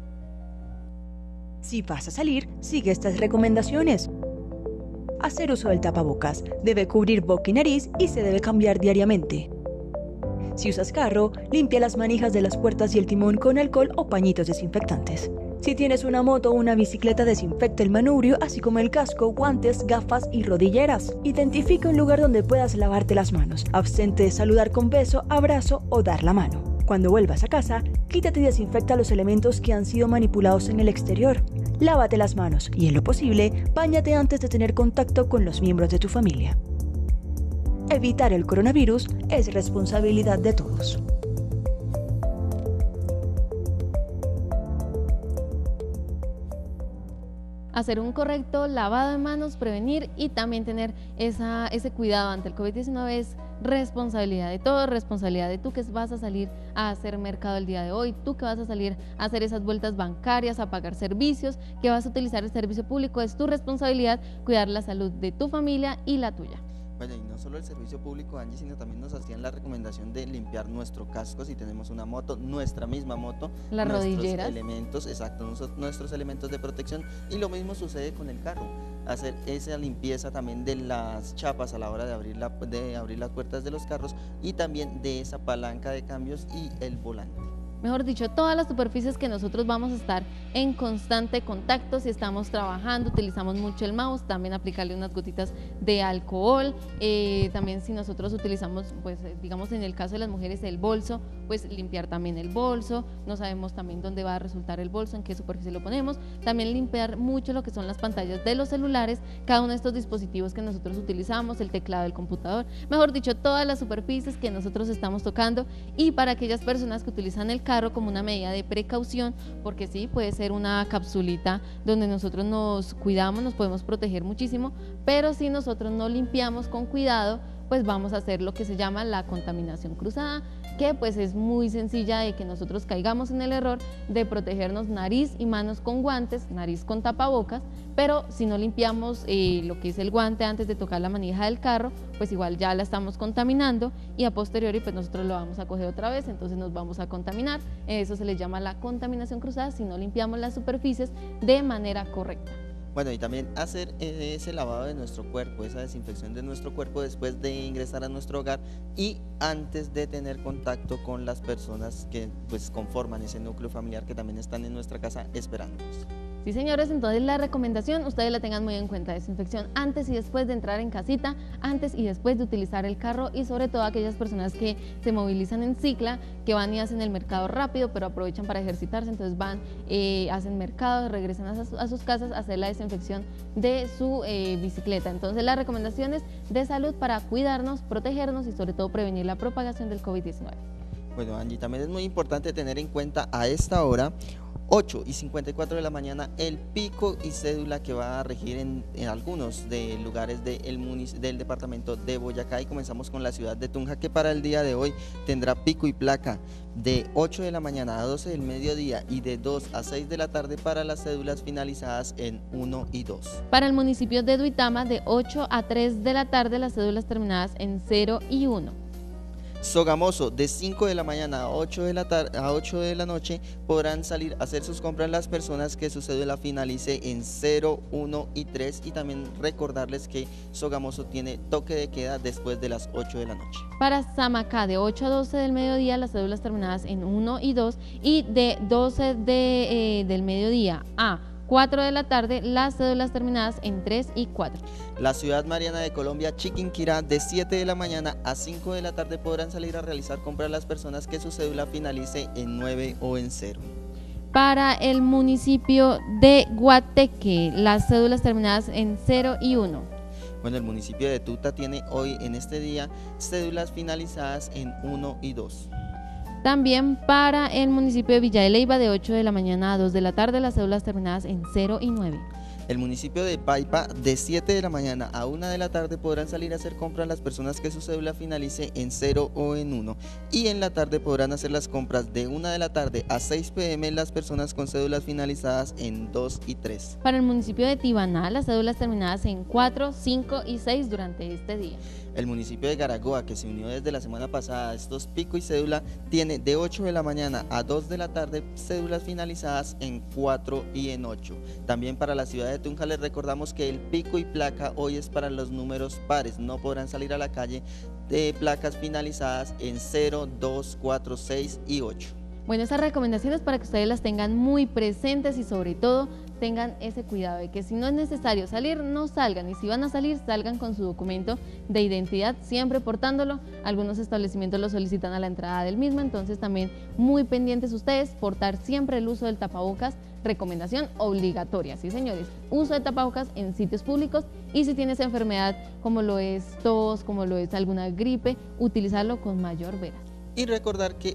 Speaker 12: Si vas a salir, sigue estas recomendaciones. Hacer uso del tapabocas. Debe cubrir boca y nariz y se debe cambiar diariamente. Si usas carro, limpia las manijas de las puertas y el timón con alcohol o pañitos desinfectantes. Si tienes una moto o una bicicleta, desinfecta el manubrio, así como el casco, guantes, gafas y rodilleras. Identifica un lugar donde puedas lavarte las manos. Abstente de saludar con beso, abrazo o dar la mano. Cuando vuelvas a casa, quítate y desinfecta los elementos que han sido manipulados en el exterior. Lávate las manos y, en lo posible, báñate antes de tener contacto con los miembros de tu familia. Evitar el coronavirus es responsabilidad de todos.
Speaker 2: Hacer un correcto lavado de manos, prevenir y también tener esa, ese cuidado ante el COVID diecinueve es responsabilidad de todos, responsabilidad de tú que vas a salir a hacer mercado el día de hoy, tú que vas a salir a hacer esas vueltas bancarias, a pagar servicios, que vas a utilizar el servicio público, es tu responsabilidad cuidar la salud de tu familia y la tuya.
Speaker 1: Bueno, y no solo el servicio público, Angie, sino también nos hacían la recomendación de limpiar nuestro casco si tenemos una moto, nuestra misma moto,
Speaker 2: las
Speaker 1: nuestros
Speaker 2: rodilleras,
Speaker 1: elementos, exacto, nuestros, nuestros elementos de protección, y lo mismo sucede con el carro, hacer esa limpieza también de las chapas a la hora de abrir, la, de abrir las puertas de los carros y también de esa palanca de cambios y el volante.
Speaker 2: Mejor dicho, todas las superficies que nosotros vamos a estar en constante contacto, si estamos trabajando, utilizamos mucho el mouse, también aplicarle unas gotitas de alcohol, eh, también si nosotros utilizamos, pues digamos en el caso de las mujeres, el bolso, pues limpiar también el bolso, no sabemos también dónde va a resultar el bolso, en qué superficie lo ponemos, también limpiar mucho lo que son las pantallas de los celulares, cada uno de estos dispositivos que nosotros utilizamos, el teclado del computador, mejor dicho, todas las superficies que nosotros estamos tocando, y para aquellas personas que utilizan el carro como una medida de precaución, porque sí, puede ser una capsulita donde nosotros nos cuidamos, nos podemos proteger muchísimo, pero si nosotros no limpiamos con cuidado, pues vamos a hacer lo que se llama la contaminación cruzada, que pues es muy sencilla de que nosotros caigamos en el error de protegernos nariz y manos con guantes, nariz con tapabocas, pero si no limpiamos eh, lo que es el guante antes de tocar la manija del carro, pues igual ya la estamos contaminando y a posteriori pues nosotros lo vamos a coger otra vez, entonces nos vamos a contaminar. Eso se le llama la contaminación cruzada si no limpiamos las superficies de manera correcta.
Speaker 1: Bueno, y también hacer ese lavado de nuestro cuerpo, esa desinfección de nuestro cuerpo después de ingresar a nuestro hogar y antes de tener contacto con las personas que pues conforman ese núcleo familiar que también están en nuestra casa esperándonos.
Speaker 2: Sí, señores, entonces la recomendación, ustedes la tengan muy en cuenta, desinfección antes y después de entrar en casita, antes y después de utilizar el carro y sobre todo aquellas personas que se movilizan en cicla, que van y hacen el mercado rápido, pero aprovechan para ejercitarse, entonces van, eh, hacen mercado, regresan a, su, a sus casas a hacer la desinfección de su eh, bicicleta. Entonces las recomendaciones de salud para cuidarnos, protegernos y sobre todo prevenir la propagación del COVID diecinueve.
Speaker 1: Bueno, Angie, también es muy importante tener en cuenta a esta hora ocho y cincuenta y cuatro de la mañana el pico y cédula que va a regir en, en algunos de lugares de el munic- del departamento de Boyacá, y comenzamos con la ciudad de Tunja, que para el día de hoy tendrá pico y placa de ocho de la mañana a doce del mediodía y de dos a seis de la tarde para las cédulas finalizadas en uno y dos.
Speaker 2: Para el municipio de Duitama de ocho a tres de la tarde las cédulas terminadas en cero y uno.
Speaker 1: Sogamoso, de cinco de la mañana a ocho de la tar- a ocho de la noche podrán salir a hacer sus compras las personas que su cédula finalice en cero, uno y tres, y también recordarles que Sogamoso tiene toque de queda después de las ocho de la noche.
Speaker 2: Para Samacá de ocho a doce del mediodía las cédulas terminadas en uno y dos, y de doce de, eh, del mediodía a cuatro de la tarde las cédulas terminadas en tres y cuatro.
Speaker 1: La ciudad mariana de Colombia, Chiquinquirá, de siete de la mañana a cinco de la tarde podrán salir a realizar compras las personas que su cédula finalice en nueve o en cero.
Speaker 2: Para el municipio de Guateque las cédulas terminadas en cero y uno.
Speaker 1: Bueno, el municipio de Tuta tiene hoy en este día cédulas finalizadas en uno y dos.
Speaker 2: También para el municipio de Villa de Leyva de ocho de la mañana a dos de la tarde las cédulas terminadas en cero y nueve.
Speaker 1: El municipio de Paipa de siete de la mañana a una de la tarde podrán salir a hacer compras las personas que su cédula finalice en cero o en uno, y en la tarde podrán hacer las compras de una de la tarde a seis pe eme las personas con cédulas finalizadas en dos y tres.
Speaker 2: Para el municipio de Tibaná las cédulas terminadas en cuatro, cinco y seis durante este día.
Speaker 1: El municipio de Garagoa, que se unió desde la semana pasada a estos pico y cédula, tiene de ocho de la mañana a dos de la tarde cédulas finalizadas en cuatro y en ocho. También para la ciudad de Tunja les recordamos que el pico y placa hoy es para los números pares, no podrán salir a la calle de placas finalizadas en cero, dos, cuatro, seis y ocho.
Speaker 2: Bueno, esas recomendaciones para que ustedes las tengan muy presentes y sobre todo tengan ese cuidado de que si no es necesario salir, no salgan, y si van a salir, salgan con su documento de identidad, siempre portándolo. Algunos establecimientos lo solicitan a la entrada del mismo, entonces también muy pendientes ustedes, portar siempre el uso del tapabocas, recomendación obligatoria, sí señores, uso de tapabocas en sitios públicos, y si tienes enfermedad como lo es tos, como lo es alguna gripe, utilizarlo con mayor veras.
Speaker 1: Y recordar que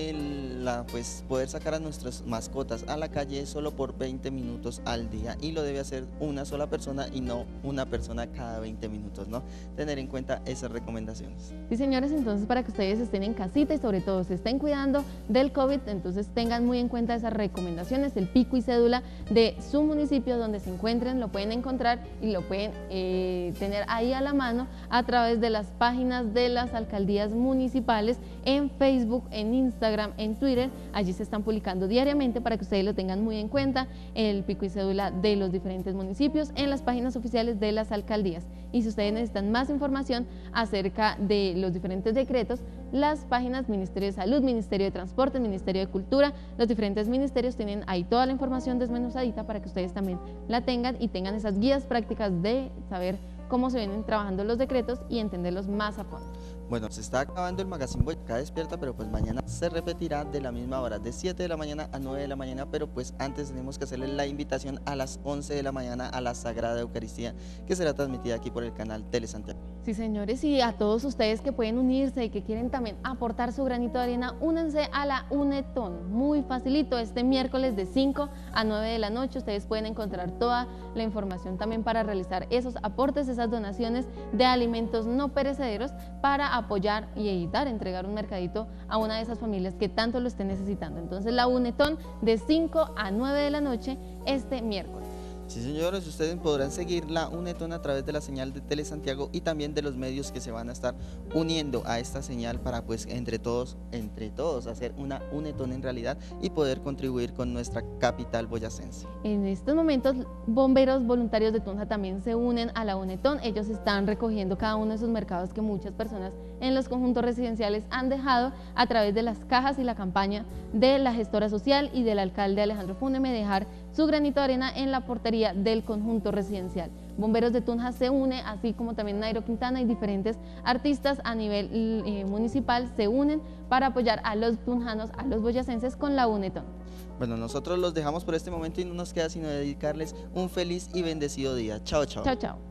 Speaker 1: el, la, pues, poder sacar a nuestras mascotas a la calle es solo por veinte minutos al día y lo debe hacer una sola persona y no una persona cada veinte minutos, ¿no? Tener en cuenta esas recomendaciones.
Speaker 2: Sí, señores, entonces para que ustedes estén en casita y sobre todo se estén cuidando del COVID, entonces tengan muy en cuenta esas recomendaciones, el pico y cédula de su municipio donde se encuentren, lo pueden encontrar y lo pueden eh, tener ahí a la mano a través de las páginas de las alcaldías municipales en Facebook, en Instagram, en Twitter. Allí se están publicando diariamente para que ustedes lo tengan muy en cuenta, el pico y cédula de los diferentes municipios en las páginas oficiales de las alcaldías. Y si ustedes necesitan más información acerca de los diferentes decretos, las páginas Ministerio de Salud, Ministerio de Transporte, Ministerio de Cultura, los diferentes ministerios tienen ahí toda la información desmenuzadita para que ustedes también la tengan y tengan esas guías prácticas de saber cómo se vienen trabajando los decretos y entenderlos más a fondo.
Speaker 1: Bueno, se está acabando el Magazine Boyacá Despierta, pero pues mañana se repetirá de la misma hora, de siete de la mañana a nueve de la mañana, pero pues antes tenemos que hacerle la invitación a las once de la mañana a la Sagrada Eucaristía, que será transmitida aquí por el canal Tele Santiago.
Speaker 2: Sí, señores, y a todos ustedes que pueden unirse y que quieren también aportar su granito de arena, únanse a la UNETON, muy facilito, este miércoles de cinco a nueve de la noche, ustedes pueden encontrar toda la información también para realizar esos aportes, esas donaciones de alimentos no perecederos para apoyar y dar, entregar un mercadito a una de esas familias que tanto lo estén necesitando. Entonces la UNETON de cinco a nueve de la noche este miércoles.
Speaker 1: Sí, señores, ustedes podrán seguir la UNETON a través de la señal de Tele Santiago y también de los medios que se van a estar uniendo a esta señal para pues entre todos, entre todos hacer una UNETON en realidad y poder contribuir con nuestra capital boyacense.
Speaker 2: En estos momentos, bomberos voluntarios de Tunja también se unen a la UNETON. Ellos están recogiendo cada uno de esos mercados que muchas personas en los conjuntos residenciales han dejado a través de las cajas y la campaña de la gestora social y del alcalde Alejandro Púneme dejar su granito de arena en la portería del conjunto residencial. Bomberos de Tunja se une, así como también Nairo Quintana y diferentes artistas a nivel eh, municipal se unen para apoyar a los tunjanos, a los boyacenses con la UNETON.
Speaker 1: Bueno, nosotros los dejamos por este momento y no nos queda sino dedicarles un feliz y bendecido día. Chao, chao.
Speaker 2: Chao, chao.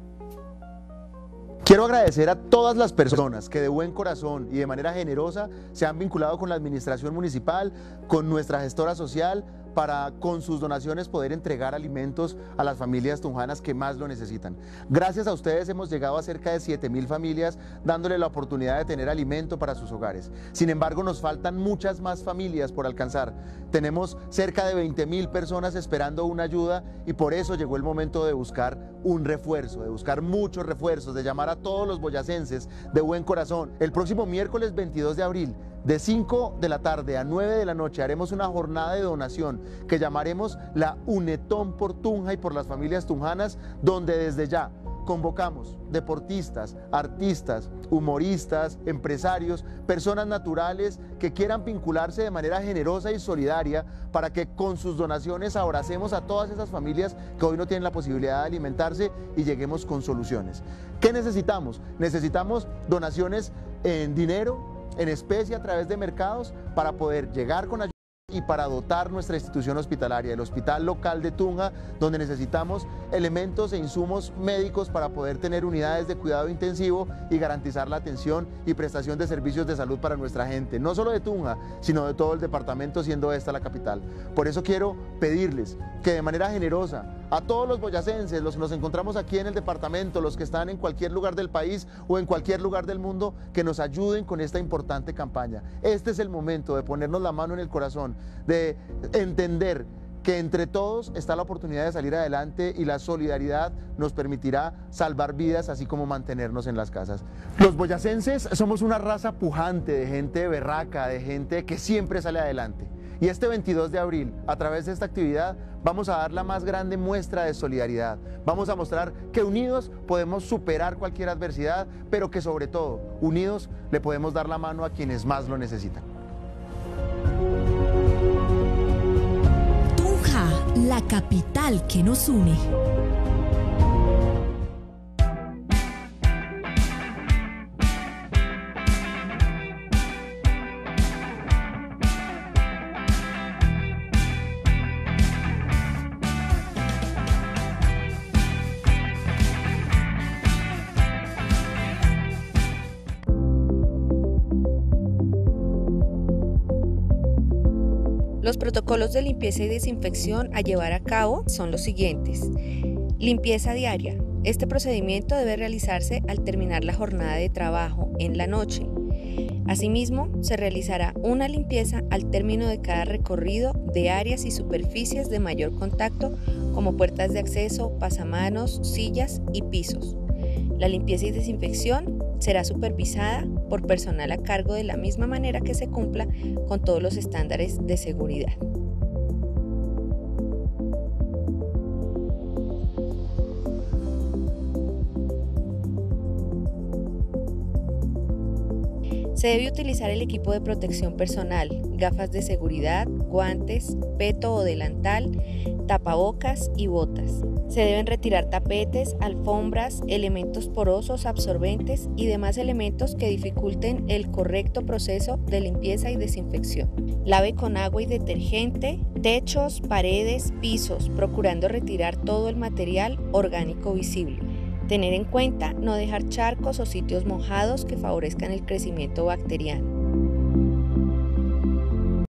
Speaker 8: Quiero agradecer a todas las personas que de buen corazón y de manera generosa se han vinculado con la administración municipal, con nuestra gestora social, para con sus donaciones poder entregar alimentos a las familias tunjanas que más lo necesitan. Gracias a ustedes hemos llegado a cerca de siete mil familias dándole la oportunidad de tener alimento para sus hogares. Sin embargo, nos faltan muchas más familias por alcanzar. Tenemos cerca de veinte mil personas esperando una ayuda y por eso llegó el momento de buscar un refuerzo, de buscar muchos refuerzos, de llamar a todos los boyacenses de buen corazón. El próximo miércoles veintidós de abril, de cinco de la tarde a nueve de la noche haremos una jornada de donación que llamaremos la UNETON por Tunja y por las familias tunjanas, donde desde ya convocamos deportistas, artistas, humoristas, empresarios, personas naturales que quieran vincularse de manera generosa y solidaria para que con sus donaciones abracemos a todas esas familias que hoy no tienen la posibilidad de alimentarse y lleguemos con soluciones. ¿Qué necesitamos? Necesitamos donaciones en dinero, en especie a través de mercados para poder llegar con ayuda y para dotar nuestra institución hospitalaria, el Hospital Local de Tunja, donde necesitamos elementos e insumos médicos para poder tener unidades de cuidado intensivo y garantizar la atención y prestación de servicios de salud para nuestra gente, no solo de Tunja, sino de todo el departamento, siendo esta la capital. Por eso quiero pedirles que de manera generosa a todos los boyacenses, los que nos encontramos aquí en el departamento, los que están en cualquier lugar del país o en cualquier lugar del mundo, que nos ayuden con esta importante campaña. Este es el momento de ponernos la mano en el corazón, de entender que entre todos está la oportunidad de salir adelante y la solidaridad nos permitirá salvar vidas así como mantenernos en las casas. Los boyacenses somos una raza pujante, de gente berraca, de gente que siempre sale adelante. Y este veintidós de abril, a través de esta actividad, vamos a dar la más grande muestra de solidaridad. Vamos a mostrar que unidos podemos superar cualquier adversidad, pero que sobre todo, unidos le podemos dar la mano a quienes más lo necesitan.
Speaker 17: Tunja, la capital que nos une.
Speaker 16: Los protocolos de limpieza y desinfección a llevar a cabo son los siguientes. Limpieza diaria. Este procedimiento debe realizarse al terminar la jornada de trabajo en la noche. Asimismo, se realizará una limpieza al término de cada recorrido de áreas y superficies de mayor contacto, como puertas de acceso, pasamanos, sillas y pisos. La limpieza y desinfección será supervisada por personal a cargo de la misma manera que se cumpla con todos los estándares de seguridad. Se debe utilizar el equipo de protección personal, gafas de seguridad, guantes, peto o delantal, tapabocas y botas. Se deben retirar tapetes, alfombras, elementos porosos, absorbentes y demás elementos que dificulten el correcto proceso de limpieza y desinfección. Lave con agua y detergente, techos, paredes, pisos, procurando retirar todo el material orgánico visible. Tener en cuenta no dejar charcos o sitios mojados que favorezcan el crecimiento bacteriano.